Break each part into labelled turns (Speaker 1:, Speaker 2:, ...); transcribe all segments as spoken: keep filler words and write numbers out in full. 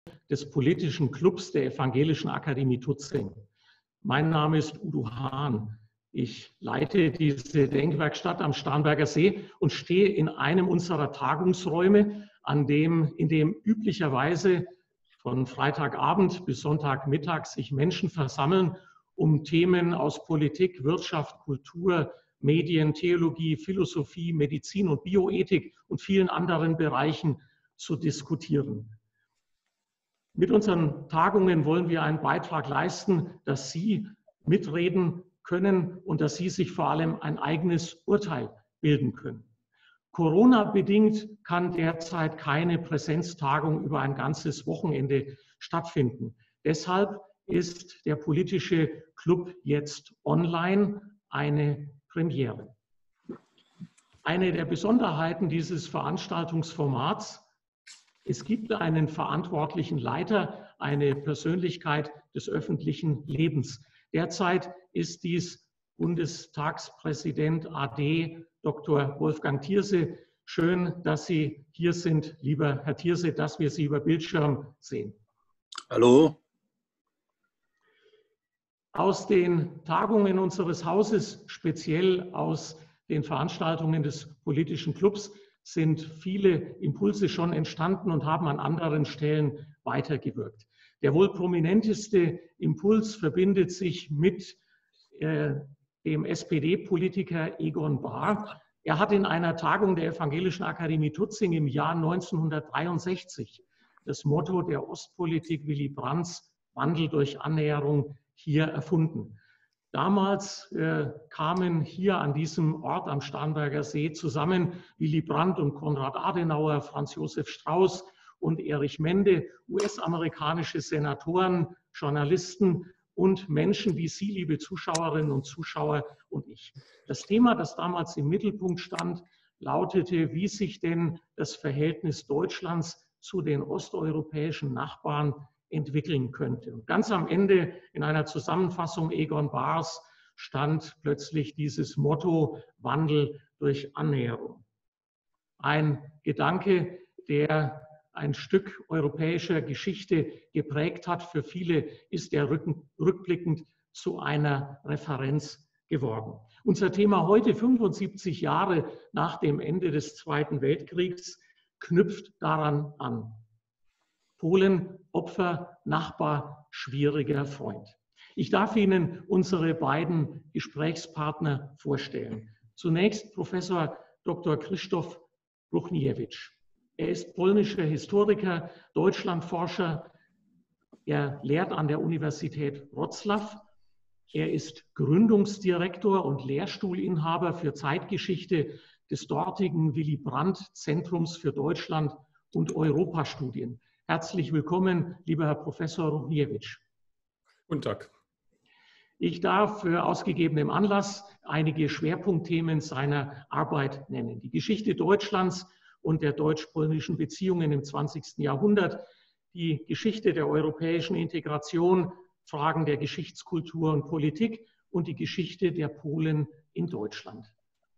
Speaker 1: des politischen Clubs der Evangelischen Akademie Tutzing. Mein Name ist Udo Hahn. Ich leite diese Denkwerkstatt am Starnberger See und stehe in einem unserer Tagungsräume, an dem, in dem üblicherweise von Freitagabend bis Sonntagmittag sich Menschen versammeln, um Themen aus Politik, Wirtschaft, Kultur, Medien, Theologie, Philosophie, Medizin und Bioethik und vielen anderen Bereichen zu diskutieren. Mit unseren Tagungen wollen wir einen Beitrag leisten, dass Sie mitreden können und dass Sie sich vor allem ein eigenes Urteil bilden können. Corona-bedingt kann derzeit keine Präsenztagung über ein ganzes Wochenende stattfinden. Deshalb ist der politische Club jetzt online eine Premiere. Eine der Besonderheiten dieses Veranstaltungsformats: Es gibt einen verantwortlichen Leiter, eine Persönlichkeit des öffentlichen Lebens. Derzeit ist dies Bundestagspräsident A D Doktor Wolfgang Thierse. Schön, dass Sie hier sind, lieber Herr Thierse, dass wir Sie über Bildschirm sehen.
Speaker 2: Hallo.
Speaker 1: Aus den Tagungen unseres Hauses, speziell aus den Veranstaltungen des politischen Clubs, sind viele Impulse schon entstanden und haben an anderen Stellen weitergewirkt. Der wohl prominenteste Impuls verbindet sich mit äh, dem S P D-Politiker Egon Bahr. Er hat in einer Tagung der Evangelischen Akademie Tutzing im Jahr neunzehnhundertdreiundsechzig das Motto der Ostpolitik Willy Brandts, Wandel durch Annäherung, hier erfunden. Damals äh, kamen hier an diesem Ort am Starnberger See zusammen Willy Brandt und Konrad Adenauer, Franz Josef Strauß und Erich Mende, U S-amerikanische Senatoren, Journalisten und Menschen wie Sie, liebe Zuschauerinnen und Zuschauer, und ich. Das Thema, das damals im Mittelpunkt stand, lautete, wie sich denn das Verhältnis Deutschlands zu den osteuropäischen Nachbarn entwickeln könnte. Und ganz am Ende in einer Zusammenfassung Egon Bahrs stand plötzlich dieses Motto Wandel durch Annäherung. Ein Gedanke, der ein Stück europäischer Geschichte geprägt hat. Für viele ist er rückblickend zu einer Referenz geworden. Unser Thema heute, fünfundsiebzig Jahre nach dem Ende des Zweiten Weltkriegs, knüpft daran an. Polen, Opfer, Nachbar, schwieriger Freund. Ich darf Ihnen unsere beiden Gesprächspartner vorstellen. Zunächst Professor Doktor Krzysztof Ruchniewicz. Er ist polnischer Historiker, Deutschlandforscher. Er lehrt an der Universität Wrocław. Er ist Gründungsdirektor und Lehrstuhlinhaber für Zeitgeschichte des dortigen Willy Brandt Zentrums für Deutschland und Europastudien. Herzlich willkommen, lieber Herr Professor Ruchniewicz.
Speaker 3: Guten Tag.
Speaker 1: Ich darf für ausgegebenem Anlass einige Schwerpunktthemen seiner Arbeit nennen. Die Geschichte Deutschlands und der deutsch-polnischen Beziehungen im zwanzigsten Jahrhundert, die Geschichte der europäischen Integration, Fragen der Geschichtskultur und Politik und die Geschichte der Polen in Deutschland.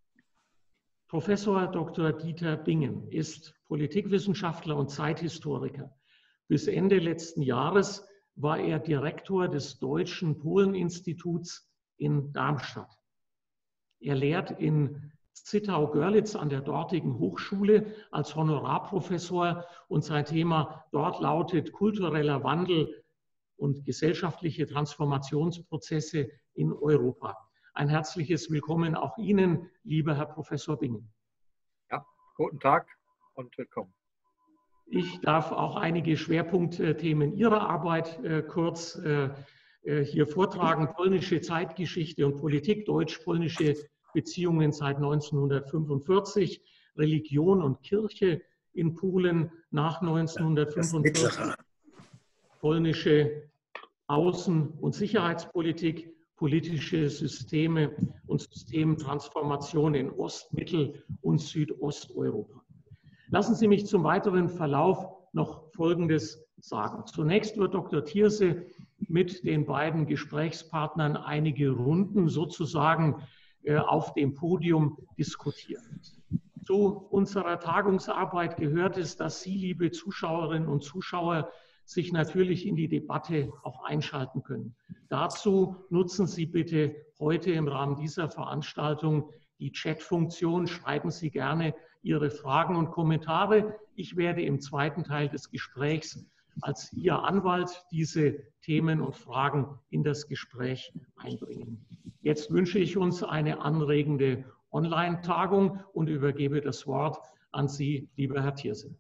Speaker 1: Professor Doktor Dieter Bingen ist Politikwissenschaftler und Zeithistoriker. Bis Ende letzten Jahres war er Direktor des Deutschen Polen-Instituts in Darmstadt. Er lehrt in Zittau-Görlitz an der dortigen Hochschule als Honorarprofessor und sein Thema dort lautet kultureller Wandel und gesellschaftliche Transformationsprozesse in Europa. Ein herzliches Willkommen auch Ihnen, lieber Herr Professor Bingen.
Speaker 2: Ja, guten Tag und willkommen.
Speaker 1: Ich darf auch einige Schwerpunktthemen Ihrer Arbeit äh, kurz äh, hier vortragen. Polnische Zeitgeschichte und Politik, deutsch-polnische Beziehungen seit neunzehnhundertfünfundvierzig, Religion und Kirche in Polen nach neunzehnhundertfünfundvierzig, polnische Außen- und Sicherheitspolitik, politische Systeme und Systemtransformation in Ost-, Mittel- und Südosteuropa. Lassen Sie mich zum weiteren Verlauf noch Folgendes sagen. Zunächst wird Doktor Thierse mit den beiden Gesprächspartnern einige Runden sozusagen auf dem Podium diskutieren. Zu unserer Tagungsarbeit gehört es, dass Sie, liebe Zuschauerinnen und Zuschauer, sich natürlich in die Debatte auch einschalten können. Dazu nutzen Sie bitte heute im Rahmen dieser Veranstaltung die Chat-Funktion. Schreiben Sie gerne Ihre Fragen und Kommentare. Ich werde im zweiten Teil des Gesprächs als Ihr Anwalt diese Themen und Fragen in das Gespräch einbringen. Jetzt wünsche ich uns eine anregende Online-Tagung und übergebe das Wort an Sie, lieber Herr Thierse.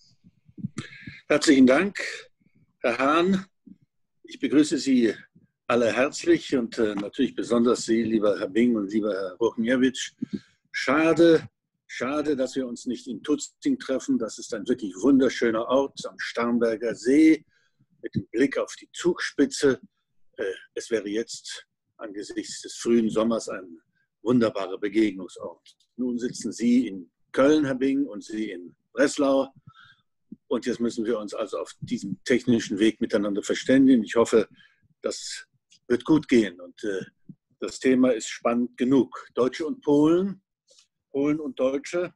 Speaker 3: Herzlichen Dank, Herr Hahn. Ich begrüße Sie alle herzlich und äh, natürlich besonders Sie, lieber Herr Bing und lieber Herr Ruchniewicz. Schade, schade, dass wir uns nicht in Tutzing treffen. Das ist ein wirklich wunderschöner Ort am Starnberger See mit dem Blick auf die Zugspitze. Äh, es wäre jetzt angesichts des frühen Sommers ein wunderbarer Begegnungsort. Nun sitzen Sie in Köln, Herr Bing, und Sie in Breslau. Und jetzt müssen wir uns also auf diesem technischen Weg miteinander verständigen. Ich hoffe, das wird gut gehen. Und äh, das Thema ist spannend genug. Deutsche und Polen, Polen und Deutsche,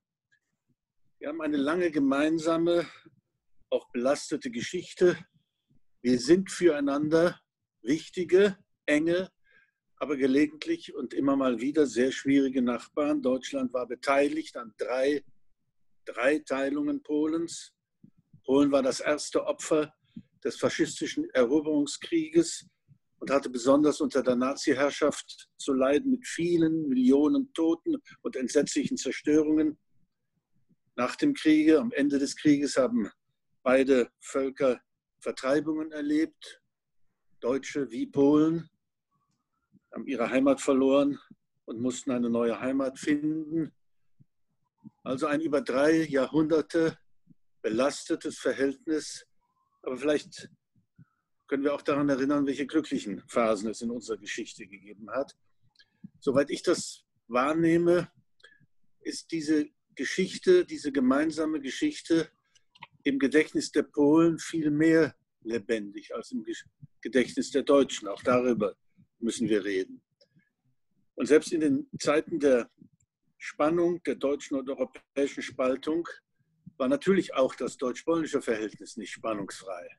Speaker 3: wir haben eine lange gemeinsame, auch belastete Geschichte. Wir sind füreinander wichtige, enge, aber gelegentlich und immer mal wieder sehr schwierige Nachbarn. Deutschland war beteiligt an drei, drei Teilungen Polens. Polen war das erste Opfer des faschistischen Eroberungskrieges und hatte besonders unter der Nazi-Herrschaft zu leiden mit vielen Millionen Toten und entsetzlichen Zerstörungen. Nach dem Kriege, am Ende des Krieges, haben beide Völker Vertreibungen erlebt. Deutsche wie Polen haben ihre Heimat verloren und mussten eine neue Heimat finden. Also ein über drei Jahrhunderte belastetes Verhältnis, aber vielleicht können wir auch daran erinnern, welche glücklichen Phasen es in unserer Geschichte gegeben hat. Soweit ich das wahrnehme, ist diese Geschichte, diese gemeinsame Geschichte im Gedächtnis der Polen viel mehr lebendig als im Gedächtnis der Deutschen. Auch darüber müssen wir reden. Und selbst in den Zeiten der Spannung, der deutschen und europäischen Spaltung, war natürlich auch das deutsch-polnische Verhältnis nicht spannungsfrei.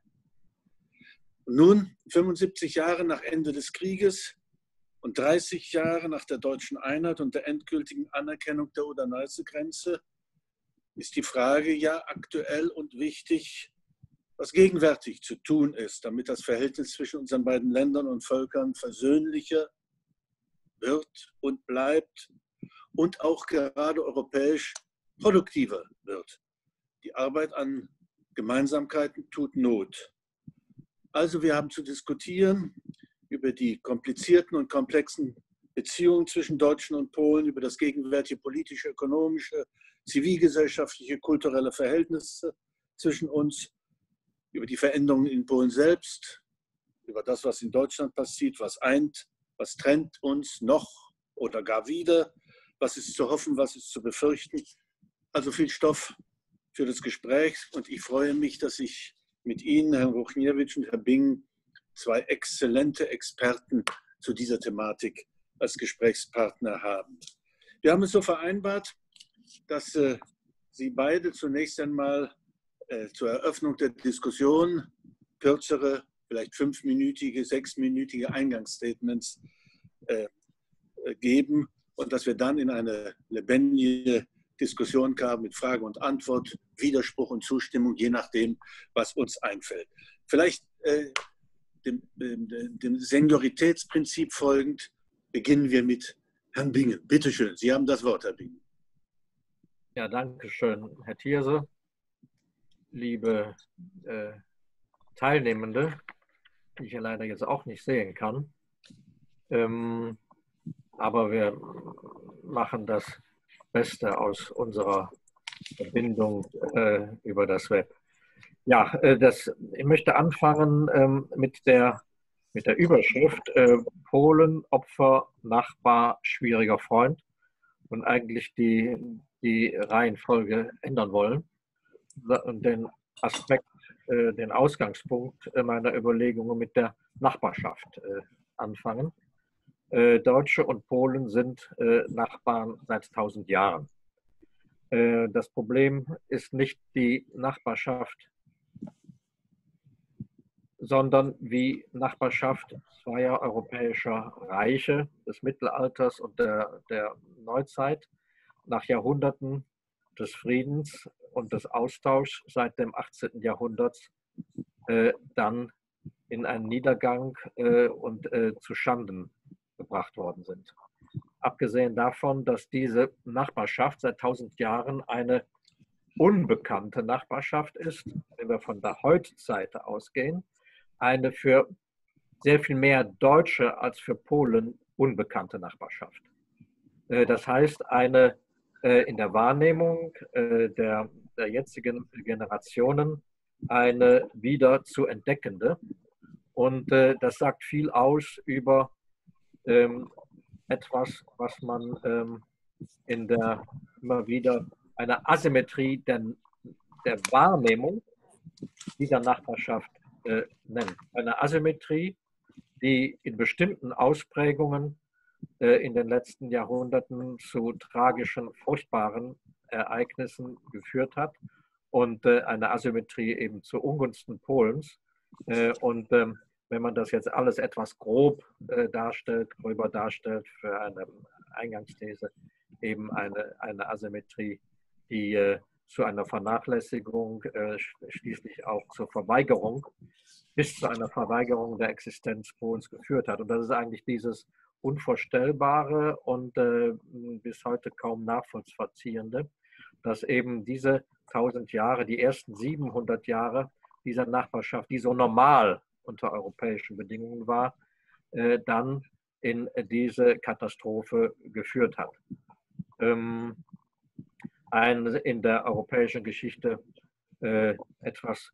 Speaker 3: Und nun, fünfundsiebzig Jahre nach Ende des Krieges und dreißig Jahre nach der deutschen Einheit und der endgültigen Anerkennung der Oder-Neiße-Grenze, ist die Frage ja aktuell und wichtig, was gegenwärtig zu tun ist, damit das Verhältnis zwischen unseren beiden Ländern und Völkern versöhnlicher wird und bleibt und auch gerade europäisch produktiver wird. Die Arbeit an Gemeinsamkeiten tut Not. Also wir haben zu diskutieren über die komplizierten und komplexen Beziehungen zwischen Deutschen und Polen, über das gegenwärtige politische, ökonomische, zivilgesellschaftliche, kulturelle Verhältnisse zwischen uns, über die Veränderungen in Polen selbst, über das, was in Deutschland passiert, was eint, was trennt uns noch oder gar wieder, was ist zu hoffen, was ist zu befürchten. Also viel Stoff für das Gespräch und ich freue mich, dass ich mit Ihnen, Herrn Ruchniewicz und Herr Bing, zwei exzellente Experten zu dieser Thematik als Gesprächspartner haben. Wir haben es so vereinbart, dass äh, Sie beide zunächst einmal äh, zur Eröffnung der Diskussion kürzere, vielleicht fünfminütige, sechsminütige Eingangsstatements äh, geben und dass wir dann in eine lebendige Diskussion kamen mit Frage und Antwort, Widerspruch und Zustimmung, je nachdem, was uns einfällt. Vielleicht äh, dem, dem, dem Senioritätsprinzip folgend beginnen wir mit Herrn Bingen. Bitte schön, Sie haben das Wort, Herr Bingen.
Speaker 2: Ja, danke schön, Herr Thierse. Liebe äh, Teilnehmende, die ich ja leider jetzt auch nicht sehen kann. Ähm, aber wir machen das Beste aus unserer Verbindung äh, über das Web. Ja, äh, das, ich möchte anfangen ähm, mit, der, mit der Überschrift äh, Polen, Opfer, Nachbar, schwieriger Freund und eigentlich die, die Reihenfolge ändern wollen und den Aspekt, äh, den Ausgangspunkt meiner Überlegungen mit der Nachbarschaft äh, anfangen. Äh, Deutsche und Polen sind äh, Nachbarn seit tausend Jahren. Äh, das Problem ist nicht die Nachbarschaft sondern wie Nachbarschaft zweier europäischer Reiche des Mittelalters und der, der Neuzeit nach Jahrhunderten des Friedens und des Austauschs seit dem achtzehnten Jahrhundert äh, dann in einen Niedergang äh, und äh, zu Schanden gebracht worden sind. Abgesehen davon, dass diese Nachbarschaft seit tausend Jahren eine unbekannte Nachbarschaft ist, wenn wir von der Heutseite ausgehen, eine für sehr viel mehr Deutsche als für Polen unbekannte Nachbarschaft. Das heißt, eine in der Wahrnehmung der, der jetzigen Generationen eine wieder zu entdeckende. Und das sagt viel aus über ähm, etwas, was man ähm, in der immer wieder eine Asymmetrie der, der Wahrnehmung dieser Nachbarschaft äh, nennt. Eine Asymmetrie, die in bestimmten Ausprägungen äh, in den letzten Jahrhunderten zu tragischen, furchtbaren Ereignissen geführt hat und äh, eine Asymmetrie eben zu Ungunsten Polens. Äh, und ähm, wenn man das jetzt alles etwas grob äh, darstellt, gröber darstellt für eine Eingangsthese, eben eine, eine Asymmetrie, die äh, zu einer Vernachlässigung, äh, schließlich auch zur Verweigerung, bis zu einer Verweigerung der Existenz Polens geführt hat. Und das ist eigentlich dieses Unvorstellbare und äh, bis heute kaum nachvollziehende, dass eben diese tausend Jahre, die ersten siebenhundert Jahre dieser Nachbarschaft, die so normal unter europäischen Bedingungen war, äh, dann in diese Katastrophe geführt hat. Ähm, ein in der europäischen Geschichte äh, etwas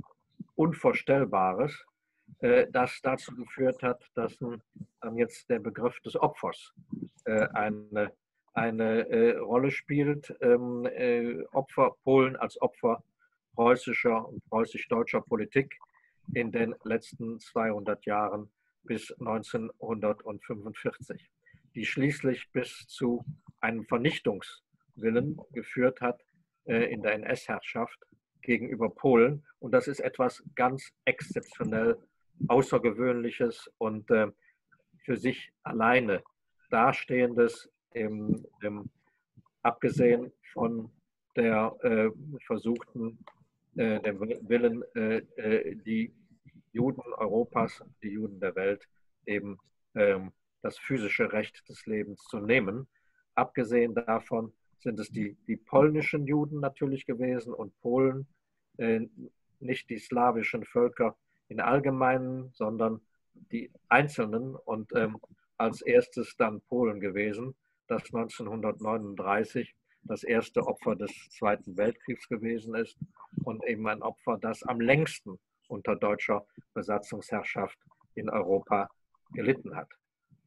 Speaker 2: Unvorstellbares, äh, das dazu geführt hat, dass ähm, jetzt der Begriff des Opfers äh, eine, eine äh, Rolle spielt. Ähm, äh, Opfer Polen als Opfer preußischer und preußisch-deutscher Politik in den letzten zweihundert Jahren bis neunzehnhundertfünfundvierzig, die schließlich bis zu einem Vernichtungswillen geführt hat äh, in der N S-Herrschaft gegenüber Polen. Und das ist etwas ganz exzeptionell Außergewöhnliches und äh, für sich alleine dastehendes, im, im, abgesehen von der äh, versuchten, äh, dem Willen, äh, die Juden Europas, die Juden der Welt, eben ähm, das physische Recht des Lebens zu nehmen. Abgesehen davon sind es die, die polnischen Juden natürlich gewesen und Polen, äh, nicht die slawischen Völker im Allgemeinen, sondern die Einzelnen und ähm, als erstes dann Polen gewesen, das neunzehnhundertneununddreißig das erste Opfer des Zweiten Weltkriegs gewesen ist und eben ein Opfer, das am längsten unter deutscher Besatzungsherrschaft in Europa gelitten hat.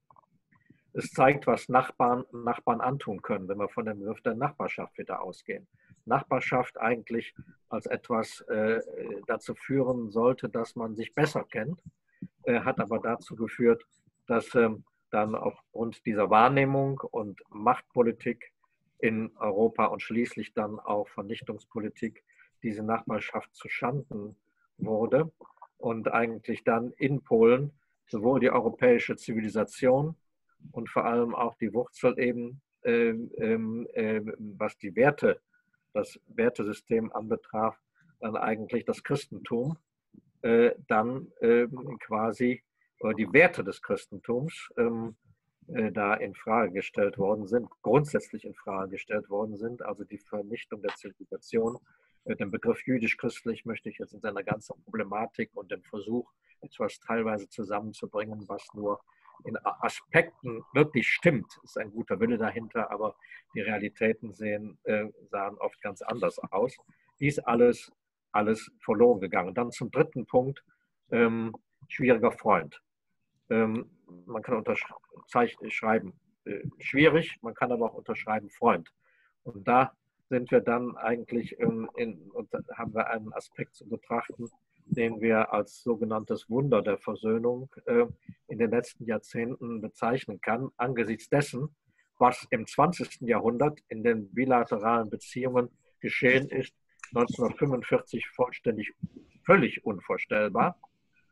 Speaker 2: Es zeigt, was Nachbarn, Nachbarn antun können, wenn wir von dem Begriff der Nachbarschaft wieder ausgehen. Nachbarschaft eigentlich als etwas äh, dazu führen sollte, dass man sich besser kennt, äh, hat aber dazu geführt, dass äh, dann aufgrund dieser Wahrnehmung und Machtpolitik in Europa und schließlich dann auch Vernichtungspolitik diese Nachbarschaft zu Schanden wurde und eigentlich dann in Polen sowohl die europäische Zivilisation und vor allem auch die Wurzel eben, äh, äh, was die Werte, das Wertesystem anbetraf, dann eigentlich das Christentum, äh, dann äh, quasi oder die Werte des Christentums äh, da in Frage gestellt worden sind, grundsätzlich in Frage gestellt worden sind, also die Vernichtung der Zivilisation. Den Begriff jüdisch-christlich möchte ich jetzt in seiner ganzen Problematik und dem Versuch, etwas teilweise zusammenzubringen, was nur in Aspekten wirklich stimmt, ist ein guter Wille dahinter, aber die Realitäten sehen, äh, sahen oft ganz anders aus. Dies alles, alles verloren gegangen. Dann zum dritten Punkt, ähm, schwieriger Freund. Ähm, man kann unterschreiben, äh, schwierig, man kann aber auch unterschreiben, Freund. Und da sind wir dann eigentlich, in, in, und haben wir einen Aspekt zu betrachten, den wir als sogenanntes Wunder der Versöhnung äh, in den letzten Jahrzehnten bezeichnen kann, angesichts dessen, was im zwanzigsten Jahrhundert in den bilateralen Beziehungen geschehen ist, neunzehnhundertfünfundvierzig vollständig, völlig unvorstellbar.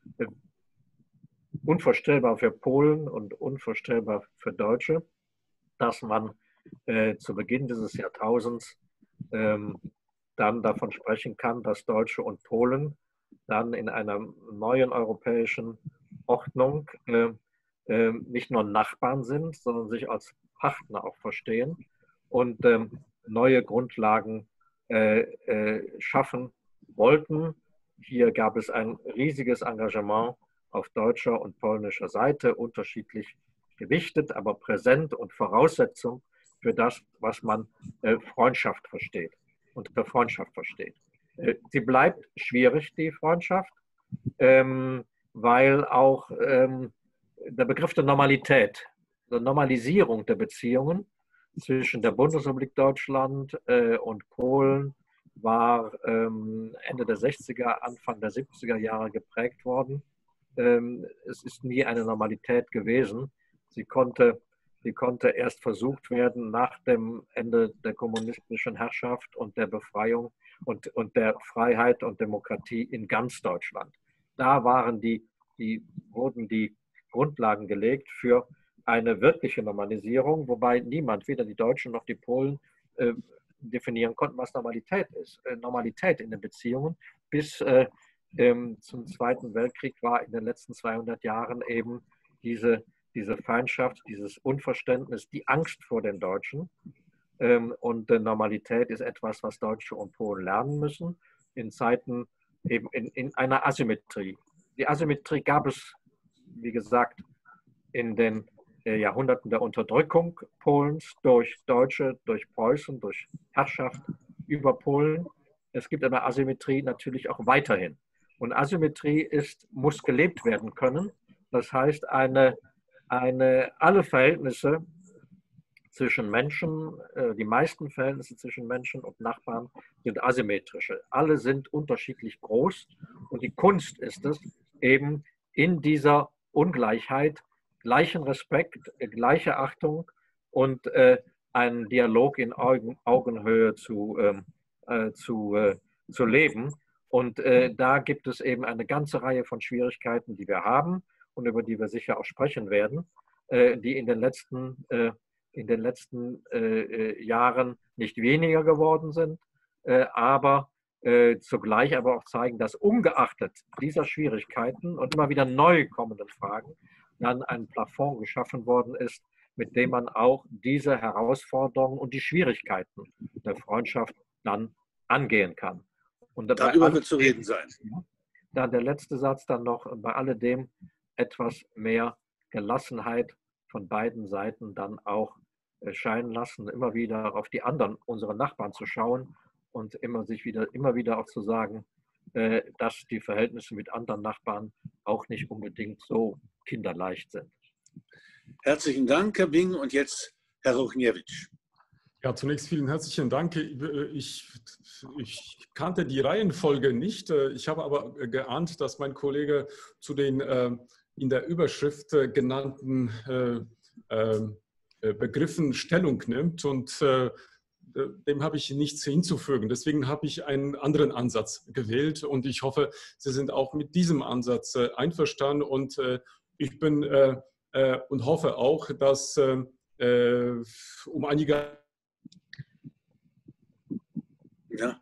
Speaker 2: äh, unvorstellbar für Polen und unvorstellbar für Deutsche, dass man äh, zu Beginn dieses Jahrtausends ähm, dann davon sprechen kann, dass Deutsche und Polen dann in einer neuen europäischen Ordnung äh, äh, nicht nur Nachbarn sind, sondern sich als Partner auch verstehen und ähm, neue Grundlagen äh, äh, schaffen wollten. Hier gab es ein riesiges Engagement auf deutscher und polnischer Seite, unterschiedlich gewichtet, aber präsent und Voraussetzung für das, was man äh, Freundschaft versteht, unter Freundschaft versteht. Äh, sie bleibt schwierig, die Freundschaft, ähm, weil auch ähm, der Begriff der Normalität, der Normalisierung der Beziehungen zwischen der Bundesrepublik Deutschland äh, und Polen war ähm, Ende der sechziger, Anfang der siebziger Jahre geprägt worden. Ähm, es ist nie eine Normalität gewesen. Sie konnte, sie konnte erst versucht werden nach dem Ende der kommunistischen Herrschaft und der Befreiung und, und der Freiheit und Demokratie in ganz Deutschland. Da waren die, die, wurden die Grundlagen gelegt für eine wirkliche Normalisierung, wobei niemand, weder die Deutschen noch die Polen, äh, definieren konnten, was Normalität ist. Äh, Normalität in den Beziehungen bis äh, ähm, zum Zweiten Weltkrieg war in den letzten zweihundert Jahren eben diese, diese Feindschaft, dieses Unverständnis, die Angst vor den Deutschen. Ähm, und äh, Normalität ist etwas, was Deutsche und Polen lernen müssen, in Zeiten eben in, in einer Asymmetrie. Die Asymmetrie gab es, wie gesagt, in den äh, Jahrhunderten der Unterdrückung Polens durch Deutsche, durch Preußen, durch Herrschaft über Polen. Es gibt eine Asymmetrie natürlich auch weiterhin. Und Asymmetrie ist, muss gelebt werden können. Das heißt, eine, eine, alle Verhältnisse zwischen Menschen, äh, die meisten Verhältnisse zwischen Menschen und Nachbarn sind asymmetrische. Alle sind unterschiedlich groß. Und die Kunst ist es, eben in dieser Ungleichheit gleichen Respekt, gleiche Achtung und äh, einen Dialog in Augen, Augenhöhe zu, äh, zu, äh, zu leben. Und äh, da gibt es eben eine ganze Reihe von Schwierigkeiten, die wir haben und über die wir sicher auch sprechen werden, äh, die in den letzten, äh, in den letzten äh, Jahren nicht weniger geworden sind, äh, aber äh, zugleich aber auch zeigen, dass ungeachtet dieser Schwierigkeiten und immer wieder neu kommenden Fragen dann ein Plafond geschaffen worden ist, mit dem man auch diese Herausforderungen und die Schwierigkeiten der Freundschaft dann angehen kann. Und
Speaker 3: darüber wird zu reden sein.
Speaker 2: Dann der letzte Satz dann noch, bei alledem etwas mehr Gelassenheit von beiden Seiten dann auch scheinen lassen, immer wieder auf die anderen, unsere Nachbarn zu schauen und immer, sich wieder, immer wieder auch zu sagen, dass die Verhältnisse mit anderen Nachbarn auch nicht unbedingt so kinderleicht sind.
Speaker 3: Herzlichen Dank, Herr Bing. Und jetzt Herr Ruchniewicz.
Speaker 4: Ja, zunächst vielen herzlichen Dank. Ich, ich kannte die Reihenfolge nicht. Ich habe aber geahnt, dass mein Kollege zu den äh, in der Überschrift äh, genannten äh, äh, Begriffen Stellung nimmt. Und äh, dem habe ich nichts hinzufügen. Deswegen habe ich einen anderen Ansatz gewählt. Und ich hoffe, Sie sind auch mit diesem Ansatz äh, einverstanden. Und äh, ich bin äh, äh, und hoffe auch, dass äh, um einige
Speaker 3: Ja.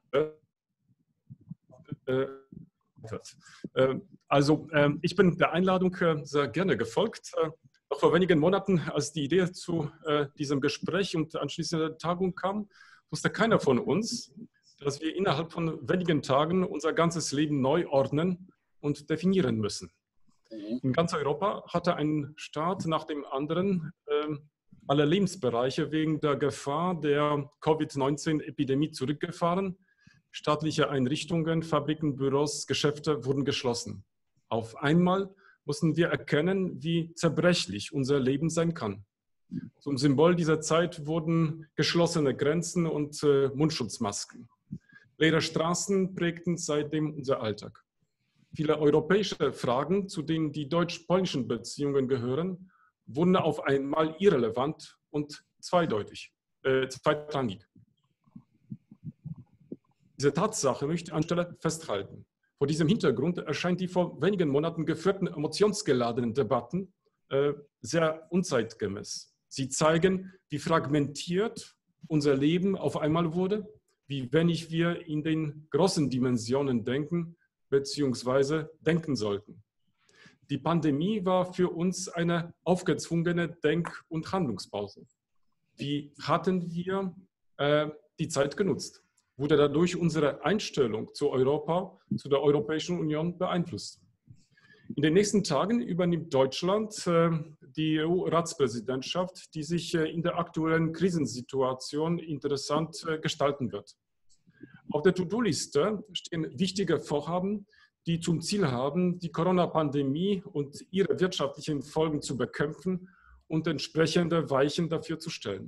Speaker 4: Also ich bin der Einladung sehr gerne gefolgt. Noch vor wenigen Monaten, als die Idee zu diesem Gespräch und anschließender Tagung kam, wusste keiner von uns, dass wir innerhalb von wenigen Tagen unser ganzes Leben neu ordnen und definieren müssen. In ganz Europa hatte ein Staat nach dem anderen alle Lebensbereiche wegen der Gefahr der Covid neunzehn Epidemie zurückgefahren. Staatliche Einrichtungen, Fabriken, Büros, Geschäfte wurden geschlossen. Auf einmal mussten wir erkennen, wie zerbrechlich unser Leben sein kann. Zum Symbol dieser Zeit wurden geschlossene Grenzen und äh, Mundschutzmasken. Leere Straßen prägten seitdem unser Alltag. Viele europäische Fragen, zu denen die deutsch-polnischen Beziehungen gehören, wurden auf einmal irrelevant und zweideutig, äh, zweitrangig. Diese Tatsache möchte ich anstelle festhalten. Vor diesem Hintergrund erscheinen die vor wenigen Monaten geführten emotionsgeladenen Debatten äh, sehr unzeitgemäß. Sie zeigen, wie fragmentiert unser Leben auf einmal wurde, wie wenig wir in den großen Dimensionen denken bzw. denken sollten. Die Pandemie war für uns eine aufgezwungene Denk- und Handlungspause. Wie hatten wir äh, die Zeit genutzt? Wurde dadurch unsere Einstellung zu Europa, zu der Europäischen Union beeinflusst? In den nächsten Tagen übernimmt Deutschland äh, die E U-Ratspräsidentschaft, die sich äh, in der aktuellen Krisensituation interessant äh, gestalten wird. Auf der To-Do-Liste stehen wichtige Vorhaben, die zum Ziel haben, die Corona-Pandemie und ihre wirtschaftlichen Folgen zu bekämpfen und entsprechende Weichen dafür zu stellen.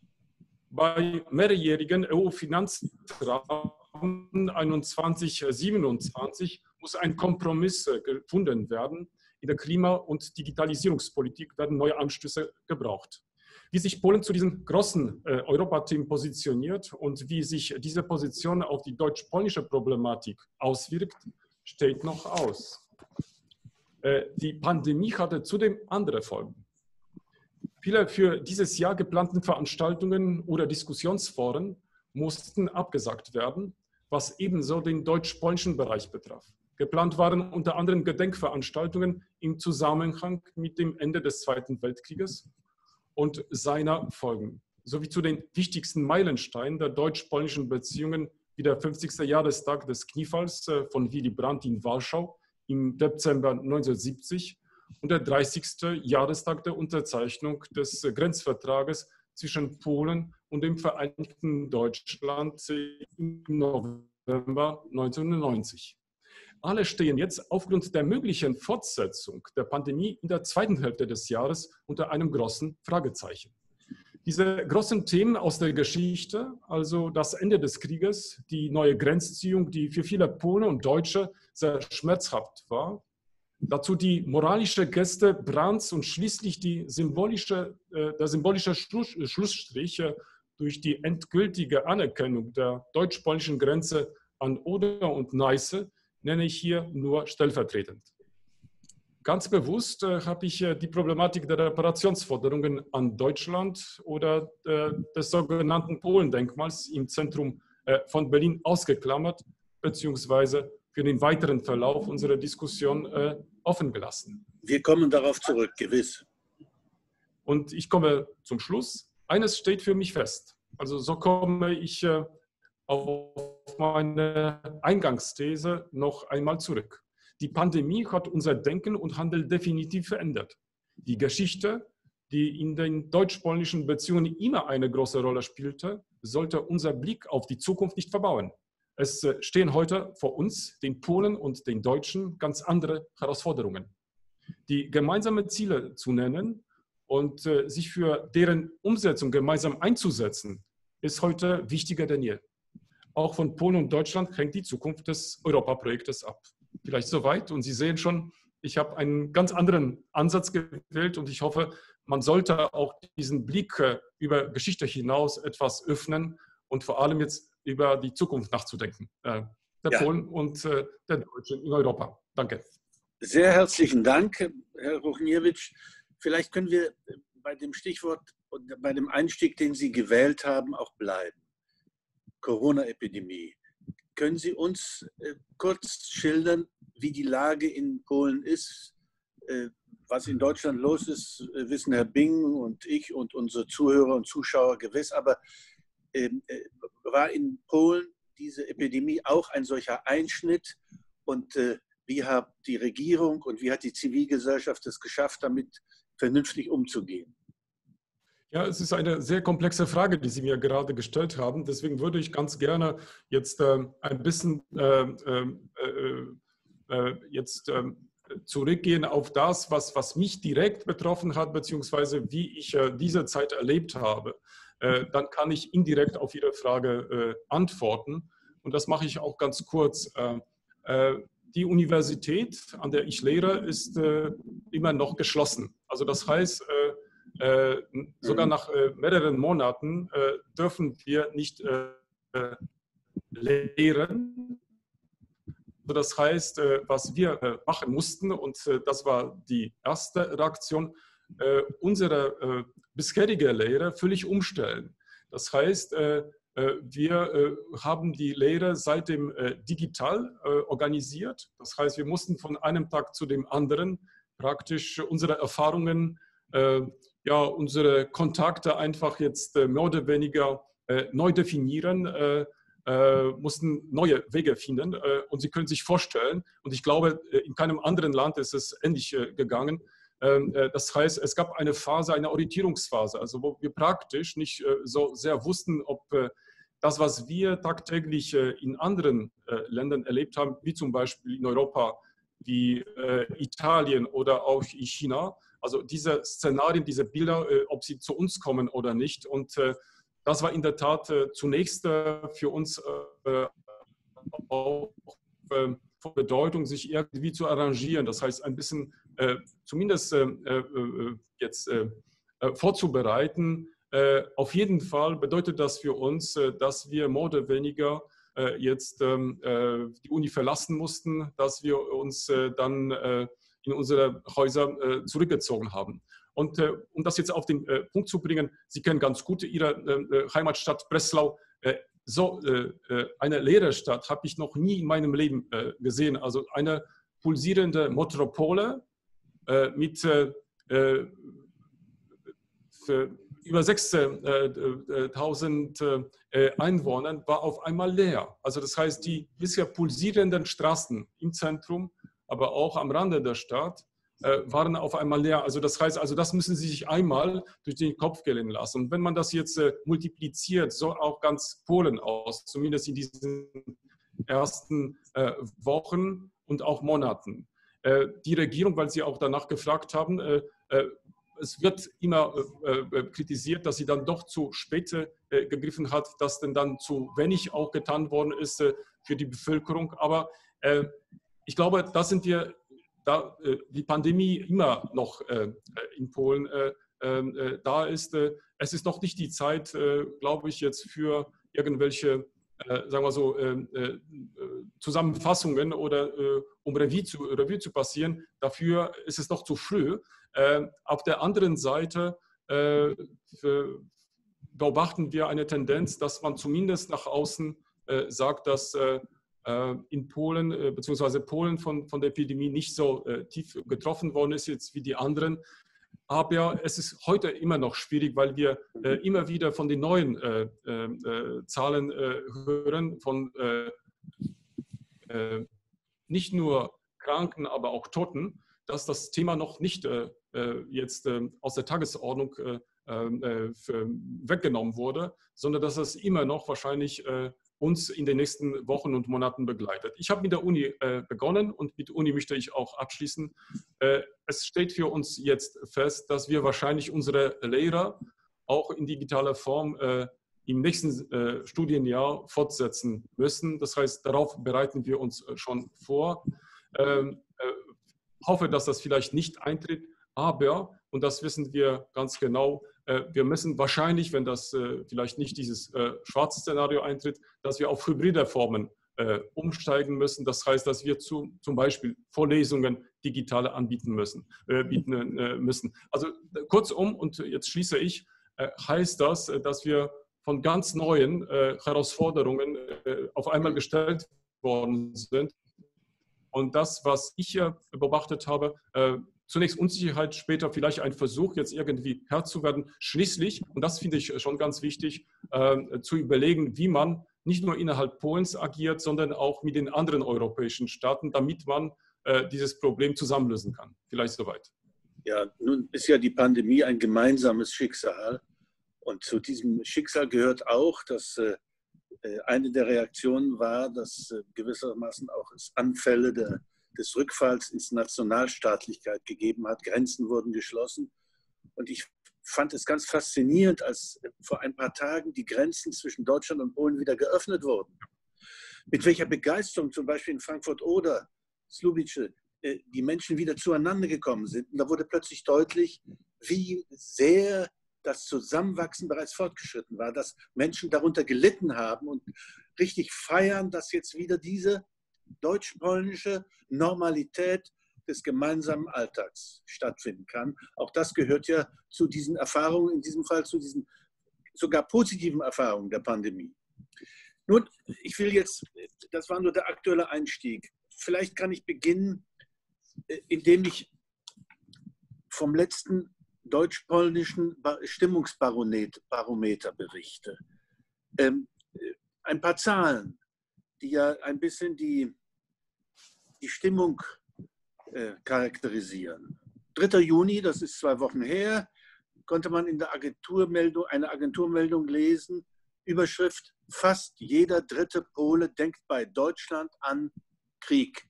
Speaker 4: Bei mehrjährigen E U-Finanzrahmen einundzwanzig siebenundzwanzig muss ein Kompromiss gefunden werden. In der Klima- und Digitalisierungspolitik werden neue Anstöße gebraucht. Wie sich Polen zu diesem großen äh, Europateam positioniert und wie sich diese Position auf die deutsch-polnische Problematik auswirkt, steht noch aus. Äh, die Pandemie hatte zudem andere Folgen. Viele für dieses Jahr geplanten Veranstaltungen oder Diskussionsforen mussten abgesagt werden, was ebenso den deutsch-polnischen Bereich betraf. Geplant waren unter anderem Gedenkveranstaltungen im Zusammenhang mit dem Ende des Zweiten Weltkrieges und seiner Folgen, sowie zu den wichtigsten Meilensteinen der deutsch-polnischen Beziehungen wie der fünfzigste Jahrestag des Kniefalls von Willy Brandt in Warschau im Dezember neunzehnhundertsiebzig und der dreißigste Jahrestag der Unterzeichnung des Grenzvertrages zwischen Polen und dem Vereinigten Deutschland im November neunzehnhundertneunzig. Alle stehen jetzt aufgrund der möglichen Fortsetzung der Pandemie in der zweiten Hälfte des Jahres unter einem großen Fragezeichen. Diese großen Themen aus der Geschichte, also das Ende des Krieges, die neue Grenzziehung, die für viele Polen und Deutsche sehr schmerzhaft war, dazu die moralische Geste Brandts und schließlich die symbolische, äh, der symbolische Schluss, Schlussstrich äh, durch die endgültige Anerkennung der deutsch-polnischen Grenze an Oder und Neiße, nenne ich hier nur stellvertretend. Ganz bewusst äh, habe ich äh, die Problematik der Reparationsforderungen an Deutschland oder äh, des sogenannten Polendenkmals im Zentrum äh, von Berlin ausgeklammert, beziehungsweise für den weiteren Verlauf unserer Diskussion äh, offen gelassen.
Speaker 3: Wir kommen darauf zurück, gewiss.
Speaker 4: Und ich komme zum Schluss. Eines steht für mich fest. Also so komme ich äh, auf meine Eingangsthese noch einmal zurück. Die Pandemie hat unser Denken und Handeln definitiv verändert. Die Geschichte, die in den deutsch-polnischen Beziehungen immer eine große Rolle spielte, sollte unser Blick auf die Zukunft nicht verbauen. Es stehen heute vor uns, den Polen und den Deutschen, ganz andere Herausforderungen. Die gemeinsamen Ziele zu nennen und äh, sich für deren Umsetzung gemeinsam einzusetzen, ist heute wichtiger denn je. Auch von Polen und Deutschland hängt die Zukunft des Europaprojektes ab. Vielleicht soweit. Und Sie sehen schon, ich habe einen ganz anderen Ansatz gewählt und ich hoffe, man sollte auch diesen Blick äh, über Geschichte hinaus etwas öffnen und vor allem jetzt über die Zukunft nachzudenken, äh, der ja. Polen und äh, der Deutschen in Europa. Danke.
Speaker 3: Sehr herzlichen Dank, Herr Ruchniewicz. Vielleicht können wir bei dem Stichwort und bei dem Einstieg, den Sie gewählt haben, auch bleiben. Corona-Epidemie. Können Sie uns äh, kurz schildern, wie die Lage in Polen ist? Äh, was in Deutschland los ist, äh, wissen Herr Bing und ich und unsere Zuhörer und Zuschauer gewiss. Aber äh, war in Polen diese Epidemie auch ein solcher Einschnitt? Und äh, wie hat die Regierung und wie hat die Zivilgesellschaft es geschafft, damit vernünftig umzugehen?
Speaker 4: Ja, es ist eine sehr komplexe Frage, die Sie mir gerade gestellt haben. Deswegen würde ich ganz gerne jetzt äh, ein bisschen äh, äh, äh, jetzt äh, zurückgehen auf das, was, was mich direkt betroffen hat, beziehungsweise wie ich äh, diese Zeit erlebt habe. Äh, dann kann ich indirekt auf Ihre Frage äh, antworten. Und das mache ich auch ganz kurz. Äh, äh, die Universität, an der ich lehre, ist äh, immer noch geschlossen. Also das heißt, äh, Äh, sogar nach äh, mehreren Monaten äh, dürfen wir nicht äh, lehren. Das heißt, was wir machen mussten, und das war die erste Reaktion, unsere bisherige Lehre völlig umstellen. Das heißt, wir haben die Lehre seitdem digital organisiert. Das heißt, wir mussten von einem Tag zu dem anderen praktisch unsere Erfahrungen, ja, unsere Kontakte einfach jetzt mehr oder weniger neu definieren, Äh, mussten neue Wege finden. Äh, und Sie können sich vorstellen, und ich glaube, in keinem anderen Land ist es ähnlich äh, gegangen. Ähm, äh, das heißt, es gab eine Phase, eine Orientierungsphase, also wo wir praktisch nicht äh, so sehr wussten, ob äh, das, was wir tagtäglich äh, in anderen äh, Ländern erlebt haben, wie zum Beispiel in Europa, wie äh, Italien oder auch in China, also diese Szenarien, diese Bilder, äh, ob sie zu uns kommen oder nicht. Und äh, das war in der Tat äh, zunächst äh, für uns äh, auch äh, von Bedeutung, sich irgendwie zu arrangieren. Das heißt, ein bisschen äh, zumindest äh, äh, jetzt äh, vorzubereiten. Äh, auf jeden Fall bedeutet das für uns, äh, dass wir mehr oder weniger äh, jetzt ähm, äh, die Uni verlassen mussten, dass wir uns äh, dann äh, in unsere Häuser äh, zurückgezogen haben. Und äh, um das jetzt auf den äh, Punkt zu bringen, Sie kennen ganz gut Ihre äh, Heimatstadt Breslau. Äh, so äh, eine leere Stadt habe ich noch nie in meinem Leben äh, gesehen. Also eine pulsierende Metropole äh, mit äh, über sechstausend äh, Einwohnern war auf einmal leer. Also das heißt, die bisher pulsierenden Straßen im Zentrum, aber auch am Rande der Stadt, waren auf einmal leer. Also das heißt, also das müssen Sie sich einmal durch den Kopf gehen lassen. Und wenn man das jetzt äh, multipliziert, so auch ganz Polen aus, zumindest in diesen ersten äh, Wochen und auch Monaten. Äh, die Regierung, weil Sie auch danach gefragt haben, äh, äh, es wird immer äh, kritisiert, dass sie dann doch zu spät äh, gegriffen hat, dass denn dann zu wenig auch getan worden ist äh, für die Bevölkerung. Aber äh, ich glaube, da sind wir da äh, die Pandemie immer noch äh, in Polen äh, äh, da ist. Äh, es ist noch nicht die Zeit, äh, glaube ich, jetzt für irgendwelche, äh, sagen wir so, äh, äh, Zusammenfassungen oder äh, um Revue zu, Revue zu passieren. Dafür ist es noch zu früh. Äh, auf der anderen Seite äh, beobachten wir eine Tendenz, dass man zumindest nach außen äh, sagt, dass äh, in Polen, beziehungsweise Polen von, von der Epidemie nicht so äh, tief getroffen worden ist jetzt wie die anderen. Aber es ist heute immer noch schwierig, weil wir äh, immer wieder von den neuen äh, äh, Zahlen äh, hören, von äh, äh, nicht nur Kranken, aber auch Toten, dass das Thema noch nicht äh, jetzt äh, aus der Tagesordnung äh, äh, weggenommen wurde, sondern dass es immer noch wahrscheinlich äh, uns in den nächsten Wochen und Monaten begleitet. Ich habe mit der Uni äh, begonnen und mit der Uni möchte ich auch abschließen. Äh, es steht für uns jetzt fest, dass wir wahrscheinlich unsere Lehrer auch in digitaler Form äh, im nächsten äh, Studienjahr fortsetzen müssen. Das heißt, darauf bereiten wir uns schon vor. Ähm, äh, hoffe, dass das vielleicht nicht eintritt, aber, und das wissen wir ganz genau, wir müssen wahrscheinlich, wenn das äh, vielleicht nicht dieses äh, schwarze Szenario eintritt, dass wir auf hybride Formen äh, umsteigen müssen. Das heißt, dass wir zu, zum Beispiel Vorlesungen digitale anbieten müssen. Äh, bieten, äh, müssen. Also kurzum, und jetzt schließe ich, äh, heißt das, dass wir von ganz neuen äh, Herausforderungen äh, auf einmal gestellt worden sind. Und das, was ich hier beobachtet habe, äh, zunächst Unsicherheit, später vielleicht ein Versuch, jetzt irgendwie Herr zu werden. Schließlich, und das finde ich schon ganz wichtig, äh, zu überlegen, wie man nicht nur innerhalb Polens agiert, sondern auch mit den anderen europäischen Staaten, damit man äh, dieses Problem zusammenlösen kann. Vielleicht soweit.
Speaker 3: Ja, nun ist ja die Pandemie ein gemeinsames Schicksal. Und zu diesem Schicksal gehört auch, dass äh, eine der Reaktionen war, dass äh, gewissermaßen auch es Anfälle der des Rückfalls ins Nationalstaatlichkeit gegeben hat. Grenzen wurden geschlossen. Und ich fand es ganz faszinierend, als vor ein paar Tagen die Grenzen zwischen Deutschland und Polen wieder geöffnet wurden. Mit welcher Begeisterung zum Beispiel in Frankfurt-Oder, Słubice, die Menschen wieder zueinander gekommen sind. Und da wurde plötzlich deutlich, wie sehr das Zusammenwachsen bereits fortgeschritten war, dass Menschen darunter gelitten haben und richtig feiern, dass jetzt wieder diese deutsch-polnische Normalität des gemeinsamen Alltags stattfinden kann. Auch das gehört ja zu diesen Erfahrungen, in diesem Fall zu diesen sogar positiven Erfahrungen der Pandemie. Nun, ich will jetzt, das war nur der aktuelle Einstieg. Vielleicht kann ich beginnen, indem ich vom letzten deutsch-polnischen Stimmungsbarometer berichte. Ähm, ein paar Zahlen, die ja ein bisschen die, die Stimmung äh, charakterisieren. dritter Juni, das ist zwei Wochen her, konnte man in der Agenturmeldung, eine Agenturmeldung lesen, Überschrift: Fast jeder dritte Pole denkt bei Deutschland an Krieg.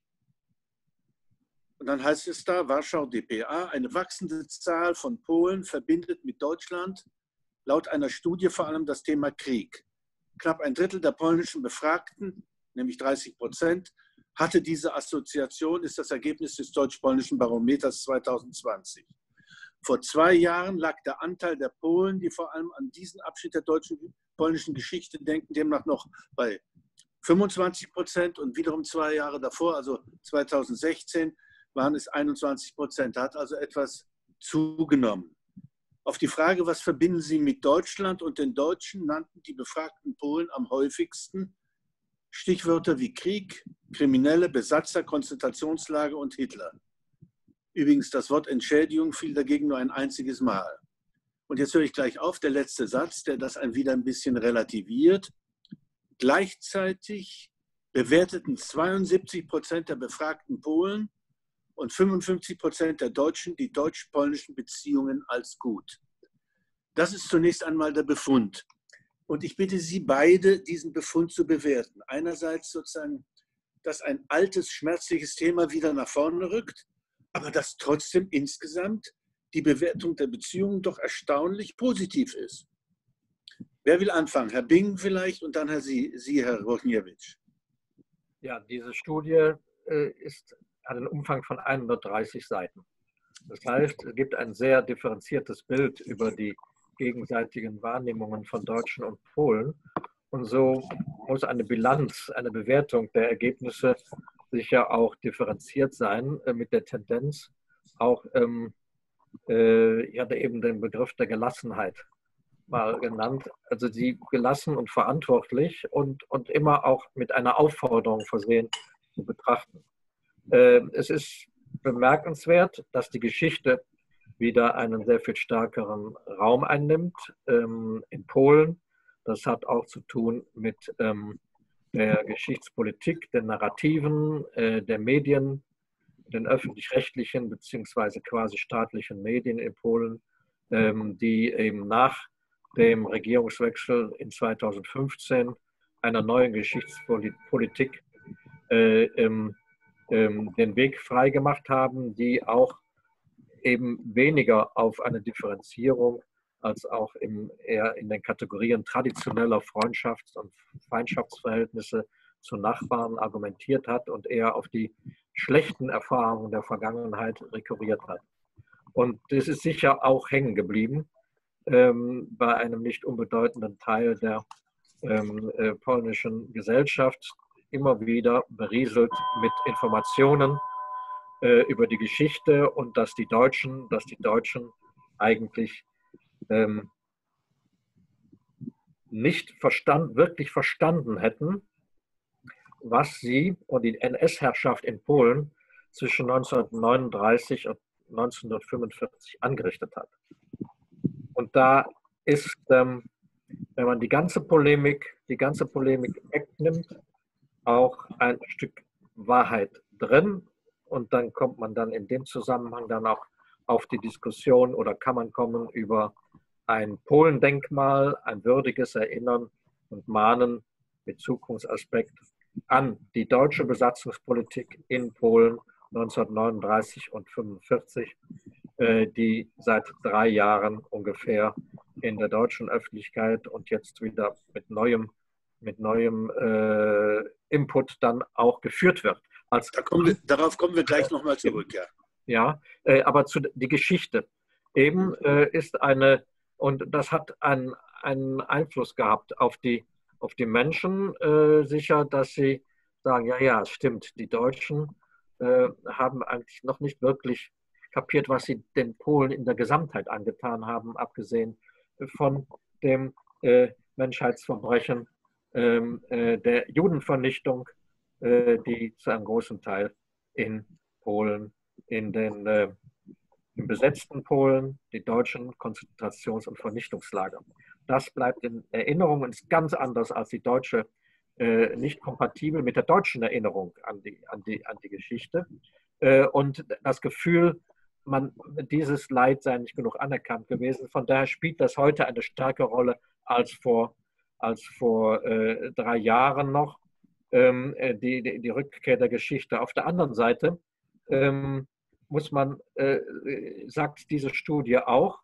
Speaker 3: Und dann heißt es da, Warschau D P A, eine wachsende Zahl von Polen verbindet mit Deutschland laut einer Studie vor allem das Thema Krieg. Knapp ein Drittel der polnischen Befragten, nämlich dreißig Prozent, hatte diese Assoziation, ist das Ergebnis des deutsch-polnischen Barometers zweitausendzwanzig. Vor zwei Jahren lag der Anteil der Polen, die vor allem an diesen Abschnitt der deutschen polnischen Geschichte denken, demnach noch bei fünfundzwanzig Prozent und wiederum zwei Jahre davor, also zweitausendsechzehn, waren es einundzwanzig Prozent. Da hat also etwas zugenommen. Auf die Frage, was verbinden Sie mit Deutschland und den Deutschen, nannten die befragten Polen am häufigsten Stichwörter wie Krieg, Kriminelle, Besatzer, Konzentrationslager und Hitler. Übrigens, das Wort Entschädigung fiel dagegen nur ein einziges Mal. Und jetzt höre ich gleich auf, der letzte Satz, der das ein wieder ein bisschen relativiert. Gleichzeitig bewerteten zweiundsiebzig Prozent der befragten Polen und fünfundfünfzig Prozent der Deutschen die deutsch-polnischen Beziehungen als gut. Das ist zunächst einmal der Befund. Und ich bitte Sie beide, diesen Befund zu bewerten. Einerseits sozusagen, dass ein altes, schmerzliches Thema wieder nach vorne rückt, aber dass trotzdem insgesamt die Bewertung der Beziehungen doch erstaunlich positiv ist. Wer will anfangen? Herr Bing vielleicht und dann Herr Sie, Sie Herr Rochniewicz.
Speaker 2: Ja, diese Studie äh, ist, hat einen Umfang von hundertdreißig Seiten. Das heißt, es gibt ein sehr differenziertes Bild über die gegenseitigen Wahrnehmungen von Deutschen und Polen. Und so muss eine Bilanz, eine Bewertung der Ergebnisse sicher auch differenziert sein, äh, mit der Tendenz auch, ähm, äh, ich hatte eben den Begriff der Gelassenheit mal genannt, also sie gelassen und verantwortlich und, und immer auch mit einer Aufforderung versehen zu betrachten. Äh, es ist bemerkenswert, dass die Geschichte wieder einen sehr viel stärkeren Raum einnimmt ähm, in Polen. Das hat auch zu tun mit ähm, der Geschichtspolitik, den Narrativen, äh, der Medien, den öffentlich-rechtlichen bzw. quasi staatlichen Medien in Polen, ähm, die eben nach dem Regierungswechsel in zweitausendfünfzehn einer neuen Geschichtspolitik äh, ähm, ähm, den Weg freigemacht haben, die auch eben weniger auf eine Differenzierung als auch im, eher in den Kategorien traditioneller Freundschafts- und Feindschaftsverhältnisse zu Nachbarn argumentiert hat und eher auf die schlechten Erfahrungen der Vergangenheit rekurriert hat. Und das ist sicher auch hängen geblieben ähm, bei einem nicht unbedeutenden Teil der ähm, äh, polnischen Gesellschaft, immer wieder berieselt mit Informationen äh, über die Geschichte und dass die Deutschen, dass die Deutschen eigentlich ähm, nicht verstand, wirklich verstanden hätten, was sie und die N S-Herrschaft in Polen zwischen neunzehnhundertneununddreißig und neunzehnhundertfünfundvierzig angerichtet hat. Und da ist, ähm, wenn man die ganze Polemik, die ganze Polemik wegnimmt, auch ein Stück Wahrheit drin. Und dann kommt man dann in dem Zusammenhang dann auch auf die Diskussion oder kann man kommen über ein Polendenkmal, ein würdiges Erinnern und Mahnen mit Zukunftsaspekt an die deutsche Besatzungspolitik in Polen neunzehnhundertneununddreißig und fünfundvierzig, äh, die seit drei Jahren ungefähr in der deutschen Öffentlichkeit und jetzt wieder mit neuem, mit neuem äh, Input dann auch geführt wird. Als
Speaker 3: da kommen wir, darauf kommen wir gleich nochmal zurück, ja.
Speaker 2: Ja, äh, aber zu die Geschichte eben äh, ist eine, und das hat einen, einen Einfluss gehabt auf die, auf die Menschen, äh, sicher, dass sie sagen, ja, ja, es stimmt, die Deutschen äh, haben eigentlich noch nicht wirklich kapiert, was sie den Polen in der Gesamtheit angetan haben, abgesehen von dem äh, Menschheitsverbrechen ähm, äh, der Judenvernichtung, äh, die zu einem großen Teil in Polen, in den äh, im besetzten Polen, die deutschen Konzentrations- und Vernichtungslager. Das bleibt in Erinnerung und ist ganz anders als die deutsche, äh, nicht kompatibel mit der deutschen Erinnerung an die, an die, an die Geschichte. Äh, und das Gefühl, man, dieses Leid sei nicht genug anerkannt gewesen. Von daher spielt das heute eine stärkere Rolle als vor, als vor äh, drei Jahren noch, ähm, die, die, die Rückkehr der Geschichte. Auf der anderen Seite ähm, muss man, äh, sagt diese Studie auch,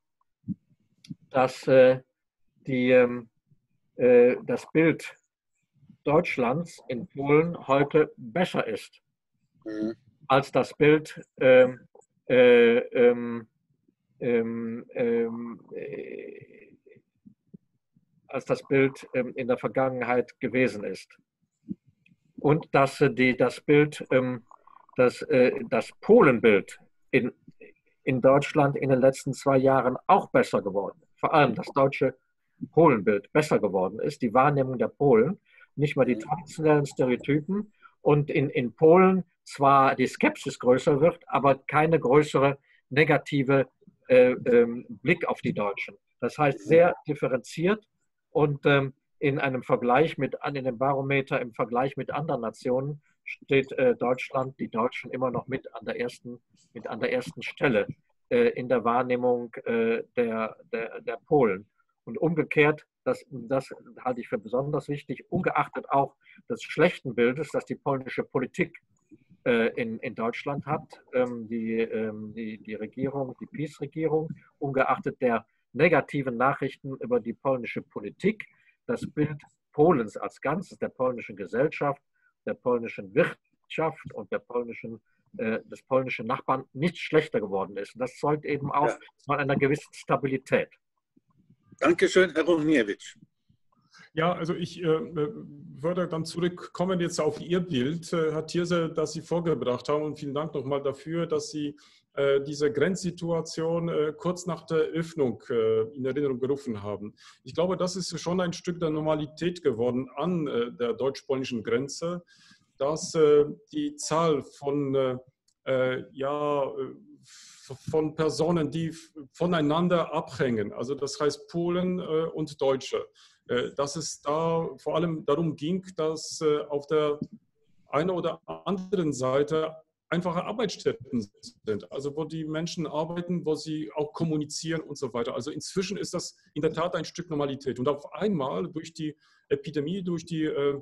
Speaker 2: dass äh, die, äh, das Bild Deutschlands in Polen heute besser ist mhm. als das Bild äh, äh, ähm, ähm, äh, als das Bild äh, in der Vergangenheit gewesen ist. Und dass äh, die, das Bild äh, Das, das Polenbild in, in Deutschland in den letzten zwei Jahren auch besser geworden ist. Vor allem das deutsche Polenbild besser geworden ist, die Wahrnehmung der Polen, nicht mehr die traditionellen Stereotypen. Und in, in Polen zwar die Skepsis größer wird, aber keine größere negative äh, ähm, Blick auf die Deutschen. Das heißt, sehr differenziert und ähm, in einem Vergleich mit, in dem Barometer im Vergleich mit anderen Nationen steht äh, Deutschland, die Deutschen immer noch mit an der ersten, mit an der ersten Stelle äh, in der Wahrnehmung äh, der, der, der Polen. Und umgekehrt, das, das halte ich für besonders wichtig, ungeachtet auch des schlechten Bildes, das die polnische Politik äh, in, in Deutschland hat, ähm, die, ähm, die, die Regierung, die PiS-Regierung, ungeachtet der negativen Nachrichten über die polnische Politik, das Bild Polens als Ganzes, der polnischen Gesellschaft, der polnischen Wirtschaft und der polnischen, äh, des polnischen Nachbarn nicht schlechter geworden ist. Und das zeugt eben auch ja. von einer gewissen Stabilität.
Speaker 3: Dankeschön, Herr Ruchniewicz.
Speaker 4: Ja, also ich äh, würde dann zurückkommen jetzt auf Ihr Bild, äh, Herr Thierse, das Sie vorgebracht haben. Und vielen Dank nochmal dafür, dass Sie äh, diese Grenzsituation äh, kurz nach der Öffnung äh, in Erinnerung gerufen haben. Ich glaube, das ist schon ein Stück der Normalität geworden an äh, der deutsch-polnischen Grenze, dass äh, die Zahl von, äh, ja, von Personen, die voneinander abhängen, also das heißt Polen äh, und Deutsche, dass es da vor allem darum ging, dass auf der einen oder anderen Seite einfache Arbeitsstätten sind, also wo die Menschen arbeiten, wo sie auch kommunizieren und so weiter. Also inzwischen ist das in der Tat ein Stück Normalität. Und auf einmal durch die Epidemie, durch die äh,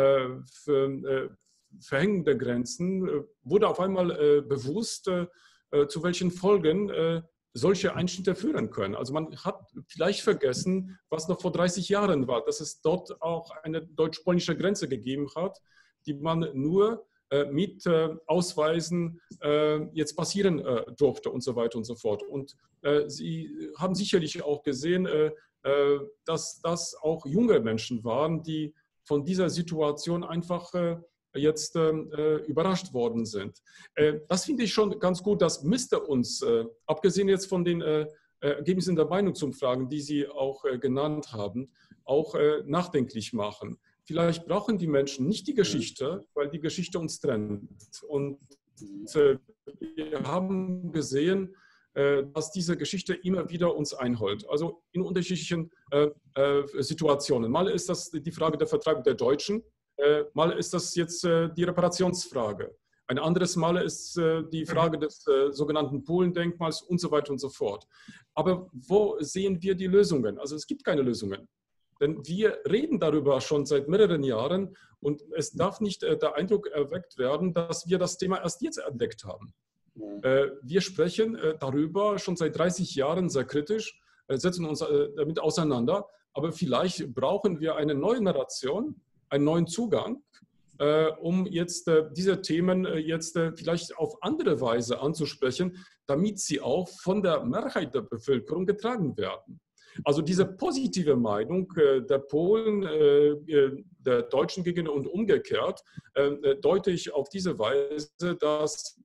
Speaker 4: äh, Verhängung der Grenzen, äh, wurde auf einmal äh, bewusst, äh, zu welchen Folgen äh, solche Einschnitte führen können. Also man hat vielleicht vergessen, was noch vor dreißig Jahren war, dass es dort auch eine deutsch-polnische Grenze gegeben hat, die man nur äh, mit äh, Ausweisen äh, jetzt passieren äh, durfte und so weiter und so fort. Und äh, Sie haben sicherlich auch gesehen, äh, äh, dass das auch junge Menschen waren, die von dieser Situation einfach äh, jetzt äh, überrascht worden sind. Äh, das finde ich schon ganz gut. Das müsste uns, äh, abgesehen jetzt von den äh, Ergebnissen der Meinungsumfragen, die Sie auch äh, genannt haben, auch äh, nachdenklich machen. Vielleicht brauchen die Menschen nicht die Geschichte, weil die Geschichte uns trennt. Und äh, wir haben gesehen, äh, dass diese Geschichte immer wieder uns einholt. Also in unterschiedlichen äh, äh, Situationen. Mal ist das die Frage der Vertreibung der Deutschen. Mal ist das jetzt die Reparationsfrage. Ein anderes Mal ist die Frage des sogenannten Polendenkmals und so weiter und so fort. Aber wo sehen wir die Lösungen? Also es gibt keine Lösungen. Denn wir reden darüber schon seit mehreren Jahren und es darf nicht der Eindruck erweckt werden, dass wir das Thema erst jetzt entdeckt haben. Wir sprechen darüber schon seit dreißig Jahren sehr kritisch, setzen uns damit auseinander, aber vielleicht brauchen wir eine neue Narration, einen neuen Zugang, äh, um jetzt äh, diese Themen äh, jetzt äh, vielleicht auf andere Weise anzusprechen, damit sie auch von der Mehrheit der Bevölkerung getragen werden. Also diese positive Meinung der Polen, der Deutschen gegenüber und umgekehrt, deute ich auf diese Weise, dass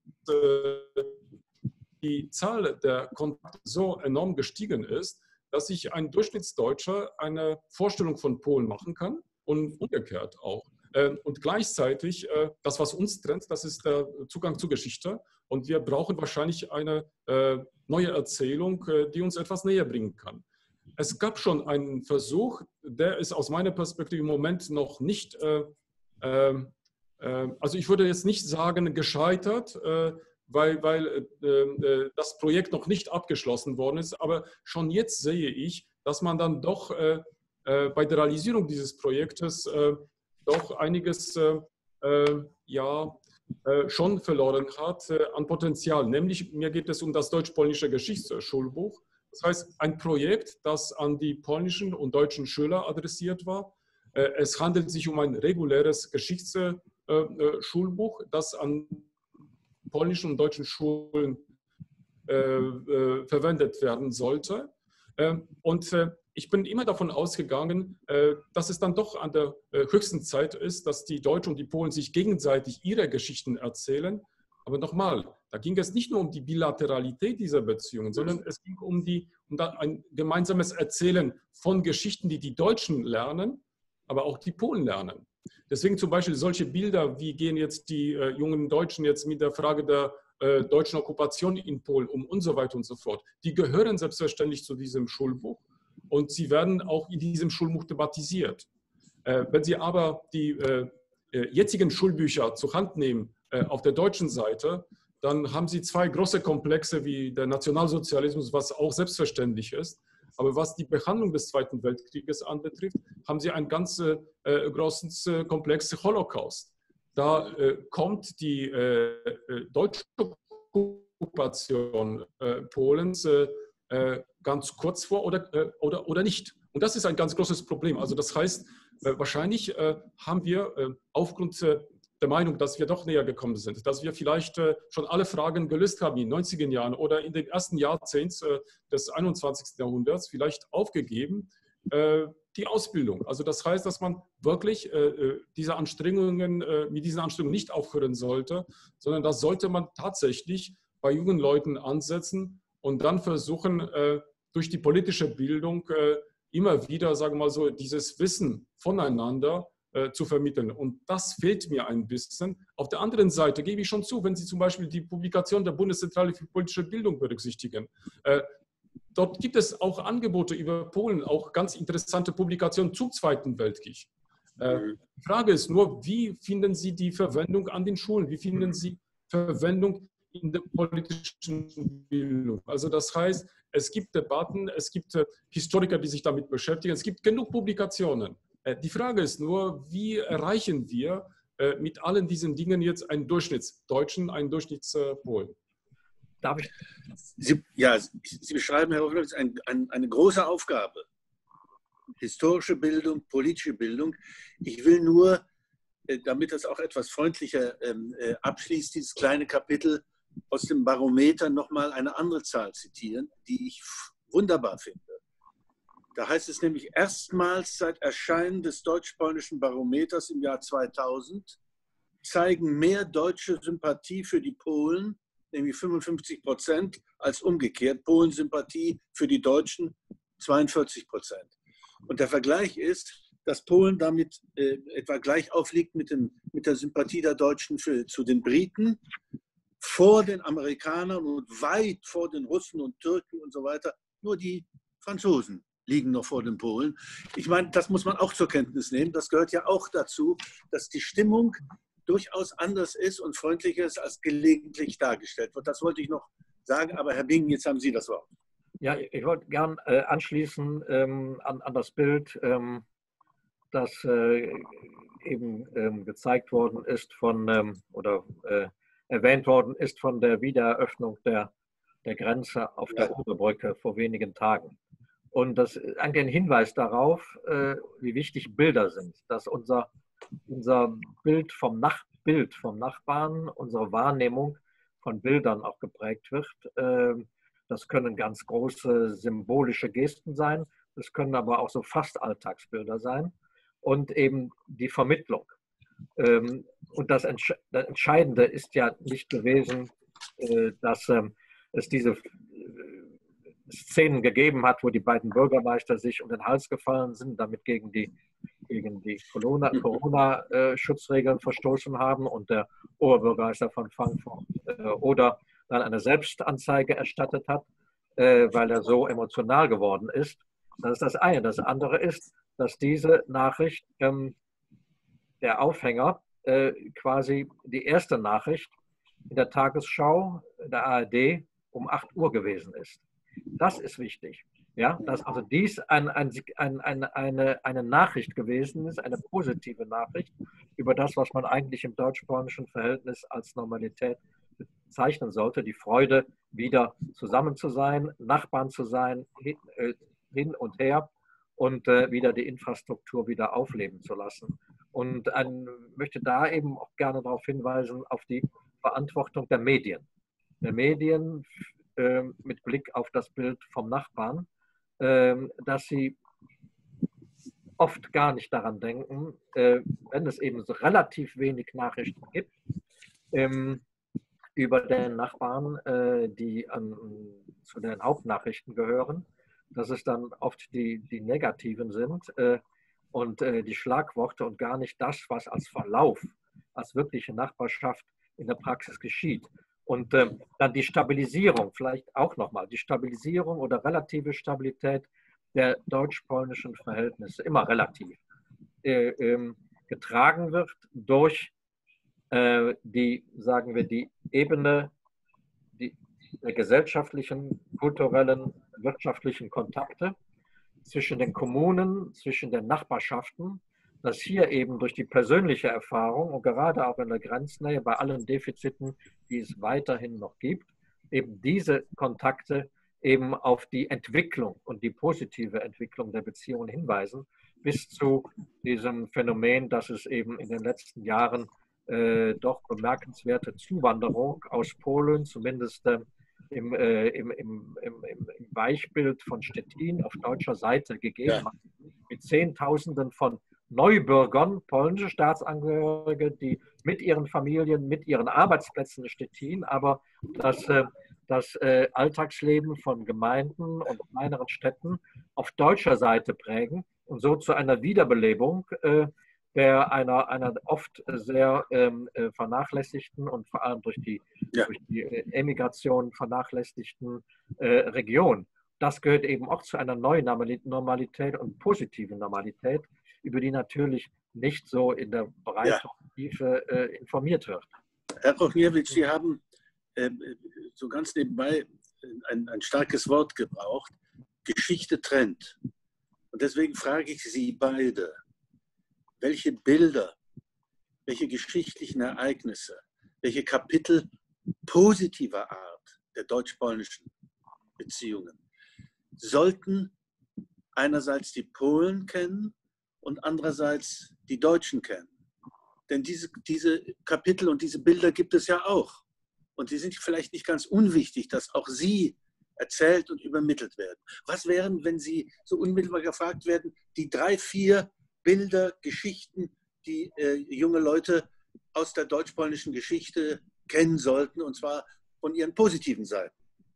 Speaker 4: die Zahl der Kontakte so enorm gestiegen ist, dass sich ein Durchschnittsdeutscher eine Vorstellung von Polen machen kann und umgekehrt auch. Und gleichzeitig, das, was uns trennt, das ist der Zugang zur Geschichte. Und wir brauchen wahrscheinlich eine neue Erzählung, die uns etwas näher bringen kann. Es gab schon einen Versuch, der ist aus meiner Perspektive im Moment noch nicht, äh, äh, also ich würde jetzt nicht sagen gescheitert, äh, weil, weil äh, das Projekt noch nicht abgeschlossen worden ist, aber schon jetzt sehe ich, dass man dann doch äh, äh, bei der Realisierung dieses Projektes äh, doch einiges äh, äh, ja, äh, schon verloren hat äh, an Potenzial. Nämlich, mir geht es um das deutsch-polnische Geschichtsschulbuch. Das heißt, ein Projekt, das an die polnischen und deutschen Schüler adressiert war. Äh, es handelt sich um ein reguläres Geschichtsschulbuch, äh, das an polnischen und deutschen Schulen äh, äh, verwendet werden sollte. Äh, und äh, ich bin immer davon ausgegangen, äh, dass es dann doch an der äh, höchsten Zeit ist, dass die Deutschen und die Polen sich gegenseitig ihre Geschichten erzählen. Aber nochmal, da ging es nicht nur um die Bilateralität dieser Beziehungen, sondern es ging um, die, um ein gemeinsames Erzählen von Geschichten, die die Deutschen lernen, aber auch die Polen lernen. Deswegen zum Beispiel solche Bilder, wie gehen jetzt die äh, jungen Deutschen jetzt mit der Frage der äh, deutschen Okkupation in Polen um und so weiter und so fort. Die gehören selbstverständlich zu diesem Schulbuch und sie werden auch in diesem Schulbuch thematisiert. Äh, wenn Sie aber die äh, jetzigen Schulbücher zur Hand nehmen, äh, auf der deutschen Seite, dann haben Sie zwei große Komplexe wie der Nationalsozialismus, was auch selbstverständlich ist. Aber was die Behandlung des Zweiten Weltkrieges anbetrifft, haben Sie einen ganz äh, großen Komplex Holocaust. Da äh, kommt die äh, deutsche Okkupation äh, Polens äh, ganz kurz vor oder, äh, oder, oder nicht. Und das ist ein ganz großes Problem. Also das heißt, äh, wahrscheinlich äh, haben wir äh, aufgrund äh, der Meinung, dass wir doch näher gekommen sind, dass wir vielleicht äh, schon alle Fragen gelöst haben in den neunziger Jahren oder in den ersten Jahrzehnten äh, des einundzwanzigsten Jahrhunderts, vielleicht aufgegeben, äh, die Ausbildung. Also das heißt, dass man wirklich äh, diese Anstrengungen, äh, mit diesen Anstrengungen nicht aufhören sollte, sondern das sollte man tatsächlich bei jungen Leuten ansetzen und dann versuchen, äh, durch die politische Bildung äh, immer wieder, sagen wir mal so, dieses Wissen voneinander zu vermitteln. Und das fehlt mir ein bisschen. Auf der anderen Seite gebe ich schon zu, wenn Sie zum Beispiel die Publikation der Bundeszentrale für politische Bildung berücksichtigen, äh, dort gibt es auch Angebote über Polen, auch ganz interessante Publikationen zum Zweiten Weltkrieg. Äh, die Frage ist nur, wie finden Sie die Verwendung an den Schulen? Wie finden Sie Verwendung in der politischen Bildung? Also das heißt, es gibt Debatten, es gibt äh, Historiker, die sich damit beschäftigen, es gibt genug Publikationen. Die Frage ist nur, wie erreichen wir äh, mit allen diesen Dingen jetzt einen Durchschnittsdeutschen, einen Durchschnittspolen?
Speaker 2: Darf ich?
Speaker 3: Sie, ja, Sie beschreiben, Herr Hoffmann, ein, ein, eine große Aufgabe. Historische Bildung, politische Bildung. Ich will nur, äh, damit das auch etwas freundlicher äh, abschließt, dieses kleine Kapitel aus dem Barometer nochmal eine andere Zahl zitieren, die ich wunderbar finde. Da heißt es nämlich, erstmals seit Erscheinen des deutsch-polnischen Barometers im Jahr zweitausend zeigen mehr deutsche Sympathie für die Polen, nämlich fünfundfünfzig Prozent, als umgekehrt Polen-Sympathie für die Deutschen zweiundvierzig Prozent. Und der Vergleich ist, dass Polen damit äh, etwa gleich aufliegt mit, dem, mit der Sympathie der Deutschen für, zu den Briten, vor den Amerikanern und weit vor den Russen und Türken und so weiter. Nur die Franzosen liegen noch vor den Polen. Ich meine, das muss man auch zur Kenntnis nehmen. Das gehört ja auch dazu, dass die Stimmung durchaus anders ist und freundlicher ist, als gelegentlich dargestellt wird. Das wollte ich noch sagen, aber Herr Bing, jetzt haben Sie das Wort.
Speaker 2: Ja, ich wollte gern äh, anschließen ähm, an, an das Bild, ähm, das äh, eben ähm, gezeigt worden ist von, ähm, oder äh, erwähnt worden ist von der Wiedereröffnung der, der Grenze auf der Oberbrücke vor wenigen Tagen. Und das ist ein Hinweis darauf, wie wichtig Bilder sind, dass unser, unser Bild vom, Nach Bild vom Nachbarn, unsere Wahrnehmung von Bildern auch geprägt wird. Das können ganz große symbolische Gesten sein es können aber auch so fast Alltagsbilder sein und eben die Vermittlung. Und das Entscheidende ist ja nicht gewesen, dass es diese Szenen gegeben hat, wo die beiden Bürgermeister sich um den Hals gefallen sind, damit gegen die, gegen die Corona-Schutzregeln verstoßen haben und der Oberbürgermeister von Frankfurt oder dann eine Selbstanzeige erstattet hat, weil er so emotional geworden ist. Das ist das eine. Das andere ist, dass diese Nachricht, ähm, der Aufhänger, äh, quasi die erste Nachricht in der Tagesschau der A R D um acht Uhr gewesen ist. Das ist wichtig. Ja, dass also dies ein, ein, ein, eine, eine, eine Nachricht gewesen ist, eine positive Nachricht über das, was man eigentlich im deutsch-polnischen Verhältnis als Normalität bezeichnen sollte, die Freude, wieder zusammen zu sein, Nachbarn zu sein, hin, äh, hin und her und äh, wieder die Infrastruktur wieder aufleben zu lassen. Und ein, möchte da eben auch gerne darauf hinweisen, auf die Verantwortung der Medien. Der Medien äh, mit Blick auf das Bild vom Nachbarn, äh, dass sie oft gar nicht daran denken, äh, wenn es eben so relativ wenig Nachrichten gibt, ähm, über den Nachbarn, äh, die an, zu den Hauptnachrichten gehören, dass es dann oft die, die negativen sind äh, und äh, die Schlagworte und gar nicht das, was als Verlauf, als wirkliche Nachbarschaft in der Praxis geschieht. Und äh, dann die Stabilisierung, vielleicht auch nochmal, die Stabilisierung oder relative Stabilität der deutsch-polnischen Verhältnisse, immer relativ, äh, äh, getragen wird durch äh, die, sagen wir, die Ebene die, der gesellschaftlichen, kulturellen, wirtschaftlichen Kontakte zwischen den Kommunen, zwischen den Nachbarschaften, dass hier eben durch die persönliche Erfahrung und gerade auch in der Grenznähe bei allen Defiziten, die es weiterhin noch gibt, eben diese Kontakte eben auf die Entwicklung und die positive Entwicklung der Beziehungen hinweisen, bis zu diesem Phänomen, dass es eben in den letzten Jahren äh, doch bemerkenswerte Zuwanderung aus Polen, zumindest äh, im, äh, im, im, im, im Weichbild von Stettin auf deutscher Seite gegeben hat, mit Zehntausenden von Neubürgern, polnische Staatsangehörige, die mit ihren Familien, mit ihren Arbeitsplätzen in Stettin, aber das, äh, das äh, Alltagsleben von Gemeinden und kleineren Städten auf deutscher Seite prägen und so zu einer Wiederbelebung äh, der einer, einer oft sehr ähm, vernachlässigten und vor allem durch die, ja. durch die Emigration vernachlässigten äh, Region. Das gehört eben auch zu einer neuen Normalität und positiven Normalität, über die natürlich nicht so in der Breite ja. und Tiefe äh, informiert wird.
Speaker 3: Herr Rochniewicz, Sie haben äh, so ganz nebenbei ein, ein starkes Wort gebraucht, Geschichte trennt. Und deswegen frage ich Sie beide, welche Bilder, welche geschichtlichen Ereignisse, welche Kapitel positiver Art der deutsch-polnischen Beziehungen sollten einerseits die Polen kennen und andererseits die Deutschen kennen. Denn diese, diese Kapitel und diese Bilder gibt es ja auch. Und die sind vielleicht nicht ganz unwichtig, dass auch sie erzählt und übermittelt werden. Was wären, wenn Sie so unmittelbar gefragt werden, die drei, vier Bilder, Geschichten, die äh, junge Leute aus der deutsch-polnischen Geschichte kennen sollten, und zwar von ihren positiven Seiten?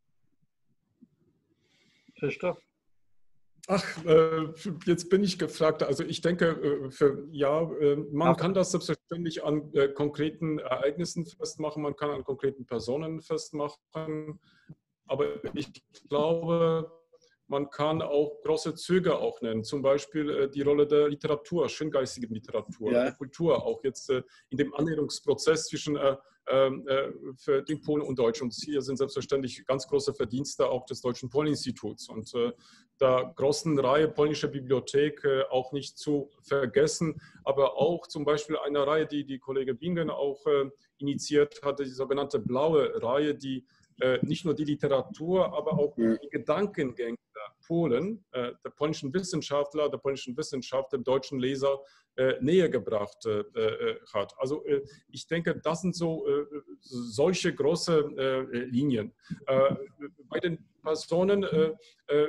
Speaker 2: Christoph?
Speaker 4: Ach, äh, jetzt bin ich gefragt. Also ich denke, äh, für, ja, äh, man Ach. kann das selbstverständlich an äh, konkreten Ereignissen festmachen, man kann an konkreten Personen festmachen, aber ich glaube, man kann auch große Züge auch nennen, zum Beispiel äh, die Rolle der Literatur, schöngeistigen Literatur, ja. der Kultur, auch jetzt äh, in dem Annäherungsprozess zwischen äh, äh, für den Polen und Deutschen. Und hier sind selbstverständlich ganz große Verdienste auch des Deutschen Poleninstituts und äh, der großen Reihe polnischer Bibliothek äh, auch nicht zu vergessen, aber auch zum Beispiel eine Reihe, die die Kollege Bingen auch äh, initiiert hatte, die sogenannte Blaue Reihe, die äh, nicht nur die Literatur, aber auch die Gedankengänge der Polen, äh, der polnischen Wissenschaftler, der polnischen Wissenschaft dem deutschen Leser äh, näher gebracht äh, äh, hat. Also äh, ich denke, das sind so äh, solche große äh, Linien. Äh, bei den Personen, äh, äh,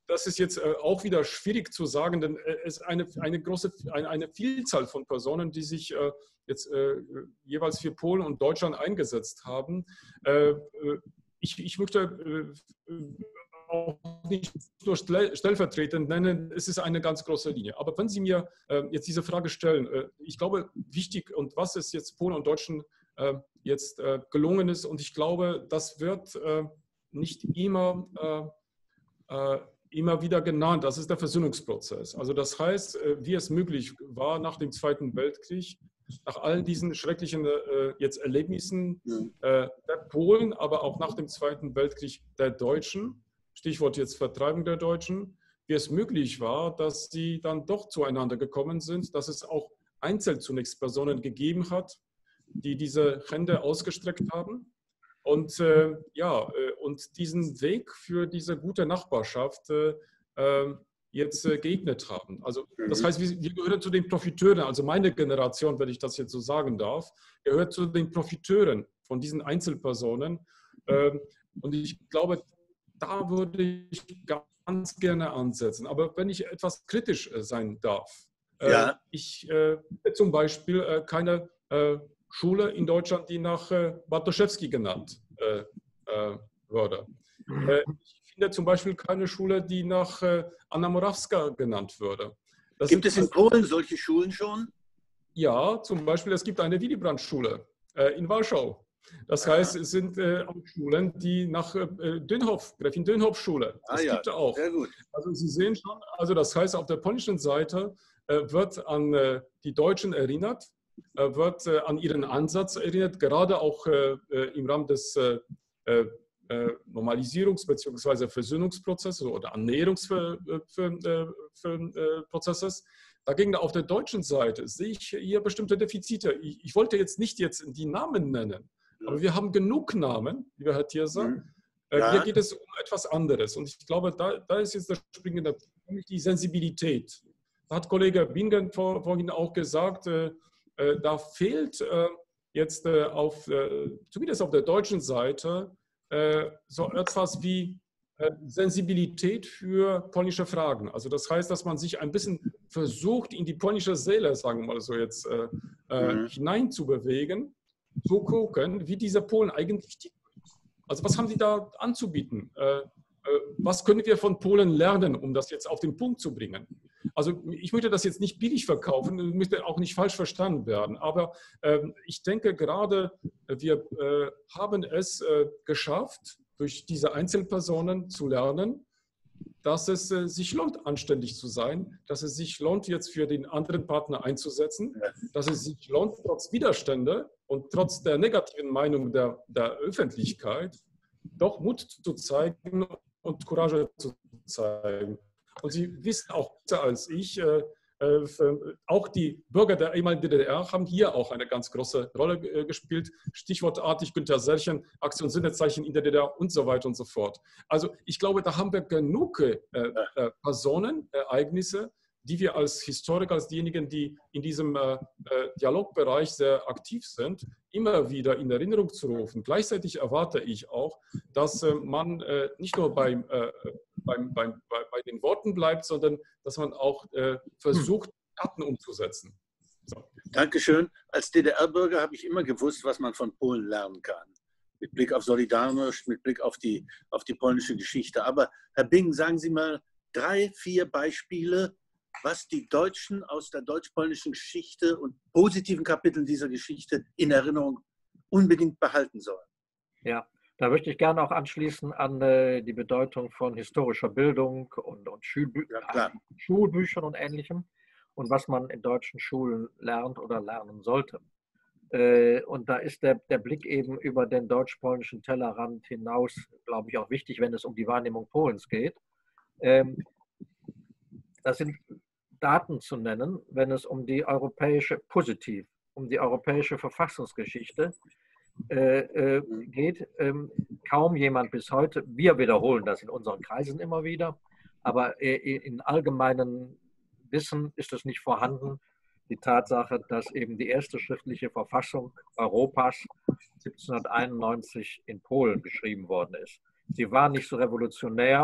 Speaker 4: das ist jetzt auch wieder schwierig zu sagen, denn es ist eine, eine große eine, eine Vielzahl von Personen, die sich jetzt jeweils für Polen und Deutschland eingesetzt haben. Ich, ich möchte auch nicht nur stellvertretend nennen, es ist eine ganz große Linie. Aber wenn Sie mir jetzt diese Frage stellen, ich glaube, wichtig und was ist jetzt Polen und Deutschen jetzt gelungen ist, und ich glaube, das wird nicht immer immer wieder genannt, das ist der Versöhnungsprozess. Also das heißt, wie es möglich war nach dem Zweiten Weltkrieg, nach all diesen schrecklichen äh, jetzt Erlebnissen äh, der Polen, aber auch nach dem Zweiten Weltkrieg der Deutschen, Stichwort jetzt Vertreibung der Deutschen, wie es möglich war, dass sie dann doch zueinander gekommen sind, dass es auch einzeln zunächst Personen gegeben hat, die diese Hände ausgestreckt haben. Und äh, ja, äh, und diesen Weg für diese gute Nachbarschaft äh, äh, jetzt äh, geebnet haben. Also das heißt, wir, wir gehören zu den Profiteuren, also meine Generation, wenn ich das jetzt so sagen darf, gehört zu den Profiteuren von diesen Einzelpersonen. Äh, und ich glaube, da würde ich ganz gerne ansetzen. Aber wenn ich etwas kritisch äh, sein darf, äh, ja. ich äh, zum Beispiel äh, keine äh, Schule in Deutschland, die nach äh, Bartoszewski genannt äh, äh, wurde. Äh, ich finde zum Beispiel keine Schule, die nach äh, Anna Morawska genannt würde. Das
Speaker 3: gibt es in
Speaker 4: also,
Speaker 3: Polen solche Schulen schon?
Speaker 4: Ja, zum Beispiel, es gibt eine Willy Brandt-Schule äh, in Warschau. Das ah. heißt, es sind äh, auch Schulen, die nach äh, Dönhoff, Gräfin Dönhoff-Schule, das ah, ja. gibt es auch. Sehr gut. Also Sie sehen schon, also das heißt, auf der polnischen Seite äh, wird an äh, die Deutschen erinnert, wird äh, an ihren Ansatz erinnert, gerade auch äh, im Rahmen des äh, äh, Normalisierungs- bzw. Versöhnungsprozesses oder Annäherungsprozesses. Dagegen auf der deutschen Seite sehe ich hier bestimmte Defizite. Ich, ich wollte jetzt nicht jetzt die Namen nennen, aber wir haben genug Namen, lieber Herr Thierse. Mhm. Ja. Hier geht es um etwas anderes. Und ich glaube, da, da ist jetzt der springende Punkt, nämlich die Sensibilität. Da hat Kollege Bingen vor, vorhin auch gesagt, äh, da fehlt äh, jetzt äh, auf, äh, zumindest auf der deutschen Seite, äh, so etwas wie äh, Sensibilität für polnische Fragen. Also das heißt, dass man sich ein bisschen versucht, in die polnische Seele, sagen wir mal so jetzt, äh, mhm. hineinzubewegen, zu gucken, wie diese Polen eigentlich ticken. Also was haben die da anzubieten? Äh, äh, was können wir von Polen lernen, um das jetzt auf den Punkt zu bringen? Also ich möchte das jetzt nicht billig verkaufen, möchte auch nicht falsch verstanden werden, aber äh, ich denke gerade, wir äh, haben es äh, geschafft, durch diese Einzelpersonen zu lernen, dass es äh, sich lohnt, anständig zu sein, dass es sich lohnt, jetzt für den anderen Partner einzusetzen, dass es sich lohnt, trotz Widerstände und trotz der negativen Meinung der, der Öffentlichkeit, doch Mut zu zeigen und Courage zu zeigen. Und Sie wissen auch besser als ich, äh, äh, auch die Bürger der ehemaligen D D R haben hier auch eine ganz große Rolle äh, gespielt. Stichwortartig Günter Serchen, Aktion Sinnezeichen in der D D R und so weiter und so fort. Also ich glaube, da haben wir genug äh, äh, Personen, Ereignisse, die wir als Historiker, als diejenigen, die in diesem äh, Dialogbereich sehr aktiv sind, immer wieder in Erinnerung zu rufen. Gleichzeitig erwarte ich auch, dass äh, man äh, nicht nur beim, äh, beim, beim, bei, bei den Worten bleibt, sondern dass man auch äh, versucht, Taten umzusetzen. So.
Speaker 3: Dankeschön. Als D D R-Bürger habe ich immer gewusst, was man von Polen lernen kann. Mit Blick auf Solidarność, mit Blick auf die, auf die polnische Geschichte. Aber Herr Bing, sagen Sie mal drei, vier Beispiele, was die Deutschen aus der deutsch-polnischen Geschichte und positiven Kapiteln dieser Geschichte in Erinnerung unbedingt behalten sollen.
Speaker 2: Ja, da möchte ich gerne auch anschließen an äh, die Bedeutung von historischer Bildung und, und Schulbü ja, Schulbüchern und Ähnlichem und was man in deutschen Schulen lernt oder lernen sollte. Äh, und da ist der, der Blick eben über den deutsch-polnischen Tellerrand hinaus, glaube ich, auch wichtig, wenn es um die Wahrnehmung Polens geht. Ähm, Das sind Daten zu nennen, wenn es um die europäische, positiv, um die europäische Verfassungsgeschichte äh, äh, geht. Ähm, kaum jemand bis heute, wir wiederholen das in unseren Kreisen immer wieder, aber äh, in allgemeinem Wissen ist es nicht vorhanden, die Tatsache, dass eben die erste schriftliche Verfassung Europas siebzehnhunderteinundneunzig in Polen geschrieben worden ist. Sie war nicht so revolutionär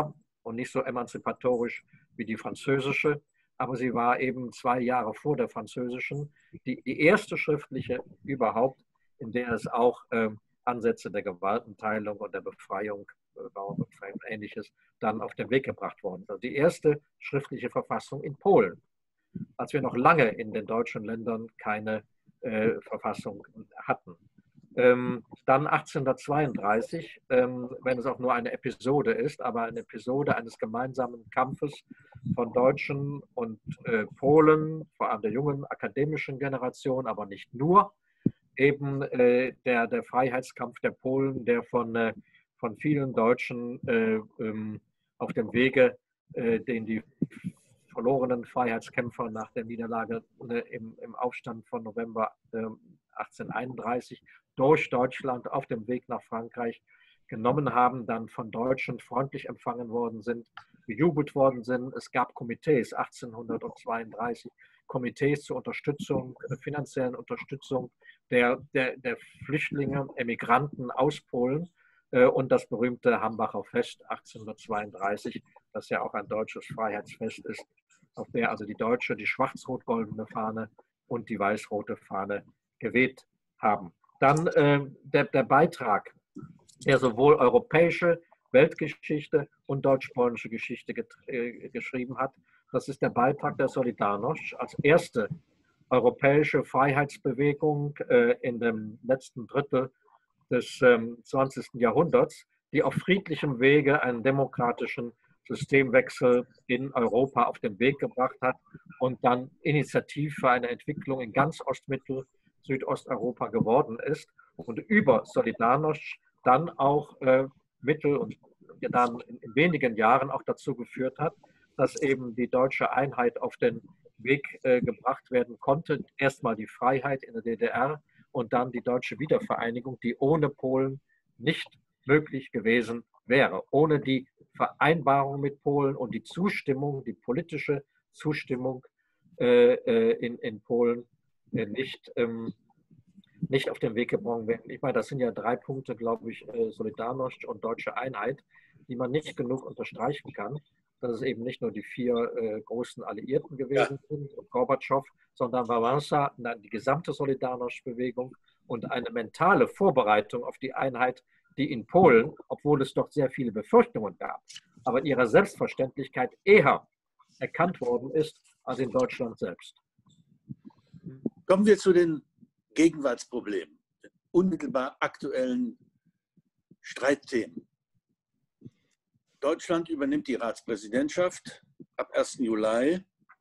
Speaker 2: und nicht so emanzipatorisch wie die französische, aber sie war eben zwei Jahre vor der französischen die, die erste schriftliche überhaupt, in der es auch ähm, Ansätze der Gewaltenteilung und der Befreiung, Bauernbefreiung und Ähnliches dann auf den Weg gebracht worden. Also die erste schriftliche Verfassung in Polen, als wir noch lange in den deutschen Ländern keine äh, Verfassung hatten. Ähm, dann achtzehnhundertzweiunddreißig, ähm, wenn es auch nur eine Episode ist, aber eine Episode eines gemeinsamen Kampfes von Deutschen und äh, Polen, vor allem der jungen akademischen Generation, aber nicht nur, eben äh, der, der Freiheitskampf der Polen, der von, äh, von vielen Deutschen äh, ähm, auf dem Wege, äh, den die verlorenen Freiheitskämpfer nach der Niederlage äh, im, im Aufstand von November äh, achtzehnhunderteinunddreißig durch Deutschland auf dem Weg nach Frankreich genommen haben, dann von Deutschen freundlich empfangen worden sind, bejubelt worden sind. Es gab Komitees, achtzehnhundertzweiunddreißig, Komitees zur Unterstützung, äh, finanziellen Unterstützung der, der, der Flüchtlinge, Emigranten aus Polen äh, und das berühmte Hambacher Fest achtzehnhundertzweiunddreißig, das ja auch ein deutsches Freiheitsfest ist, auf der also die deutsche, die schwarz-rot-goldene Fahne und die weiß-rote Fahne geweht haben. Dann äh, der, der Beitrag, der sowohl europäische Weltgeschichte und deutsch-polnische Geschichte äh, geschrieben hat. Das ist der Beitrag der Solidarność als erste europäische Freiheitsbewegung äh, in dem letzten Drittel des ähm, zwanzigsten Jahrhunderts, die auf friedlichem Wege einen demokratischen Systemwechsel in Europa auf den Weg gebracht hat und dann initiativ für eine Entwicklung in ganz Ostmittel- Südosteuropa geworden ist und über Solidarność dann auch äh, Mittel und dann in, in wenigen Jahren auch dazu geführt hat, dass eben die deutsche Einheit auf den Weg äh, gebracht werden konnte. Erstmal die Freiheit in der D D R und dann die deutsche Wiedervereinigung, die ohne Polen nicht möglich gewesen wäre. Ohne die Vereinbarung mit Polen und die Zustimmung, die politische Zustimmung äh, in, in Polen äh, nicht, ähm, nicht auf den Weg gebracht werden. Ich meine, das sind ja drei Punkte, glaube ich, äh, Solidarność und deutsche Einheit, die man nicht genug unterstreichen kann. Dass es eben nicht nur die vier äh, großen Alliierten gewesen ja. sind und Gorbatschow, sondern Wałęsa, die gesamte Solidarność-Bewegung und eine mentale Vorbereitung auf die Einheit, die in Polen, obwohl es doch sehr viele Befürchtungen gab, aber in ihrer Selbstverständlichkeit eher erkannt worden ist als in Deutschland selbst.
Speaker 3: Kommen wir zu den Gegenwartsproblemen, den unmittelbar aktuellen Streitthemen. Deutschland übernimmt die Ratspräsidentschaft ab ersten Juli.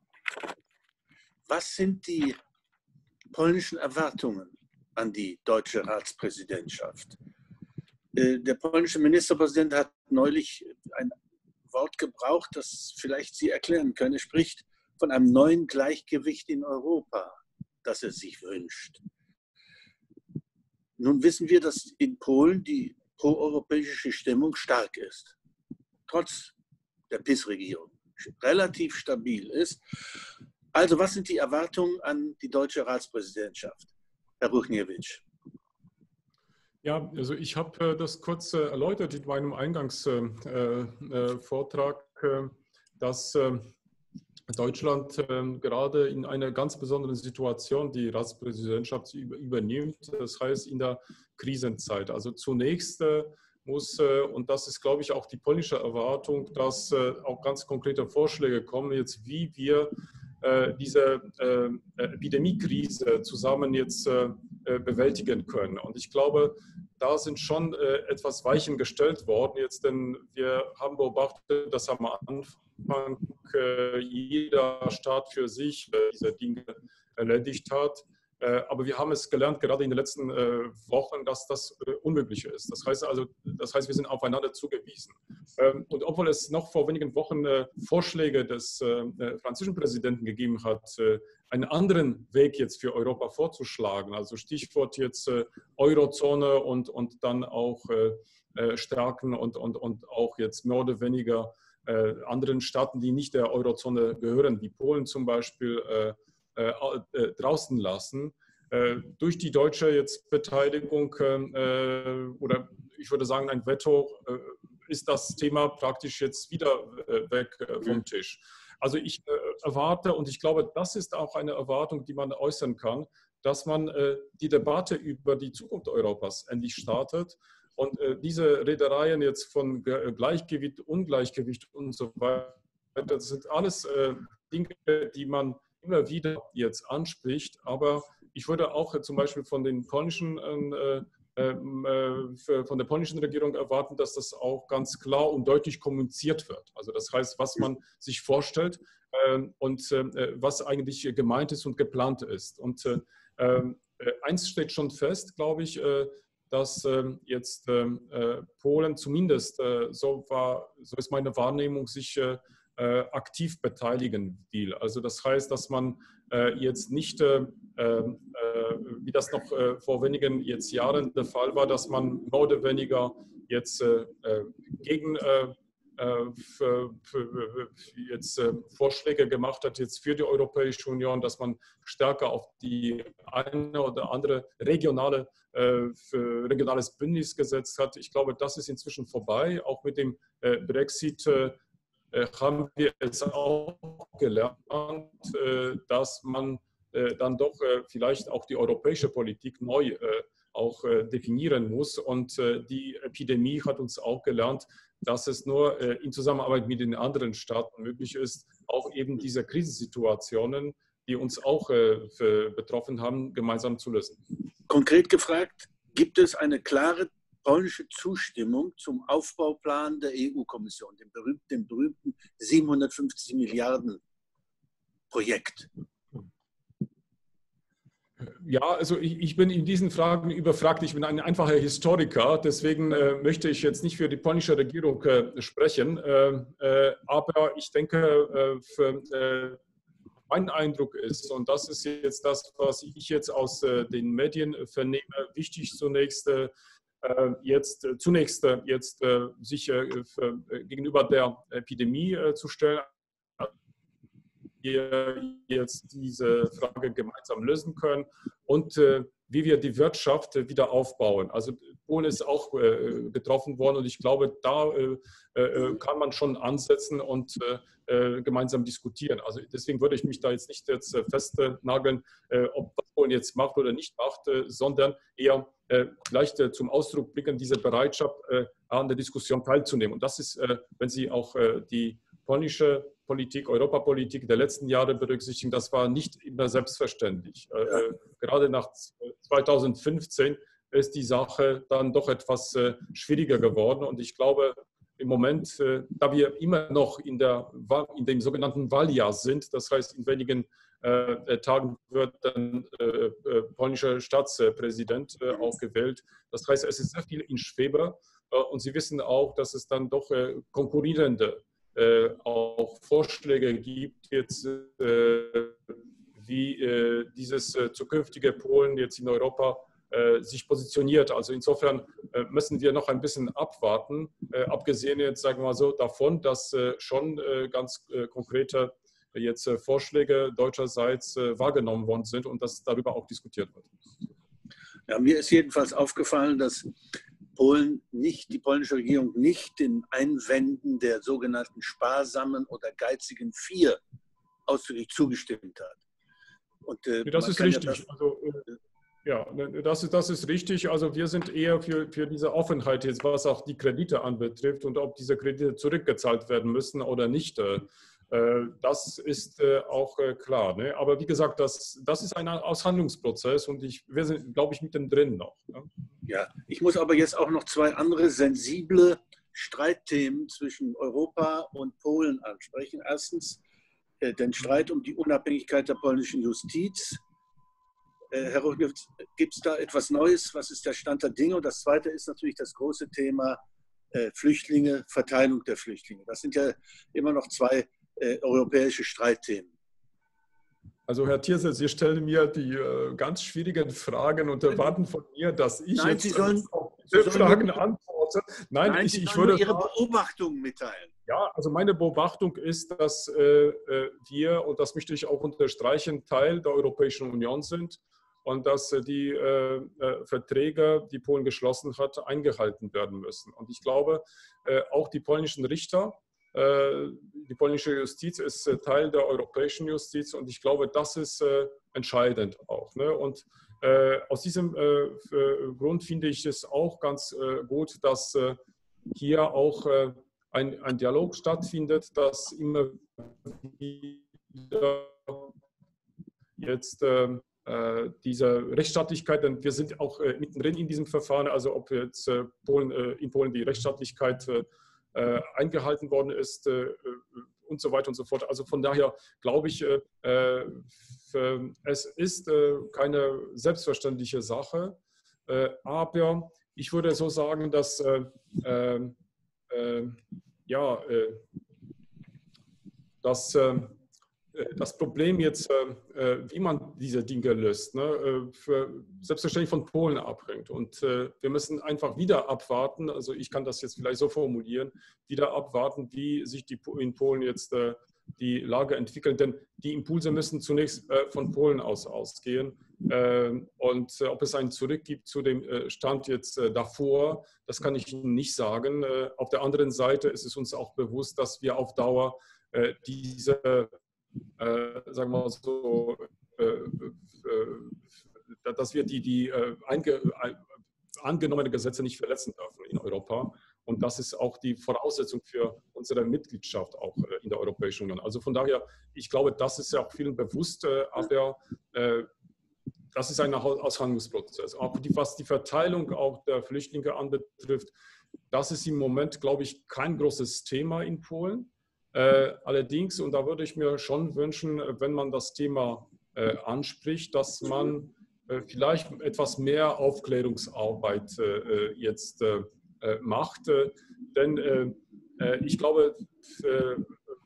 Speaker 3: Was sind die polnischen Erwartungen an die deutsche Ratspräsidentschaft? Der polnische Ministerpräsident hat neulich ein Wort gebraucht, das vielleicht Sie erklären können. Er spricht von einem neuen Gleichgewicht in Europa, das er sich wünscht. Nun wissen wir, dass in Polen die proeuropäische Stimmung stark ist, trotz der P I S-Regierung relativ stabil ist. Also was sind die Erwartungen an die deutsche Ratspräsidentschaft, Herr Ruchniewicz?
Speaker 4: Ja, also ich habe äh, das kurz äh, erläutert in meinem Eingangsvortrag, äh, äh, dass äh, Deutschland äh, gerade in einer ganz besonderen Situation die Ratspräsidentschaft übernimmt, das heißt in der Krisenzeit. Also zunächst äh, muss, äh, und das ist, glaube ich, auch die polnische Erwartung, dass äh, auch ganz konkrete Vorschläge kommen, jetzt wie wir äh, diese äh, Epidemiekrise zusammen jetzt äh, bewältigen können. Und ich glaube, da sind schon äh, etwas Weichen gestellt worden jetzt, denn wir haben beobachtet, dass am Anfang äh, jeder Staat für sich äh, diese Dinge erledigt hat. Äh, aber wir haben es gelernt, gerade in den letzten äh, Wochen, dass das äh, unmöglich ist. Das heißt also, das heißt, wir sind aufeinander zugewiesen. Ähm, und obwohl es noch vor wenigen Wochen äh, Vorschläge des äh, französischen Präsidenten gegeben hat, äh, einen anderen Weg jetzt für Europa vorzuschlagen, also Stichwort jetzt äh, Eurozone und, und dann auch äh, äh, Stärken und, und, und auch jetzt mehr oder weniger äh, anderen Staaten, die nicht der Eurozone gehören, wie Polen zum Beispiel, äh, Äh, äh, draußen lassen. Äh, durch die deutsche jetzt Beteiligung äh, oder ich würde sagen ein Veto äh, ist das Thema praktisch jetzt wieder äh, weg äh, vom Tisch. Also ich äh, erwarte, und ich glaube, das ist auch eine Erwartung, die man äußern kann, dass man äh, die Debatte über die Zukunft Europas endlich startet und äh, diese Redereien jetzt von Gleichgewicht, Ungleichgewicht und so weiter, das sind alles äh, Dinge, die man immer wieder jetzt anspricht, aber ich würde auch äh, zum Beispiel von den polnischen äh, äh, von der polnischen Regierung erwarten, dass das auch ganz klar und deutlich kommuniziert wird. Also das heißt, was man sich vorstellt äh, und äh, was eigentlich gemeint ist und geplant ist. Und äh, äh, eins steht schon fest, glaube ich, äh, dass äh, jetzt äh, Polen zumindest, äh, so, war, so ist meine Wahrnehmung, sich äh, aktiv beteiligen will. Also das heißt, dass man äh, jetzt nicht, äh, äh, wie das noch äh, vor wenigen jetzt Jahren der Fall war, dass man mehr oder weniger jetzt äh, gegen äh, für, für jetzt äh, Vorschläge gemacht hat jetzt für die Europäische Union, dass man stärker auf die eine oder andere regionale äh, für regionales Bündnis gesetzt hat. Ich glaube, das ist inzwischen vorbei. Auch mit dem äh, Brexit äh, haben wir es auch gelernt, äh, dass man äh, dann doch äh, vielleicht auch die europäische Politik neu äh, auch äh, definieren muss. Und äh, die Epidemie hat uns auch gelernt, dass es nur äh, in Zusammenarbeit mit den anderen Staaten möglich ist, auch eben diese Krisensituationen, die uns auch äh, betroffen haben, gemeinsam zu lösen.
Speaker 3: Konkret gefragt, gibt es eine klare polnische Zustimmung zum Aufbauplan der E U-Kommission, dem berühmten, dem berühmten siebenhundertfünfzig Milliarden Projekt?
Speaker 4: Ja, also ich, ich bin in diesen Fragen überfragt. Ich bin ein einfacher Historiker, deswegen äh, möchte ich jetzt nicht für die polnische Regierung äh, sprechen. Äh, äh, aber ich denke, äh, für, äh, mein Eindruck ist, und das ist jetzt das, was ich jetzt aus äh, den Medien vernehme, wichtig zunächst, äh, jetzt äh, zunächst äh, jetzt äh, sich äh, für, äh, gegenüber der Epidemie äh, zu stellen, wir jetzt diese Frage gemeinsam lösen können und äh, wie wir die Wirtschaft äh, wieder aufbauen. Also Polen ist auch äh, getroffen worden und ich glaube, da äh, äh, kann man schon ansetzen und äh, gemeinsam diskutieren. Also deswegen würde ich mich da jetzt nicht jetzt festnageln, äh, ob was Polen jetzt macht oder nicht macht, äh, sondern eher äh, vielleicht äh, zum Ausdruck blicken, diese Bereitschaft äh, an der Diskussion teilzunehmen. Und das ist, äh, wenn Sie auch äh, die polnische Politik, Europapolitik der letzten Jahre berücksichtigen, das war nicht immer selbstverständlich. Ja. Äh, gerade nach zweitausendfünfzehn ist die Sache dann doch etwas äh, schwieriger geworden. Und ich glaube, im Moment, äh, da wir immer noch in, der, in dem sogenannten Wahljahr sind, das heißt, in wenigen äh, Tagen wird dann äh, äh, polnischer Staatspräsident äh, auch gewählt. Das heißt, es ist sehr viel in Schwebe. Äh, und Sie wissen auch, dass es dann doch äh, konkurrierende Äh, auch Vorschläge gibt, jetzt, äh, wie äh, dieses äh, zukünftige Polen jetzt in Europa äh, sich positioniert. Also insofern äh, müssen wir noch ein bisschen abwarten, äh, abgesehen jetzt, sagen wir mal so, davon, dass äh, schon äh, ganz äh, konkrete äh, jetzt äh, Vorschläge deutscherseits äh, wahrgenommen worden sind und dass darüber auch diskutiert wird.
Speaker 3: Ja, mir ist jedenfalls aufgefallen, dass Polen nicht, die polnische Regierung nicht den Einwänden der sogenannten sparsamen oder geizigen Vier ausdrücklich zugestimmt hat. Und, äh,
Speaker 4: das ist richtig.
Speaker 3: Ja, das,
Speaker 4: also, äh, ja, das ist, das ist richtig. Also wir sind eher für, für diese Offenheit jetzt, was auch die Kredite anbetrifft und ob diese Kredite zurückgezahlt werden müssen oder nicht. Äh, Das ist auch klar. Ne? Aber wie gesagt, das, das ist ein Aushandlungsprozess und ich, wir sind, glaube ich, mittendrin noch. Ne?
Speaker 3: Ja, ich muss aber jetzt auch noch zwei andere sensible Streitthemen zwischen Europa und Polen ansprechen. Erstens den Streit um die Unabhängigkeit der polnischen Justiz. Herr Ruchniewicz, gibt es da etwas Neues? Was ist der Stand der Dinge? Und das Zweite ist natürlich das große Thema Flüchtlinge, Verteilung der Flüchtlinge. Das sind ja immer noch zwei Äh, europäische Streitthemen.
Speaker 4: Also Herr Thierse, Sie stellen mir die äh, ganz schwierigen Fragen und erwarten von mir, dass ich
Speaker 3: Nein,
Speaker 4: jetzt
Speaker 3: Sie sollen,
Speaker 4: auf diese Fragen nur, antworte. Nein,
Speaker 3: Nein,
Speaker 4: ich,
Speaker 3: Sie
Speaker 4: ich würde
Speaker 3: nur Ihre Beobachtungen mitteilen.
Speaker 4: Ja, also meine Beobachtung ist, dass äh, wir, und das möchte ich auch unterstreichen, Teil der Europäischen Union sind und dass die äh, Verträge, die Polen geschlossen hat, eingehalten werden müssen. Und ich glaube, äh, auch die polnischen Richter, äh, die polnische Justiz ist äh, Teil der europäischen Justiz und ich glaube, das ist äh, entscheidend auch. Ne? Und äh, aus diesem äh, Grund finde ich es auch ganz äh, gut, dass äh, hier auch äh, ein, ein Dialog stattfindet, dass immer wieder jetzt äh, diese Rechtsstaatlichkeit, denn wir sind auch äh, mittendrin in diesem Verfahren, also ob jetzt äh, Polen, äh, in Polen die Rechtsstaatlichkeit äh, eingehalten worden ist äh, und so weiter und so fort. Also von daher glaube ich, äh, äh, es ist äh, keine selbstverständliche Sache, äh, aber ich würde so sagen, dass äh, äh, ja, äh, dass äh, das Problem jetzt, äh, wie man diese Dinge löst, ne, für, selbstverständlich von Polen abhängt. Und äh, wir müssen einfach wieder abwarten, also ich kann das jetzt vielleicht so formulieren, wieder abwarten, wie sich die, in Polen jetzt äh, die Lage entwickelt. Denn die Impulse müssen zunächst äh, von Polen aus ausgehen. Äh, und äh, ob es einen Zurück gibt zu dem äh, Stand jetzt äh, davor, das kann ich Ihnen nicht sagen. Äh, auf der anderen Seite ist es uns auch bewusst, dass wir auf Dauer äh, diese Äh, sagen wir mal so, äh, äh, dass wir die, die äh, einge, äh, angenommenen Gesetze nicht verletzen dürfen in Europa. Und das ist auch die Voraussetzung für unsere Mitgliedschaft auch äh, in der Europäischen Union. Also von daher, ich glaube, das ist ja auch vielen bewusst, äh, aber äh, das ist ein Aushandlungsprozess. Auch die, was die Verteilung auch der Flüchtlinge anbetrifft, das ist im Moment, glaube ich, kein großes Thema in Polen. Äh, allerdings, und da würde ich mir schon wünschen, wenn man das Thema äh, anspricht, dass man äh, vielleicht etwas mehr Aufklärungsarbeit äh, jetzt äh, macht. Äh, denn äh, ich glaube, äh,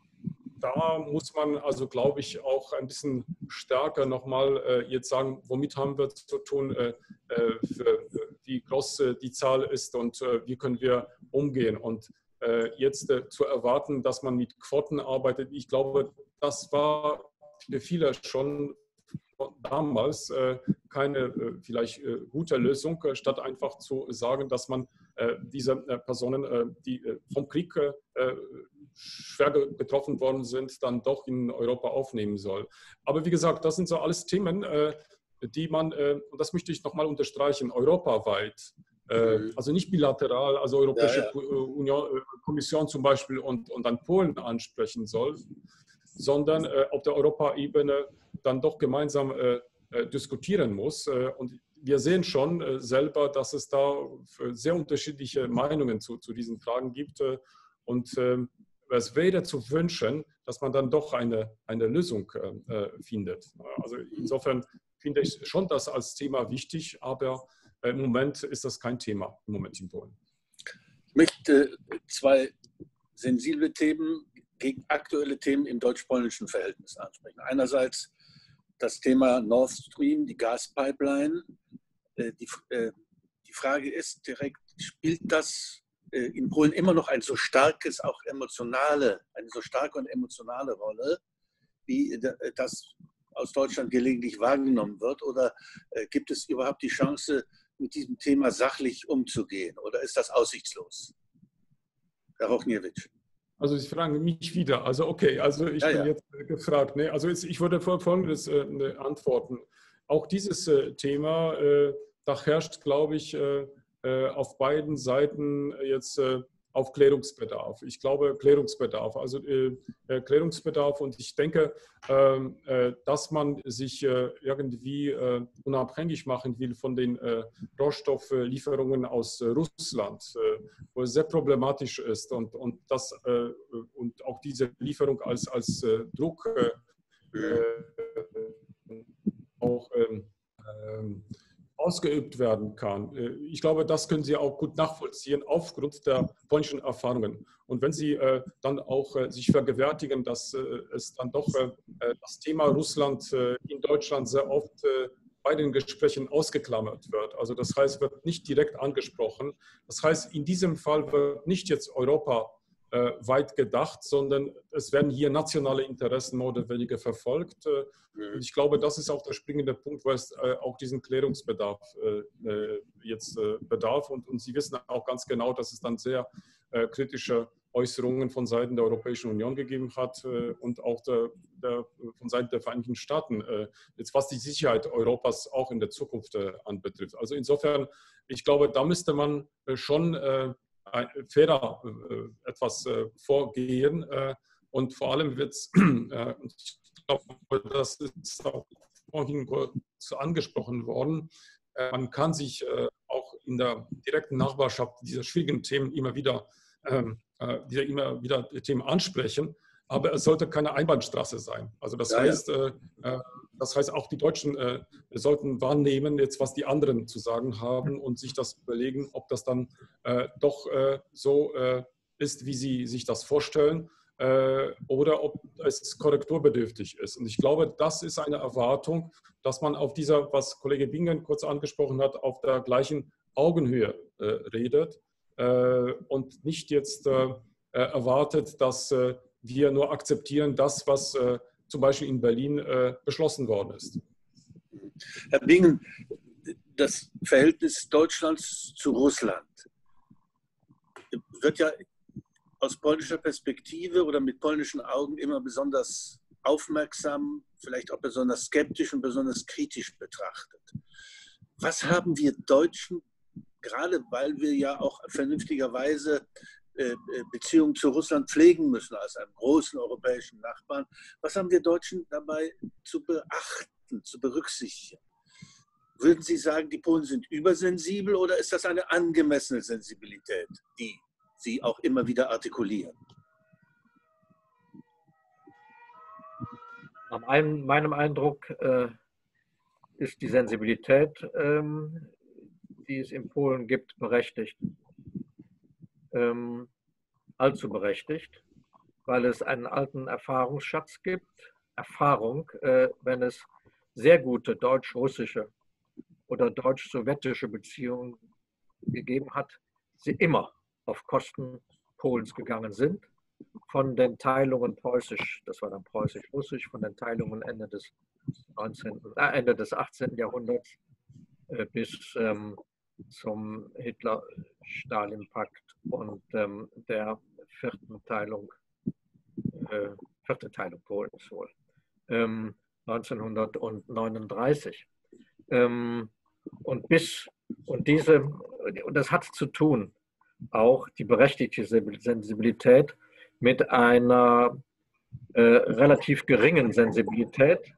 Speaker 4: da muss man also, glaube ich, auch ein bisschen stärker nochmal äh, jetzt sagen, womit haben wir zu tun, äh, für, wie groß äh, die Zahl ist und äh, wie können wir umgehen. Und jetzt äh, zu erwarten, dass man mit Quoten arbeitet. Ich glaube, das war für viele schon damals äh, keine äh, vielleicht äh, gute Lösung, äh, statt einfach zu sagen, dass man äh, diese äh, Personen, äh, die äh, vom Krieg äh, schwer betroffen worden sind, dann doch in Europa aufnehmen soll. Aber wie gesagt, das sind so alles Themen, äh, die man, äh, und das möchte ich nochmal unterstreichen, europaweit, also nicht bilateral, also Europäische ja, ja. Union, Kommission zum Beispiel und, und dann Polen ansprechen soll, sondern äh, auf der Europaebene dann doch gemeinsam äh, diskutieren muss. Und wir sehen schon äh, selber, dass es da sehr unterschiedliche Meinungen zu, zu diesen Fragen gibt. Äh, und äh, es wäre zu wünschen, dass man dann doch eine, eine Lösung äh, findet. Also insofern finde ich schon das als Thema wichtig, aber im Moment ist das kein Thema, im Moment in Polen.
Speaker 3: Ich möchte zwei sensible Themen gegen aktuelle Themen im deutsch-polnischen Verhältnis ansprechen. Einerseits das Thema Nord Stream, die Gaspipeline. Die, die Frage ist direkt, spielt das in Polen immer noch ein so starkes, auch emotionale, eine so starke und emotionale Rolle, wie das aus Deutschland gelegentlich wahrgenommen wird? Oder gibt es überhaupt die Chance, mit diesem Thema sachlich umzugehen? Oder ist das aussichtslos? Herr Hochniewicz.
Speaker 4: Also Sie fragen mich wieder. Also okay, also ich ja, bin ja. jetzt gefragt. Ne? Also jetzt, ich würde Folgendes äh, antworten. Auch dieses äh, Thema, äh, da herrscht, glaube ich, äh, auf beiden Seiten jetzt äh, Aufklärungsbedarf. Ich glaube, Klärungsbedarf. Also äh, Klärungsbedarf und ich denke, äh, dass man sich äh, irgendwie äh, unabhängig machen will von den äh, Rohstofflieferungen aus äh, Russland, äh, wo es sehr problematisch ist und, und, das, äh, und auch diese Lieferung als, als äh, Druck äh, auch ähm, ähm, ausgeübt werden kann. Ich glaube, das können Sie auch gut nachvollziehen aufgrund der polnischen Erfahrungen. Und wenn Sie äh, dann auch äh, sich vergewärtigen, dass äh, es dann doch äh, das Thema Russland äh, in Deutschland sehr oft äh, bei den Gesprächen ausgeklammert wird. Also das heißt, wird nicht direkt angesprochen. Das heißt, in diesem Fall wird nicht jetzt Europa äh, weit gedacht, sondern es werden hier nationale Interessen mehr oder weniger verfolgt. Äh,
Speaker 3: Mhm.
Speaker 4: und ich glaube, das ist auch der springende Punkt, wo es äh, auch diesen Klärungsbedarf äh, jetzt äh, bedarf. Und, und Sie wissen auch ganz genau, dass es dann sehr äh, kritische Äußerungen von Seiten der Europäischen Union gegeben hat äh, und auch der, der, von Seiten der Vereinigten Staaten, äh, jetzt was die Sicherheit Europas auch in der Zukunft äh, anbetrifft. Also insofern, ich glaube, da müsste man äh, schon äh, fairer äh, etwas äh, vorgehen äh, und vor allem wird es, äh, ich glaube, das ist auch vorhin kurz angesprochen worden, äh, man kann sich äh, auch in der direkten Nachbarschaft dieser schwierigen Themen immer wieder ähm, die immer wieder Themen ansprechen, aber es sollte keine Einbahnstraße sein. Also das
Speaker 3: Ja,
Speaker 4: heißt, ja. äh, das heißt auch die Deutschen äh, sollten wahrnehmen, jetzt was die anderen zu sagen haben und sich das überlegen, ob das dann äh, doch äh, so äh, ist, wie sie sich das vorstellen äh, oder ob es korrekturbedürftig ist. Und ich glaube, das ist eine Erwartung, dass man auf dieser, was Kollege Bingen kurz angesprochen hat, auf der gleichen Augenhöhe äh, redet. Und nicht jetzt äh, erwartet, dass äh, wir nur akzeptieren das, was äh, zum Beispiel in Berlin äh, beschlossen worden ist.
Speaker 3: Herr Bingen, das Verhältnis Deutschlands zu Russland wird ja aus polnischer Perspektive oder mit polnischen Augen immer besonders aufmerksam, vielleicht auch besonders skeptisch und besonders kritisch betrachtet. Was haben wir Deutschen, gerade weil wir ja auch vernünftigerweise äh, Beziehungen zu Russland pflegen müssen als einem großen europäischen Nachbarn, was haben wir Deutschen dabei zu beachten, zu berücksichtigen? Würden Sie sagen, die Polen sind übersensibel oder ist das eine angemessene Sensibilität, die Sie auch immer wieder artikulieren?
Speaker 2: Nach meinem Eindruck äh, ist die Sensibilität, ähm, die es in Polen gibt, berechtigt. Ähm, allzu berechtigt, weil es einen alten Erfahrungsschatz gibt. Erfahrung, äh, wenn es sehr gute deutsch-russische oder deutsch-sowjetische Beziehungen gegeben hat, sie immer auf Kosten Polens gegangen sind. Von den Teilungen preußisch, das war dann preußisch-russisch, von den Teilungen Ende des, neunzehnten, äh, Ende des achtzehnten Jahrhunderts äh, bis ähm, zum Hitler-Stalin-Pakt und ähm, der vierten Teilung, äh, vierte Teilung Polens wohl, ähm, neunzehnhundertneununddreißig. Ähm, und bis, und diese, und das hat zu tun, auch die berechtigte Sensibilität mit einer äh, relativ geringen Sensibilität,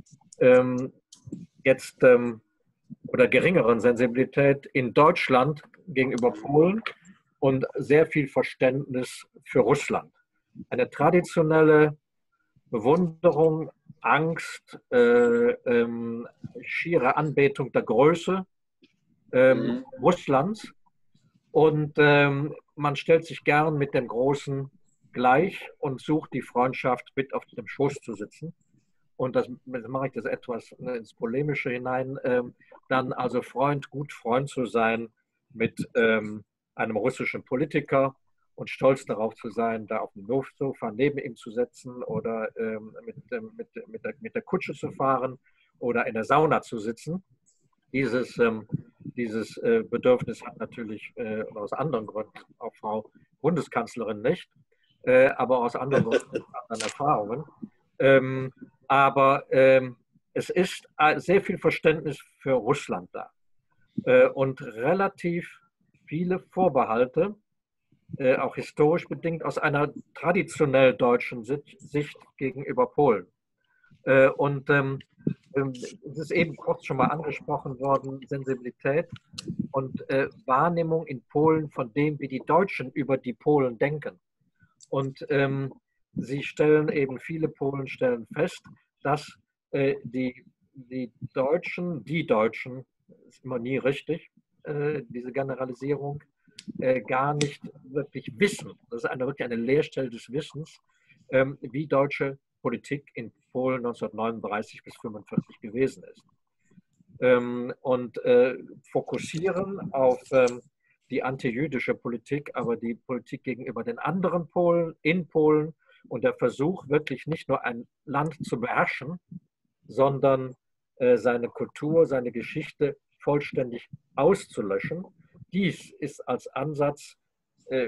Speaker 2: ähm, jetzt ähm, oder geringeren Sensibilität in Deutschland gegenüber Polen und sehr viel Verständnis für Russland. Eine traditionelle Bewunderung, Angst, äh, ähm, schiere Anbetung der Größe ähm, mhm. Russlands. Und ähm, man stellt sich gern mit dem Großen gleich und sucht die Freundschaft, mit auf dem Schoß zu sitzen. Und das, das mache ich das etwas ne, ins Polemische hinein, ähm, dann also Freund, gut Freund zu sein mit ähm, einem russischen Politiker und stolz darauf zu sein, da auf dem Sofa neben ihm zu sitzen oder ähm, mit, ähm, mit, mit, der, mit der Kutsche zu fahren oder in der Sauna zu sitzen. Dieses, ähm, dieses äh, Bedürfnis hat natürlich äh, aus anderen Gründen auch Frau Bundeskanzlerin nicht, äh, aber aus anderen Gründen, anderen Erfahrungen. Ähm, aber ähm, es ist sehr viel Verständnis für Russland da äh, und relativ viele Vorbehalte, äh, auch historisch bedingt, aus einer traditionell deutschen Sicht gegenüber Polen. Äh, und ähm, es ist eben kurz schon mal angesprochen worden, Sensibilität und äh, Wahrnehmung in Polen von dem, wie die Deutschen über die Polen denken. Und ähm, sie stellen eben, viele Polen stellen fest, dass äh, die, die Deutschen, die Deutschen, ist immer nie richtig, äh, diese Generalisierung, äh, gar nicht wirklich wissen, das ist eine, wirklich eine Leerstelle des Wissens, ähm, wie deutsche Politik in Polen neunzehnhundertneununddreißig bis fünfundvierzig gewesen ist. Ähm, und äh, fokussieren auf ähm, die antijüdische Politik, aber die Politik gegenüber den anderen Polen, in Polen und der Versuch, wirklich nicht nur ein Land zu beherrschen, sondern äh, seine Kultur, seine Geschichte vollständig auszulöschen. Dies ist als Ansatz äh,